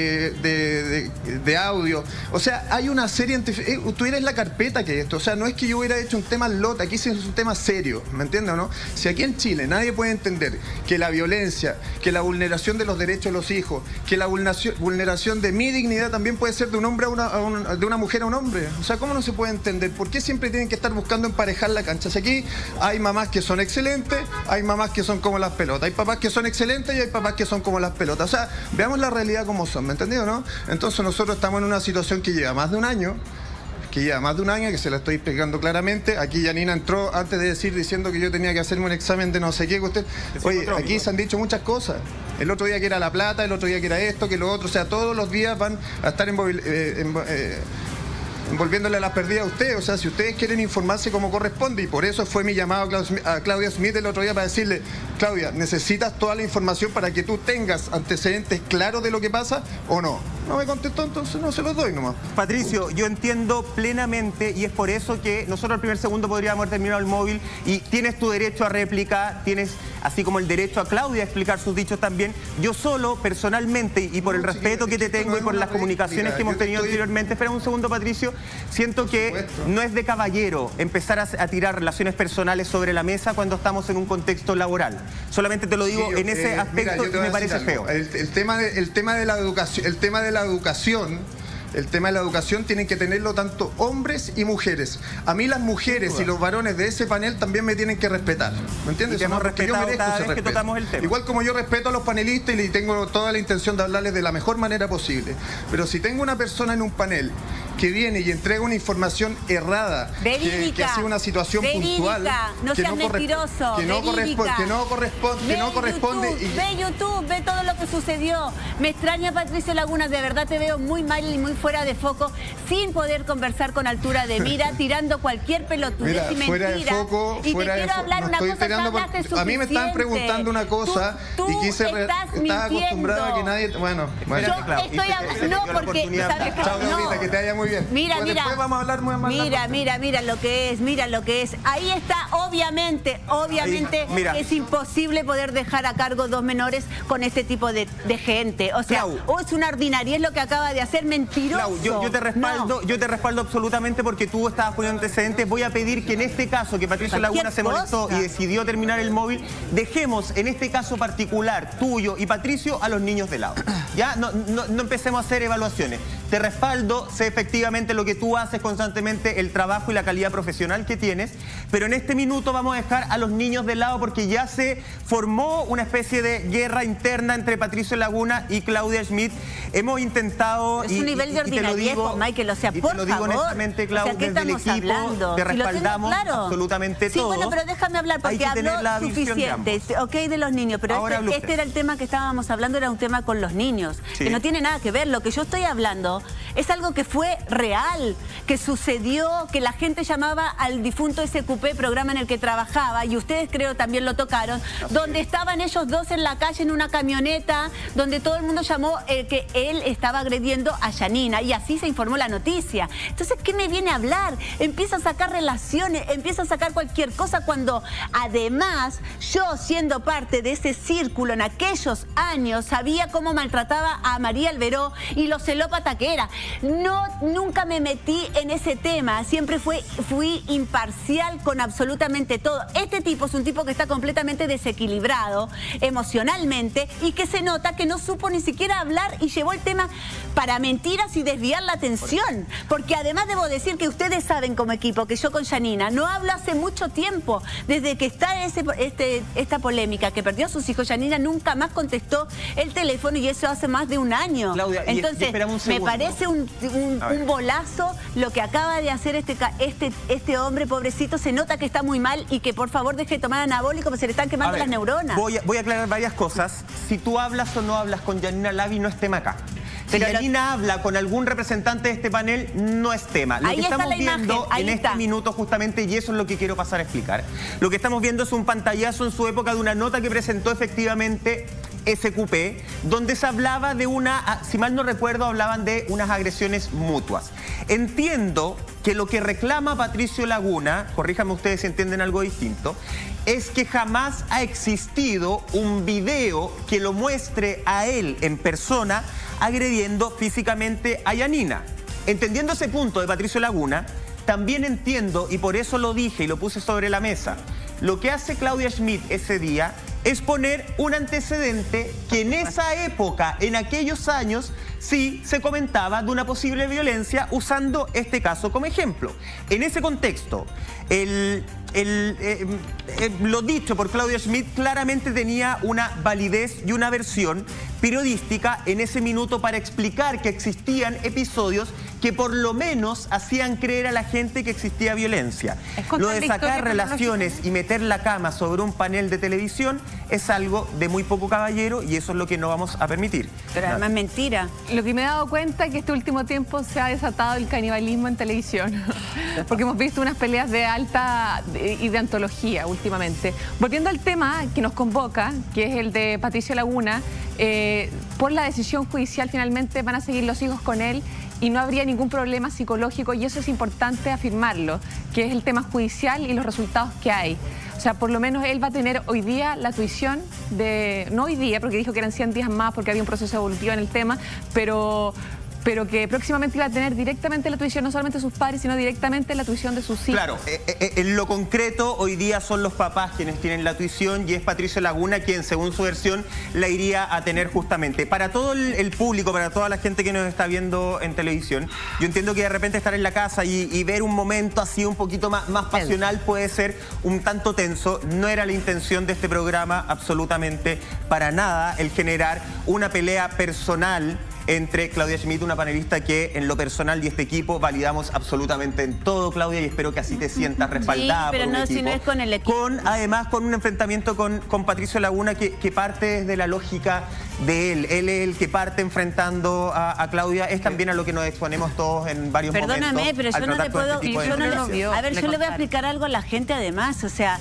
J: de audio. O sea, hay una serie... tú eres la carpeta que esto, o sea, no es que yo hubiera hecho un tema lota, aquí es un tema serio, ¿me entiendes o no? Si aquí en Chile nadie puede entender que la violencia, que la vulneración de los derechos de los hijos, que la vulneración de mi dignidad también puede ser de un hombre de una mujer a un hombre. O sea, ¿cómo no se puede entender? ¿Por qué siempre tienen que estar buscando emparejar la cancha? Si aquí hay mamás que son excelentes, hay mamás que son como las pelotas, hay papás que son excelentes y hay papás que son como las pelotas. O sea, veamos la realidad como son, ¿me entendido, no? Entonces nosotros estamos en una situación que lleva más de un año, que se la estoy explicando claramente. Aquí Yanina entró antes de diciendo que yo tenía que hacerme un examen de no sé qué. Oye, aquí se han dicho muchas cosas. El otro día que era La Plata, el otro día que era esto, que lo otro. O sea, todos los días van a estar envolviéndole a las perdidas a ustedes. O sea, si ustedes quieren informarse como corresponde, y por eso fue mi llamado a Claudia Smith el otro día para decirle: Claudia, ¿necesitas toda la información para que tú tengas antecedentes claros de lo que pasa o no? No me contestó, entonces no se los doy nomás.
C: Patricio, yo entiendo plenamente, y es por eso que nosotros al primer segundo podríamos haber terminado el móvil, y tienes tu derecho a réplica, tienes así como el derecho a Claudia a explicar sus dichos también. Yo solo, personalmente, y por el respeto que te tengo y por las comunicaciones que hemos tenido anteriormente, espera un segundo, Patricio, siento que no es de caballero empezar a tirar relaciones personales sobre la mesa cuando estamos en un contexto laboral. Solamente te lo digo en ese aspecto, y me parece feo.
J: El tema de la educación tienen que tenerlo tanto hombres y mujeres. A mí las mujeres y los varones de ese panel también me tienen que respetar. ¿Me entiendes?
C: Y te hemos respetado cada vez que tocamos el tema.
J: Igual como yo respeto a los panelistas y tengo toda la intención de hablarles de la mejor manera posible. Pero si tengo una persona en un panel que viene y entrega una información errada, que ha sido una situación puntual,
E: no seas mentiroso,
J: que no corresponde.
E: Ve YouTube, ve todo lo que sucedió. Me extraña, Patricio Laguna, de verdad te veo muy mal y muy fuera de foco, sin poder conversar con altura de mira, tirando cualquier pelotudez y mentira.
J: Fuera de foco,
E: y te quiero hablar una cosa,
J: a mí me estaban preguntando una cosa y quise estaba acostumbrada a que nadie... Bueno.
E: Yo estoy hablando, no, porque...
J: Chao, Claudita, que te vaya muy bien.
E: Mira,
J: después vamos a hablar muy más.
E: Mira lo que es. Ahí está, obviamente es imposible poder dejar a cargo dos menores con este tipo de gente. O sea, es una ordinariedad lo que acaba de hacer, mentiroso.
C: Clau, yo te respaldo absolutamente, porque tú estabas poniendo antecedentes. Voy a pedir que en este caso, que Patricio Laguna se molestó y decidió terminar el móvil, dejemos en este caso particular, tuyo y Patricio, a los niños de lado. Ya, no empecemos a hacer evaluaciones. Te respaldo, sé efectivo efectivamente lo que tú haces constantemente, el trabajo y la calidad profesional que tienes, pero en este minuto vamos a dejar a los niños de lado porque ya se formó una especie de guerra interna entre Patricio Laguna y Claudia Schmidt. Hemos intentado...
E: Es un nivel de ordinariez, Michael, o sea, por favor.
C: Te lo digo honestamente, Claudia,
E: o sea,
C: desde el equipo
E: hablando?
C: te respaldamos absolutamente todo.
E: Sí, bueno, pero déjame hablar porque habló suficiente, ok, de los niños, pero este era el tema que estábamos hablando, era un tema con los niños, que no tiene nada que ver. Lo que yo estoy hablando es algo que fue real, que sucedió, que la gente llamaba al difunto SQP, programa en el que trabajaba, y ustedes creo también lo tocaron, donde estaban ellos dos en la calle en una camioneta, donde todo el mundo llamó que él estaba agrediendo a Yanina, y así se informó la noticia. Entonces, ¿qué me viene a hablar? Empieza a sacar relaciones, empieza a sacar cualquier cosa cuando además yo, siendo parte de ese círculo en aquellos años, sabía cómo maltrataba a María Alberó y lo celópata que era. Nunca me metí en ese tema, siempre fui imparcial con absolutamente todo. Este tipo es un tipo que está completamente desequilibrado emocionalmente y que se nota que no supo ni siquiera hablar y llevó el tema para mentiras y desviar la atención. Porque además debo decir que ustedes saben como equipo que yo con Yanina no hablo hace mucho tiempo. Desde que está esta polémica que perdió a sus hijos, Yanina nunca más contestó el teléfono y eso hace más de un año.
C: Claudia,
E: entonces, me parece un bolazo lo que acaba de hacer este hombre, pobrecito. Se nota que está muy mal y que por favor deje de tomar anabólico porque se le están quemando las neuronas.
C: Voy a aclarar varias cosas. Si tú hablas o no hablas con Yanina Lavi, no es tema acá. Si Yanina habla con algún representante de este panel, no es tema. Lo que estamos viendo en este minuto justamente, y eso es lo que quiero pasar a explicar, lo que estamos viendo es un pantallazo en su época de una nota que presentó efectivamente SQP, donde se hablaba de si mal no recuerdo, hablaban de unas agresiones mutuas. Entiendo que lo que reclama Patricio Laguna, corríjanme ustedes si entienden algo distinto, es que jamás ha existido un video que lo muestre a él en persona agrediendo físicamente a Yanina. Entendiendo ese punto de Patricio Laguna, también entiendo, y por eso lo dije y lo puse sobre la mesa, lo que hace Claudia Schmidt ese día es poner un antecedente que en esa época, en aquellos años, sí se comentaba de una posible violencia usando este caso como ejemplo. En ese contexto, lo dicho por Claudia Schmidt claramente tenía una validez y una versión periodística en ese minuto para explicar que existían episodios que por lo menos hacían creer a la gente que existía violencia. Lo de sacar relaciones y meter la cama sobre un panel de televisión es algo de muy poco caballero y eso es lo que no vamos a permitir.
E: Pero además mentira.
D: Lo que me he dado cuenta es que este último tiempo se ha desatado el canibalismo en televisión. Porque hemos visto unas peleas de alta y de antología últimamente. Volviendo al tema que nos convoca, que es el de Patricio Laguna, por la decisión judicial finalmente van a seguir los hijos con él y no habría ningún problema psicológico, y eso es importante afirmarlo, que es el tema judicial y los resultados que hay. O sea, por lo menos él va a tener hoy día la tuición de... No hoy día, porque dijo que eran 100 días más porque había un proceso evolutivo en el tema, pero que próximamente iba a tener directamente la tuición, no solamente de sus padres, sino directamente la tuición de sus hijos.
C: Claro, en lo concreto, hoy día son los papás quienes tienen la tuición y es Patricio Laguna quien, según su versión, la iría a tener justamente. Para todo el público, para toda la gente que nos está viendo en televisión, yo entiendo que de repente estar en la casa y ver un momento así un poquito más pasional puede ser un tanto tenso. No era la intención de este programa absolutamente para nada el generar una pelea personal entre Claudia Schmidt, una panelista que en lo personal y este equipo validamos absolutamente en todo, Claudia, y espero que así te sientas respaldada.
E: Sí, pero
C: por un equipo.
E: Si no es con el equipo.
C: Además, con un enfrentamiento con Patricio Laguna que parte desde la lógica de él. Él es el que parte enfrentando a Claudia. Es también a lo que nos exponemos todos en varios momentos.
E: Perdóname, pero yo no te puedo... A ver, yo le voy a explicar algo a la gente además. O sea,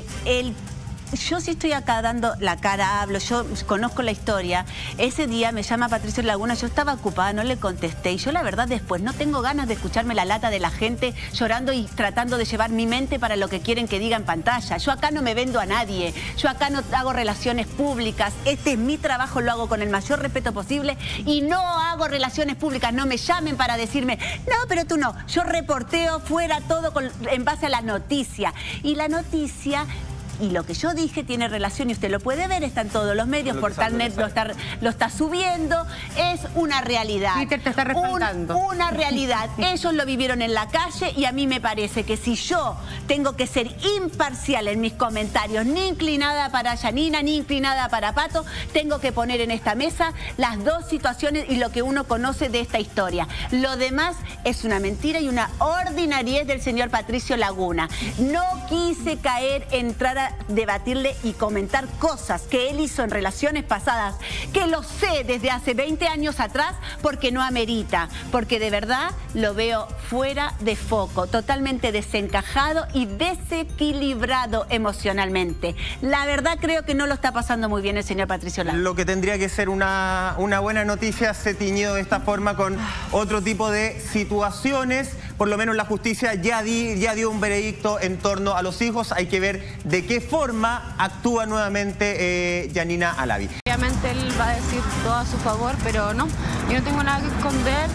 E: yo sí estoy acá dando la cara, hablo, yo conozco la historia. Ese día me llama Patricio Laguna, yo estaba ocupada, no le contesté. Y yo la verdad después no tengo ganas de escucharme la lata de la gente llorando y tratando de llevar mi mente para lo que quieren que diga en pantalla. Yo acá no me vendo a nadie, yo acá no hago relaciones públicas. Este es mi trabajo, lo hago con el mayor respeto posible y no hago relaciones públicas. No me llamen para decirme, no, pero tú no. Yo reporteo fuera todo en base a la noticia. Y la noticia y lo que yo dije tiene relación, y usted lo puede ver, está en todos los medios, Portalnet lo está subiendo, es una realidad.
G: Twitter te está respaldando.
E: Una realidad. Ellos lo vivieron en la calle y a mí me parece que si yo tengo que ser imparcial en mis comentarios, ni inclinada para Yanina, ni inclinada para Pato, tengo que poner en esta mesa las dos situaciones y lo que uno conoce de esta historia. Lo demás es una mentira y una ordinariez del señor Patricio Laguna. No quise caer, entrar a debatirle y comentar cosas que él hizo en relaciones pasadas, que lo sé desde hace 20 años atrás, porque no amerita, porque de verdad lo veo fuera de foco, totalmente desencajado y desequilibrado emocionalmente. La verdad creo que no lo está pasando muy bien el señor Patricio Laguna.
C: Lo que tendría que ser una buena noticia se tiñió de esta forma con otro tipo de situaciones. Por lo menos la justicia ya dio un veredicto en torno a los hijos. Hay que ver de qué forma actúa nuevamente Yanina Alavi.
Q: Obviamente él va a decir todo a su favor, pero no, yo no tengo nada que esconder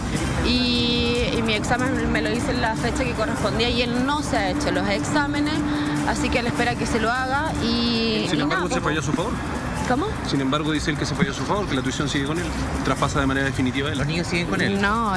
Q: y mi examen me lo hice en la fecha que correspondía y él no se ha hecho los exámenes, así que él espera que se lo haga y...
T: Sin embargo, ¿se falló a su favor?
Q: ¿Cómo?
T: Sin embargo, dice él que se falló a su favor, que la tuición sigue con él, traspasa de manera definitiva él.
O: ¿Los niños siguen con él?
Q: No,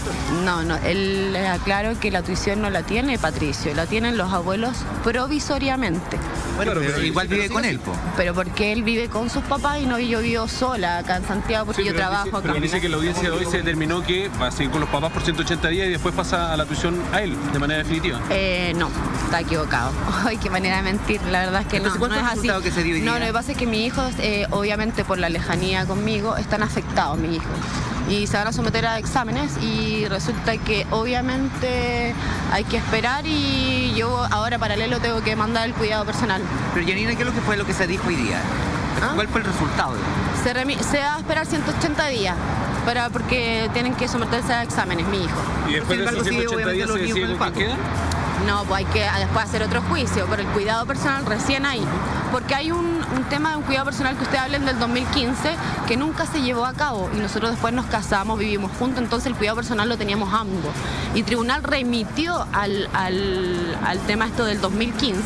Q: él aclaró que la tuición no la tiene Patricio, la tienen los abuelos provisoriamente.
O: Bueno, pero igual vive con él, po.
Q: Pero porque él vive con sus papás y no, yo vivo sola acá en Santiago porque yo trabajo acá.
T: Pero dice que la audiencia de hoy se determinó que va a seguir con los papás por 180 días y después pasa a la tuición a él, de manera definitiva.
Q: No, está equivocado. Ay, qué manera de mentir, la verdad es que no,
O: ¿Cuál
Q: no
O: fue
Q: es
O: el resultado
Q: así.
O: que se dio hoy
Q: No,
O: día?
Q: lo que pasa es que mis hijos, obviamente por la lejanía conmigo, están afectados mis hijos. Y se van a someter a exámenes y resulta que obviamente hay que esperar y yo ahora paralelo tengo que mandar el cuidado personal.
O: Pero Yanina, ¿qué es lo que fue lo que se dijo hoy día? ¿Cuál fue el resultado?
Q: Se va a esperar 180 días porque tienen que someterse a exámenes, mi hijo.
T: ¿Y después de esos 180 días se decide con quién queda?
Q: No, pues hay que después hacer otro juicio, pero el cuidado personal recién ahí. Porque hay un tema de un cuidado personal que ustedes hablen del 2015 que nunca se llevó a cabo y nosotros después nos casamos, vivimos juntos, entonces el cuidado personal lo teníamos ambos. Y el tribunal remitió al tema esto del 2015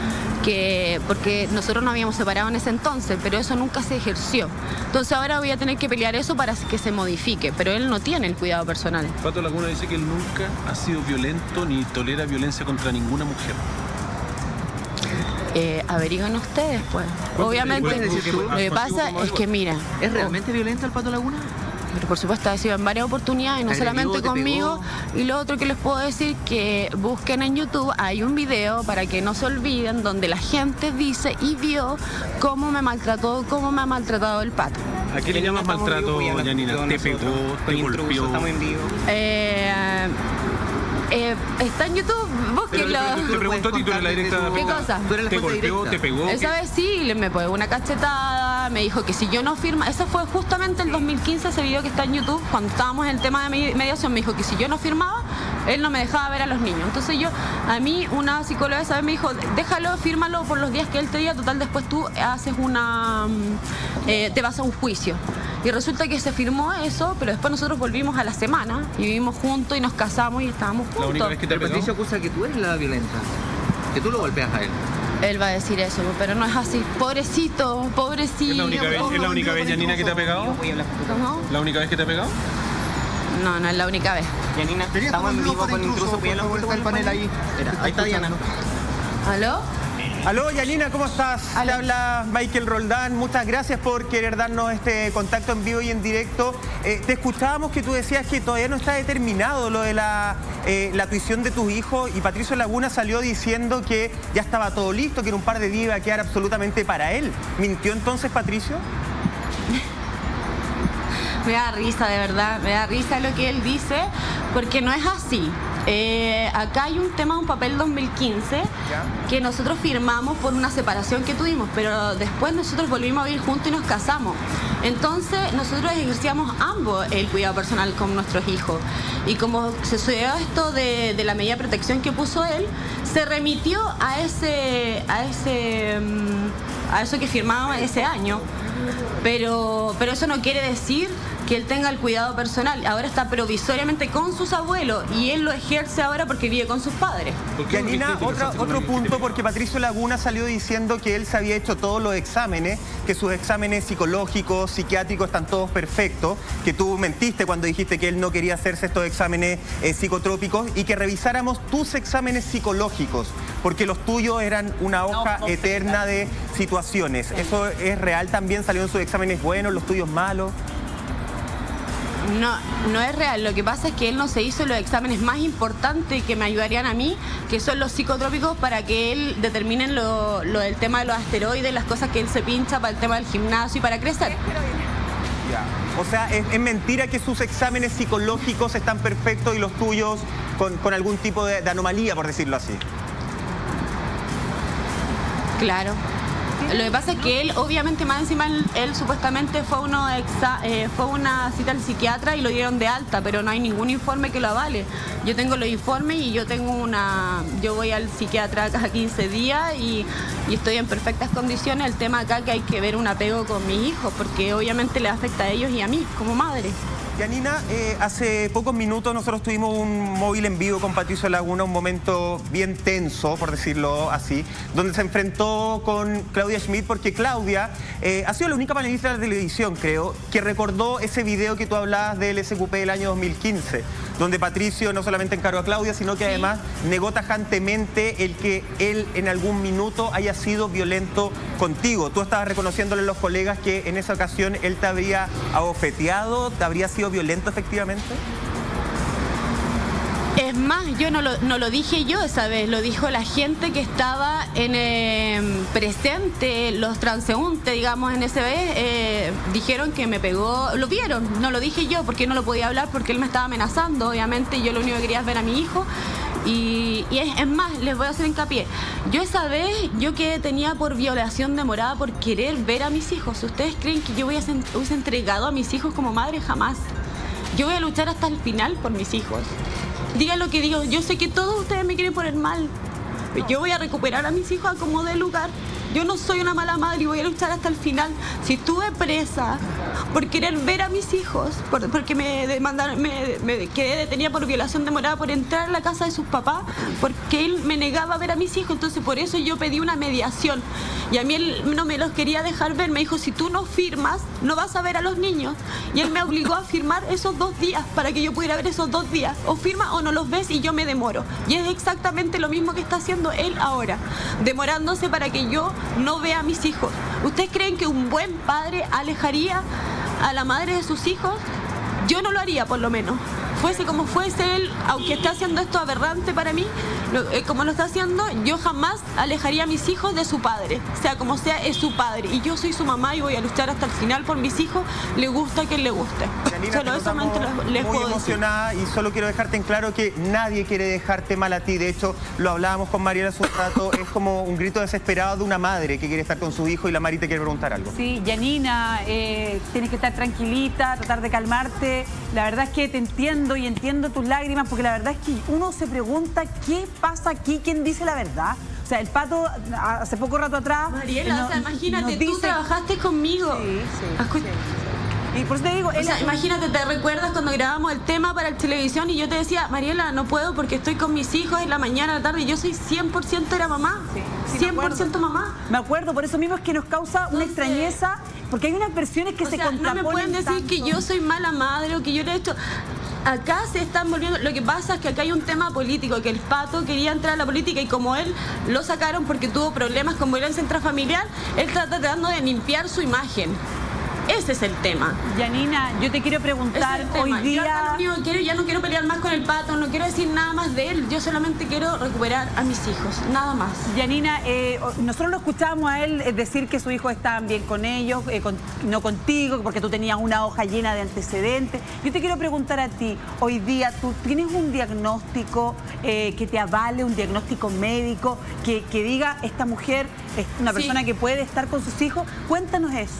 Q: porque nosotros nos habíamos separado en ese entonces, pero eso nunca se ejerció. Entonces ahora voy a tener que pelear eso para que se modifique, pero él no tiene el cuidado personal.
T: Pato Laguna dice que él nunca ha sido violento ni tolera violencia contra ninguna mujer.
Q: Averigüen ustedes, pues. Obviamente, lo que pasa es que, mira...
O: ¿Es realmente violento el Pato Laguna?
Q: Pero por supuesto ha sido en varias oportunidades, no solamente conmigo. Y lo otro que les puedo decir, que busquen en YouTube, hay un video para que no se olviden, donde la gente dice y vio cómo me maltrató, cómo me ha maltratado el Pato.
T: ¿A qué le llamas maltrato, Yanina? ¿Te pegó? ¿Te golpeó?
O: Estamos en vivo.
Q: Está en YouTube, búsquenlo.
T: Te pregunto a ti, tú eres la directa.
Q: ¿Qué cosa?
T: ¿Te golpeó? ¿Te pegó?
Q: Esa vez sí, me pegó una cachetada, me dijo que si yo no firma, eso fue justamente el 2015, ese video que está en YouTube, cuando estábamos en el tema de mediación, me dijo que si yo no firmaba, él no me dejaba ver a los niños. Entonces a mí una psicóloga esa vez me dijo, déjalo, fírmalo por los días que él te diga, total después tú haces te vas a un juicio. Y resulta que se firmó eso, pero después nosotros volvimos a la semana y vivimos juntos y nos casamos y estábamos juntos.
T: ¿La única vez que te
O: Patricio acusa que tú eres la violenta, que tú lo golpeas a él?
Q: Él va a decir eso, pero no es así. Pobrecito, pobrecito.
T: ¿Es la única vez, Yanina, que te ha pegado?
Q: ¿Cómo?
T: ¿La única vez que te ha pegado?
Q: No, no es la única vez.
O: Yanina, estamos en vivo con Intruso.
F: Está el panel ahí.
O: Ahí está Diana.
Q: ¿Aló?
C: Aló, Yanina, ¿cómo estás? Te habla Michael Roldán. Muchas gracias por querer darnos este contacto en vivo y en directo. Te escuchábamos que tú decías que todavía no está determinado lo de la tuición de tus hijos y Patricio Laguna salió diciendo que ya estaba todo listo, que en un par de días iba a quedar absolutamente para él. ¿Mintió entonces Patricio?
Q: Me da risa, de verdad, me da risa lo que él dice, porque no es así. Acá hay un tema, un papel 2015, que nosotros firmamos por una separación que tuvimos, pero después nosotros volvimos a vivir juntos y nos casamos. Entonces nosotros ejercíamos ambos el cuidado personal con nuestros hijos. Y como se sucedió esto de la medida de protección que puso él, se remitió a eso que firmamos ese año. Pero eso no quiere decir
S: que él tenga el cuidado personal. Ahora está provisoriamente con sus abuelos y él lo ejerce ahora porque vive con sus padres.
C: Janina, otro punto, porque Patricio Laguna salió diciendo que él se había hecho todos los exámenes, que sus exámenes psicológicos, psiquiátricos están todos perfectos, que tú mentiste cuando dijiste que él no quería hacerse estos exámenes psicotrópicos, y que revisáramos tus exámenes psicológicos, porque los tuyos eran una hoja eterna de situaciones. ¿Eso es real también? ¿Salieron sus exámenes buenos, los tuyos malos?
S: No, no es real. Lo que pasa es que él no se hizo los exámenes más importantes que me ayudarían a mí, que son los psicotrópicos, para que él determine lo del tema de los asteroides, las cosas que él se pincha para el tema del gimnasio y para crecer.
C: Ya. O sea, es mentira que sus exámenes psicológicos están perfectos y los tuyos con algún tipo de anomalía, por decirlo así.
S: Claro. Lo que pasa es que él, obviamente, más encima, él supuestamente fue una cita al psiquiatra y lo dieron de alta, pero no hay ningún informe que lo avale. Yo tengo los informes y yo voy al psiquiatra cada 15 días y estoy en perfectas condiciones. El tema acá que hay que ver un apego con mis hijos, porque obviamente le afecta a ellos y a mí, como madre.
C: Janina, hace pocos minutos nosotros tuvimos un móvil en vivo con Patricio Laguna, un momento bien tenso, por decirlo así, donde se enfrentó con Claudia Schmidt, porque Claudia ha sido la única panelista de la televisión, creo, que recordó ese video que tú hablabas del SQP del año 2015, donde Patricio no solamente encaró a Claudia, sino que además negó tajantemente el que él en algún minuto haya sido violento contigo. Tú estabas reconociéndole a los colegas que en esa ocasión él te habría abofeteado, te habría sido violento efectivamente.
S: Es más, yo no lo dije yo esa vez, lo dijo la gente que estaba presente, los transeúntes, digamos, en ese vez, dijeron que me pegó, lo vieron, no lo dije yo porque no lo podía hablar, porque él me estaba amenazando, obviamente, y yo lo único que quería es ver a mi hijo. Y es más, les voy a hacer hincapié. Yo esa vez, yo que tenía por violación de morada por querer ver a mis hijos. ¿Ustedes creen que yo hubiese entregado a mis hijos como madre? Jamás. Yo voy a luchar hasta el final por mis hijos. Digan lo que digo, yo sé que todos ustedes me quieren poner mal. Pero yo voy a recuperar a mis hijos a como dé lugar. Yo no soy una mala madre y voy a luchar hasta el final. Si estuve presa por querer ver a mis hijos, porque me demandaron, me quedé detenida por violación de morada, por entrar a la casa de sus papás, porque él me negaba a ver a mis hijos, entonces por eso yo pedí una mediación. Y a mí él no me los quería dejar ver, me dijo, si tú no firmas, no vas a ver a los niños. Y él me obligó a firmar esos 2 días, para que yo pudiera ver esos 2 días. O firma o no los ves y yo me demoro. Y es exactamente lo mismo que está haciendo él ahora, demorándose para que yo no vea a mis hijos. ¿Ustedes creen que un buen padre alejaría a la madre de sus hijos? Yo no lo haría, por lo menos. Fuese como fuese él, aunque esté haciendo esto aberrante para mí, como lo está haciendo, yo jamás alejaría a mis hijos de su padre. Sea como sea, es su padre. Y yo soy su mamá y voy a luchar hasta el final por mis hijos, le gusta a quien le guste.
C: Janina, solo eso les puedo emocionada decir. Y solo quiero dejarte en claro que nadie quiere dejarte mal a ti. De hecho, lo hablábamos con Mariela hace un rato, es como un grito desesperado de una madre que quiere estar con su hijo y la Mari te quiere preguntar algo.
B: Sí, Janina, tienes que estar tranquilita, tratar de calmarte. La verdad es que te entiendo y entiendo tus lágrimas, porque la verdad es que uno se pregunta qué pasa aquí, quién dice la verdad. O sea, el Pato, hace poco rato atrás...
S: Mariela, o sea, imagínate, tú trabajaste conmigo. Sí.
B: Y por eso te digo...
S: O sea, imagínate, ¿te recuerdas cuando grabamos el tema para la televisión y yo te decía, Mariela, no puedo porque estoy con mis hijos en la mañana, en la tarde, y yo soy 100% era mamá? Sí, 100% mamá.
B: Me acuerdo, por eso mismo es que nos causa una extrañeza, porque hay unas versiones que se contraponen.
S: No me pueden decir tanto que yo soy mala madre o que yo le he hecho... Acá se están volviendo... Lo que pasa es que acá hay un tema político, que el Pato quería entrar a la política y como él lo sacaron porque tuvo problemas con violencia intrafamiliar, él está tratando de limpiar su imagen. Ese es el tema.
B: Janina, yo te quiero preguntar hoy día...
S: Ya no quiero pelear más con el Pato, no quiero decir nada más de él. Yo solamente quiero recuperar a mis hijos, nada más.
B: Janina, nosotros lo escuchábamos a él decir que sus hijos estaban bien con ellos, no contigo, porque tú tenías una hoja llena de antecedentes. Yo te quiero preguntar a ti, hoy día, ¿tú tienes un diagnóstico que te avale, un diagnóstico médico, que diga, esta mujer es una persona que puede estar con sus hijos? Cuéntanos eso.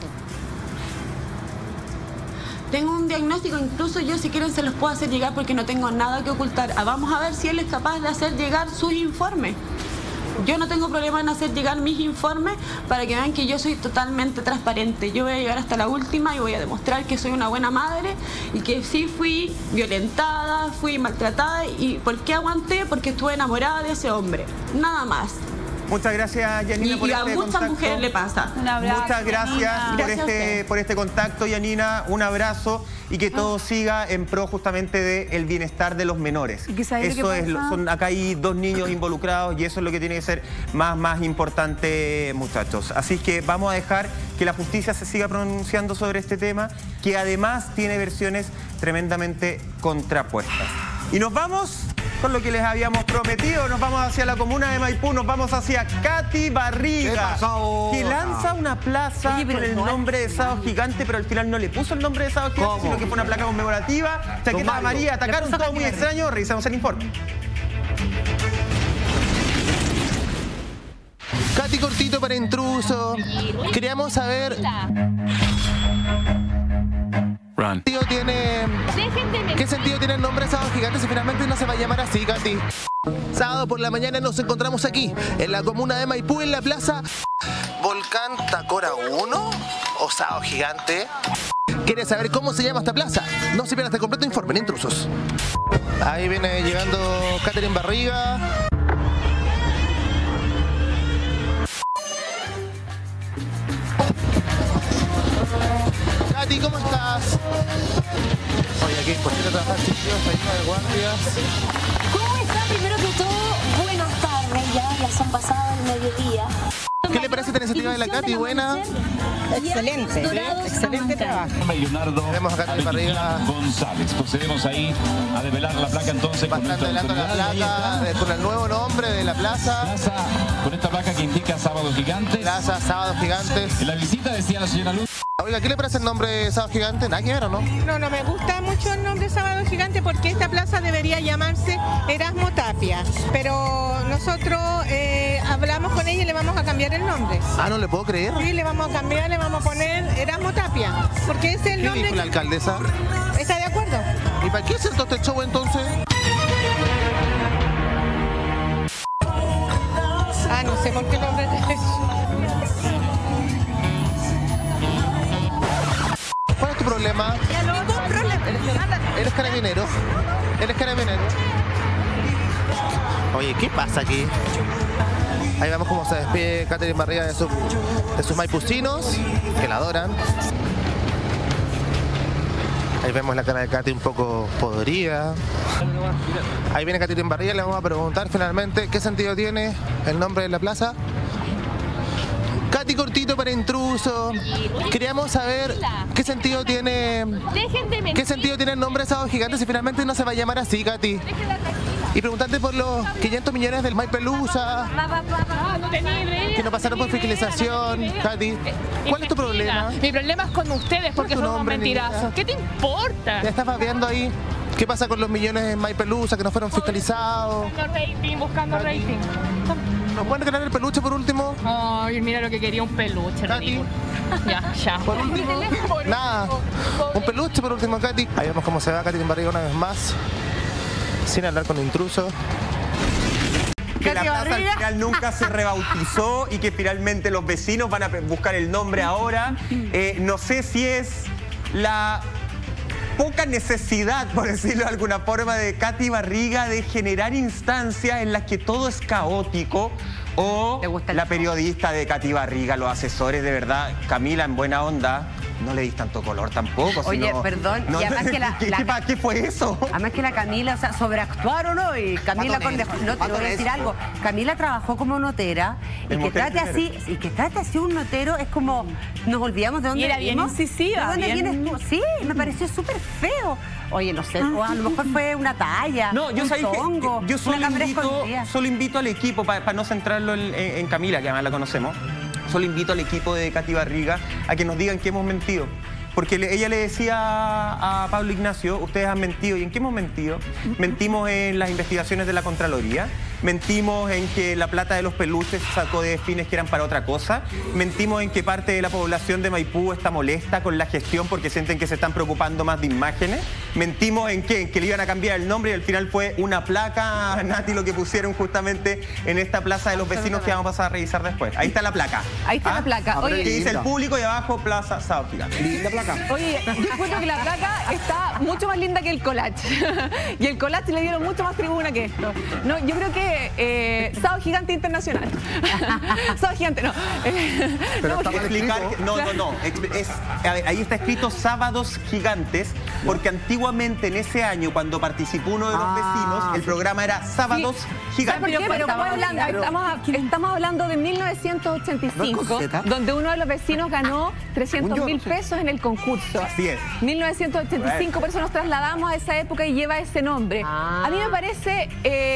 S: Tengo un diagnóstico, incluso yo si quieren se los puedo hacer llegar porque no tengo nada que ocultar. Vamos a ver si él es capaz de hacer llegar sus informes.
Q: yo no tengo problema en hacer llegar mis informes para que vean que yo soy totalmente transparente. Yo voy a llegar hasta la última y voy a demostrar que soy una buena madre y que sí fui violentada, fui maltratada. ¿Y por qué aguanté? Porque estuve enamorada de ese hombre, nada más.
C: Muchas gracias, Yanina, por
Q: y a
C: este
Q: muchas
C: contacto.
Q: mujeres le pasa.
C: Un abrazo, muchas gracias por este contacto, Yanina. Un abrazo y que todo siga en pro justamente del bienestar de los menores. Eso es, acá hay 2 niños involucrados y eso es lo que tiene que ser más importante, muchachos. Así que vamos a dejar que la justicia se siga pronunciando sobre este tema, que además tiene versiones tremendamente contrapuestas. Y nos vamos con lo que les habíamos prometido, nos vamos hacia la comuna de Maipú, nos vamos hacia Katy Barriga, que lanza una plaza con el nombre de Sábado Gigante, pero al final no le puso el nombre de Sábado Gigante, sino que fue una placa conmemorativa, chaqueta amarilla, atacaron todo muy extraño, revisamos el informe.
M: Katy Cortito para Intruso. Queríamos saber... ¿Qué sentido tiene el nombre Sábado Gigante si finalmente no se va a llamar así, Katy? Sábado por la mañana nos encontramos aquí, en la comuna de Maipú, en la plaza Volcán Tacora 1 o Sábado Gigante. ¿Quieres saber cómo se llama esta plaza? No se pierda este completo informe en Intrusos. Ahí viene llegando Catherine Barriga. Katy, ¿cómo estás? Oye, aquí imposible trabajar sin Dios, está lleno de guardias.
I: ¿Cómo está? Primero que todo, buenas tardes, ya son pasadas el mediodía.
M: ¿Qué le parece esta iniciativa de la Katy? ¿Buena?
I: Excelente,
V: excelente trabajo. Leonardo González. Procedemos ahí a develar la placa entonces.
M: Bastante adelanto la placa, con el nuevo nombre de la plaza.
V: Con esta placa que indica Sábado Gigantes.
M: Plaza Sábado Gigantes.
V: En la visita decía la señora Luz.
M: Oiga, ¿qué le parece el nombre de Sábado Gigante? ¿Nada que ver o no?
W: No me gusta mucho el nombre Sábado Gigante porque esta plaza debería llamarse Erasmo Tapia. Pero nosotros hablamos con ella y le vamos a cambiar el nombre.
M: Ah, no le puedo creer.
W: Sí, le vamos a cambiar, le vamos a poner Erasmo Tapia. Porque es el nombre.
M: ¿Qué dijo la alcaldesa?
W: ¿Está de acuerdo?
M: ¿Y para qué hacer todo este show entonces?
W: No sé por qué nombre es.
M: ¿Cuál es tu problema?
W: Ningún problema.
M: ¿Eres carabinero? ¿Eres carabinero? Oye, ¿qué pasa aquí? Ahí vemos cómo se despide Catherine Barriga de sus maipucinos, que la adoran. Ahí vemos la cara de Katy un poco podrida. Ahí viene Catherine Barriga y le vamos a preguntar finalmente qué sentido tiene el nombre de la plaza. Katy Cortito para Intruso. Queríamos saber qué sentido tiene el nombre Sábado Gigante si finalmente no se va a llamar así, Katy. Y preguntarte por los 500 millones del Maipelusa, que no pasaron por fiscalización, Katy. ¿Cuál es tu problema?
X: Mi problema es con ustedes porque son unos mentirazos. ¿Qué te importa?
M: Ya estás babeando ahí. ¿Qué pasa con los millones de Maipelusa que no fueron fiscalizados?
X: Buscando rating.
M: ¿Nos pueden regalar el peluche por último?
X: Ay, mira lo que quería, un peluche. Ya.
M: Por último, nada. Un peluche por último, Katy. Ahí vemos cómo se va Katy en Barriga una vez más, sin hablar con Intruso.
C: Que la plaza al final nunca se rebautizó y que finalmente los vecinos van a buscar el nombre ahora. No sé si es la poca necesidad, por decirlo de alguna forma, de Katy Barriga de generar instancias en las que todo es caótico, o la periodista de Katy Barriga, los asesores, de verdad, Camila, en buena onda, no le dis tanto color tampoco.
G: Oye, perdón, y además que
C: ¿Qué fue eso?
G: Además que la Camila, o sea, sobreactuaron hoy. Camila Cornejo, no te voy a decir algo. Camila trabajó como notera y que trate así un notero es como nos olvidamos de dónde
X: era bien incisiva.
G: ¿De dónde vienes tú? Sí, me pareció súper feo. Oye, no sé, o a lo mejor fue una talla,
C: no, yo
G: solo
C: solo invito al equipo, para no centrarlo en Camila, que además la conocemos. Solo invito al equipo de Katy Barriga a que nos digan que hemos mentido. Porque ella le decía a Pablo Ignacio, ustedes han mentido. ¿Y en qué hemos mentido? Mentimos en las investigaciones de la Contraloría, mentimos en que la plata de los peluches se sacó de fines que eran para otra cosa, mentimos en que parte de la población de Maipú está molesta con la gestión porque sienten que se están preocupando más de imágenes. mentimos en qué, en que le iban a cambiar el nombre y al final fue una placa, Nati, lo que pusieron justamente en esta plaza de los vecinos que vamos a pasar a revisar después. Ahí está la placa.
D: Ahí está la placa.
C: Oye, que dice el público y abajo Plaza Sábado Gigante.
F: Linda placa.
D: Oye, yo encuentro que la placa está mucho más linda que el collage. Y el collage le dieron mucho más tribuna que esto. No, yo creo que Sábado Gigante Internacional. Sábado Gigante, no.
C: Pero no, explicar que, no. A ver, ahí está escrito Sábados Gigantes, porque antiguamente en ese año, cuando participó uno de los vecinos, el programa era Sábados Gigantes.
D: Pero estamos hablando de 1985, donde uno de los vecinos ganó 300.000 pesos en el concurso.
C: Así es.
D: 1985, por eso nos trasladamos a esa época y lleva ese nombre. A mí me parece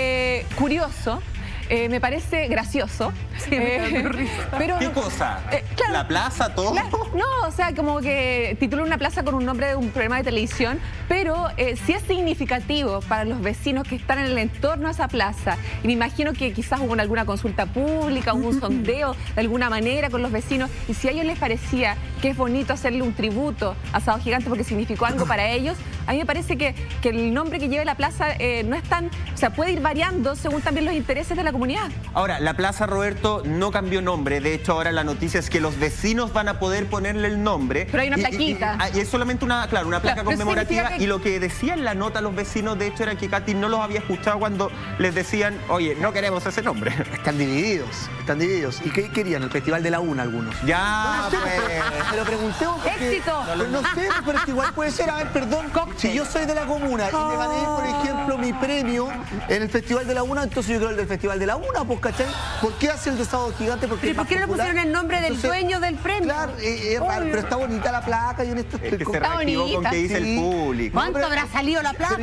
D: curioso. Me parece gracioso.
C: Sí, pero ¿qué cosa? Claro, ¿la plaza, todo?
D: No, o sea, como que titula una plaza con un nombre de un programa de televisión, pero sí es significativo para los vecinos que están en el entorno de esa plaza. Y me imagino que quizás hubo alguna consulta pública, hubo un sondeo de alguna manera con los vecinos. Y si a ellos les parecía que es bonito hacerle un tributo a Sábado Gigante porque significó algo para ellos, a mí me parece que el nombre que lleve la plaza no es tan... O sea, puede ir variando según también los intereses de la comunidad.
C: Ahora, la Plaza Roberto no cambió nombre. De hecho, ahora la noticia es que los vecinos van a poder ponerle el nombre.
D: Pero hay una plaquita.
C: Y es solamente una placa conmemorativa. Y lo que decía en la nota los vecinos, de hecho, era que Katy no los había escuchado cuando les decían, oye, no queremos ese nombre.
F: Están divididos. ¿Y qué querían? El Festival de la Una algunos.
C: Ya,
F: pues. Me lo pregunté porque...
D: ¡Éxito!
F: No sé, pero es que igual puede ser. A ver, perdón. Si yo soy de la comuna y me gané, por ejemplo, mi premio en el Festival de la Una, entonces yo creo el del Festival de la Una, pues, ¿cachai? ¿Por qué hace el de Sábado Gigante?
G: Porque ¿por qué no le pusieron el nombre del dueño del premio?
F: Claro, es raro, pero está bonita la placa. Yo en esto estoy
C: está bonita. Con que dice el público.
G: ¿Cuánto habrá salido la placa?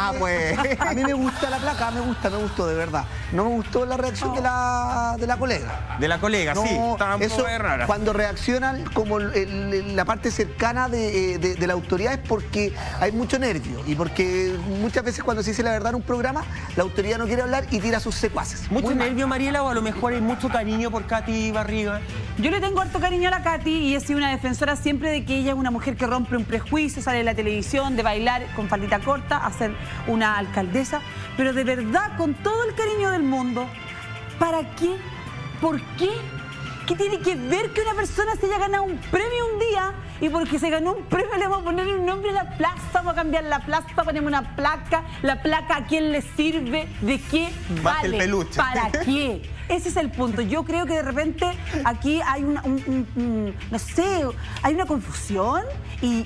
F: A mí me gusta la placa, me gustó, de verdad. No me gustó la reacción de la colega.
C: De la colega, no, sí. Estaba un poco rara.
F: Cuando reaccionan como la parte cercana de la autoridad es porque hay mucho nervio y porque muchas veces cuando se dice la verdad en un programa, la autoridad no quiere hablar y tira a sus secuaces.
C: ¿Mucho nervio, Mariela, o a lo mejor hay mucho cariño por Katy Barriga?
B: Yo le tengo harto cariño a la Katy y he sido una defensora siempre de que ella es una mujer que rompe un prejuicio, sale de la televisión, de bailar con faldita corta, a ser una alcaldesa, pero de verdad, con todo el cariño del mundo, ¿para qué? ¿Por qué? ¿Qué tiene que ver que una persona se haya ganado un premio un día y porque se ganó un premio le vamos a poner un nombre a la plaza, vamos a cambiar la plaza, ponemos una placa, la placa ¿a quién le sirve? ¿De qué vale?
C: El peluche.
B: ¿Para qué? Ese es el punto. Yo creo que de repente aquí hay no sé, hay una confusión y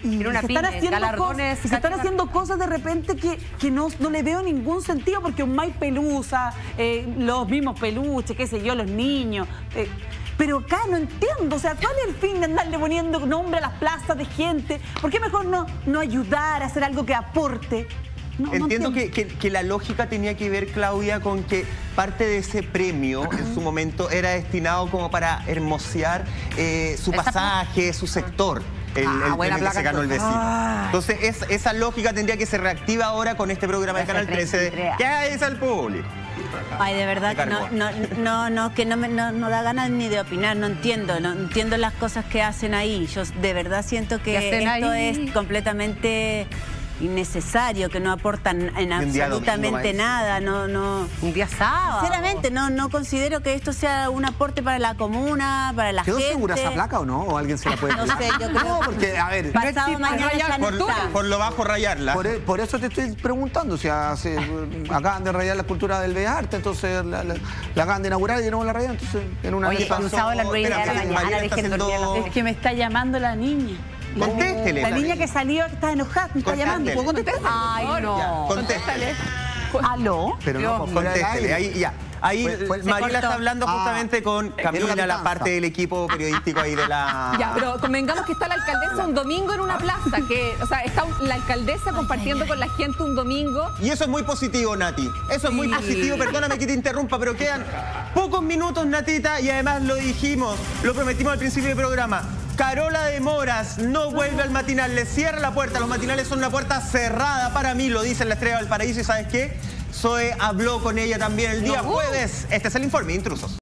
B: se están haciendo cosas de repente que no le veo ningún sentido porque un May Pelusa, los mismos peluches, qué sé yo, los niños... Pero acá no entiendo, o sea, ¿cuál es el fin de andarle poniendo nombre a las plazas de gente? ¿Por qué mejor no ayudar a hacer algo que aporte?
C: Entiendo que la lógica tenía que ver, Claudia, con que parte de ese premio en su momento era destinado como para hermosear su pasaje, su sector. El premio que se ganó el vecino. Entonces, esa lógica tendría que se reactiva ahora con este programa de Canal 13 de ¿qué dice el público?
E: Ay, de verdad que no da ganas ni de opinar, no entiendo las cosas que hacen ahí. Yo de verdad siento que esto es completamente innecesario, que no aportan en absolutamente nada,
G: un día sábado.
E: Sinceramente, no considero que esto sea un aporte para la comuna, para la gente.
F: ¿Quedó segura esa placa o no? ¿O alguien se la puede
E: No sé, yo creo.
F: No, porque, a ver...
E: Pasado mañana ya no está.
C: Por lo bajo rayarla.
F: Por eso te estoy preguntando, si acaban de rayar la escultura del Bellas Artes, entonces la acaban de inaugurar y de nuevo la rayan, entonces en una...
G: Oye, pasado la rueda de la mañana, dejen dormir.
B: Es que me está llamando la niña.
C: Contéstele.
B: La niña que salió, que está enojada, me está llamando. ¿Puedo contestar?
G: Ay, no.
C: Contéstele.
B: ¿Aló?
F: Pero no,
C: contéstele. Ahí ya. Ahí Mariela está hablando justamente con Camila, la parte del equipo periodístico ahí de la...
D: Ya, pero convengamos que está la alcaldesa un domingo en una plaza, o sea, está la alcaldesa compartiendo con la gente un domingo.
C: Y eso es muy positivo, Nati. Eso es muy positivo, perdóname que te interrumpa, pero quedan pocos minutos, Natita, y además lo dijimos, lo prometimos al principio del programa. Carola de Moras no vuelve al matinal, le cierra la puerta. Los matinales son una puerta cerrada para mí, lo dice en la Estrella del Paraíso. ¿Y sabes qué? Zoe habló con ella también el día jueves. Este es el informe de Intrusos.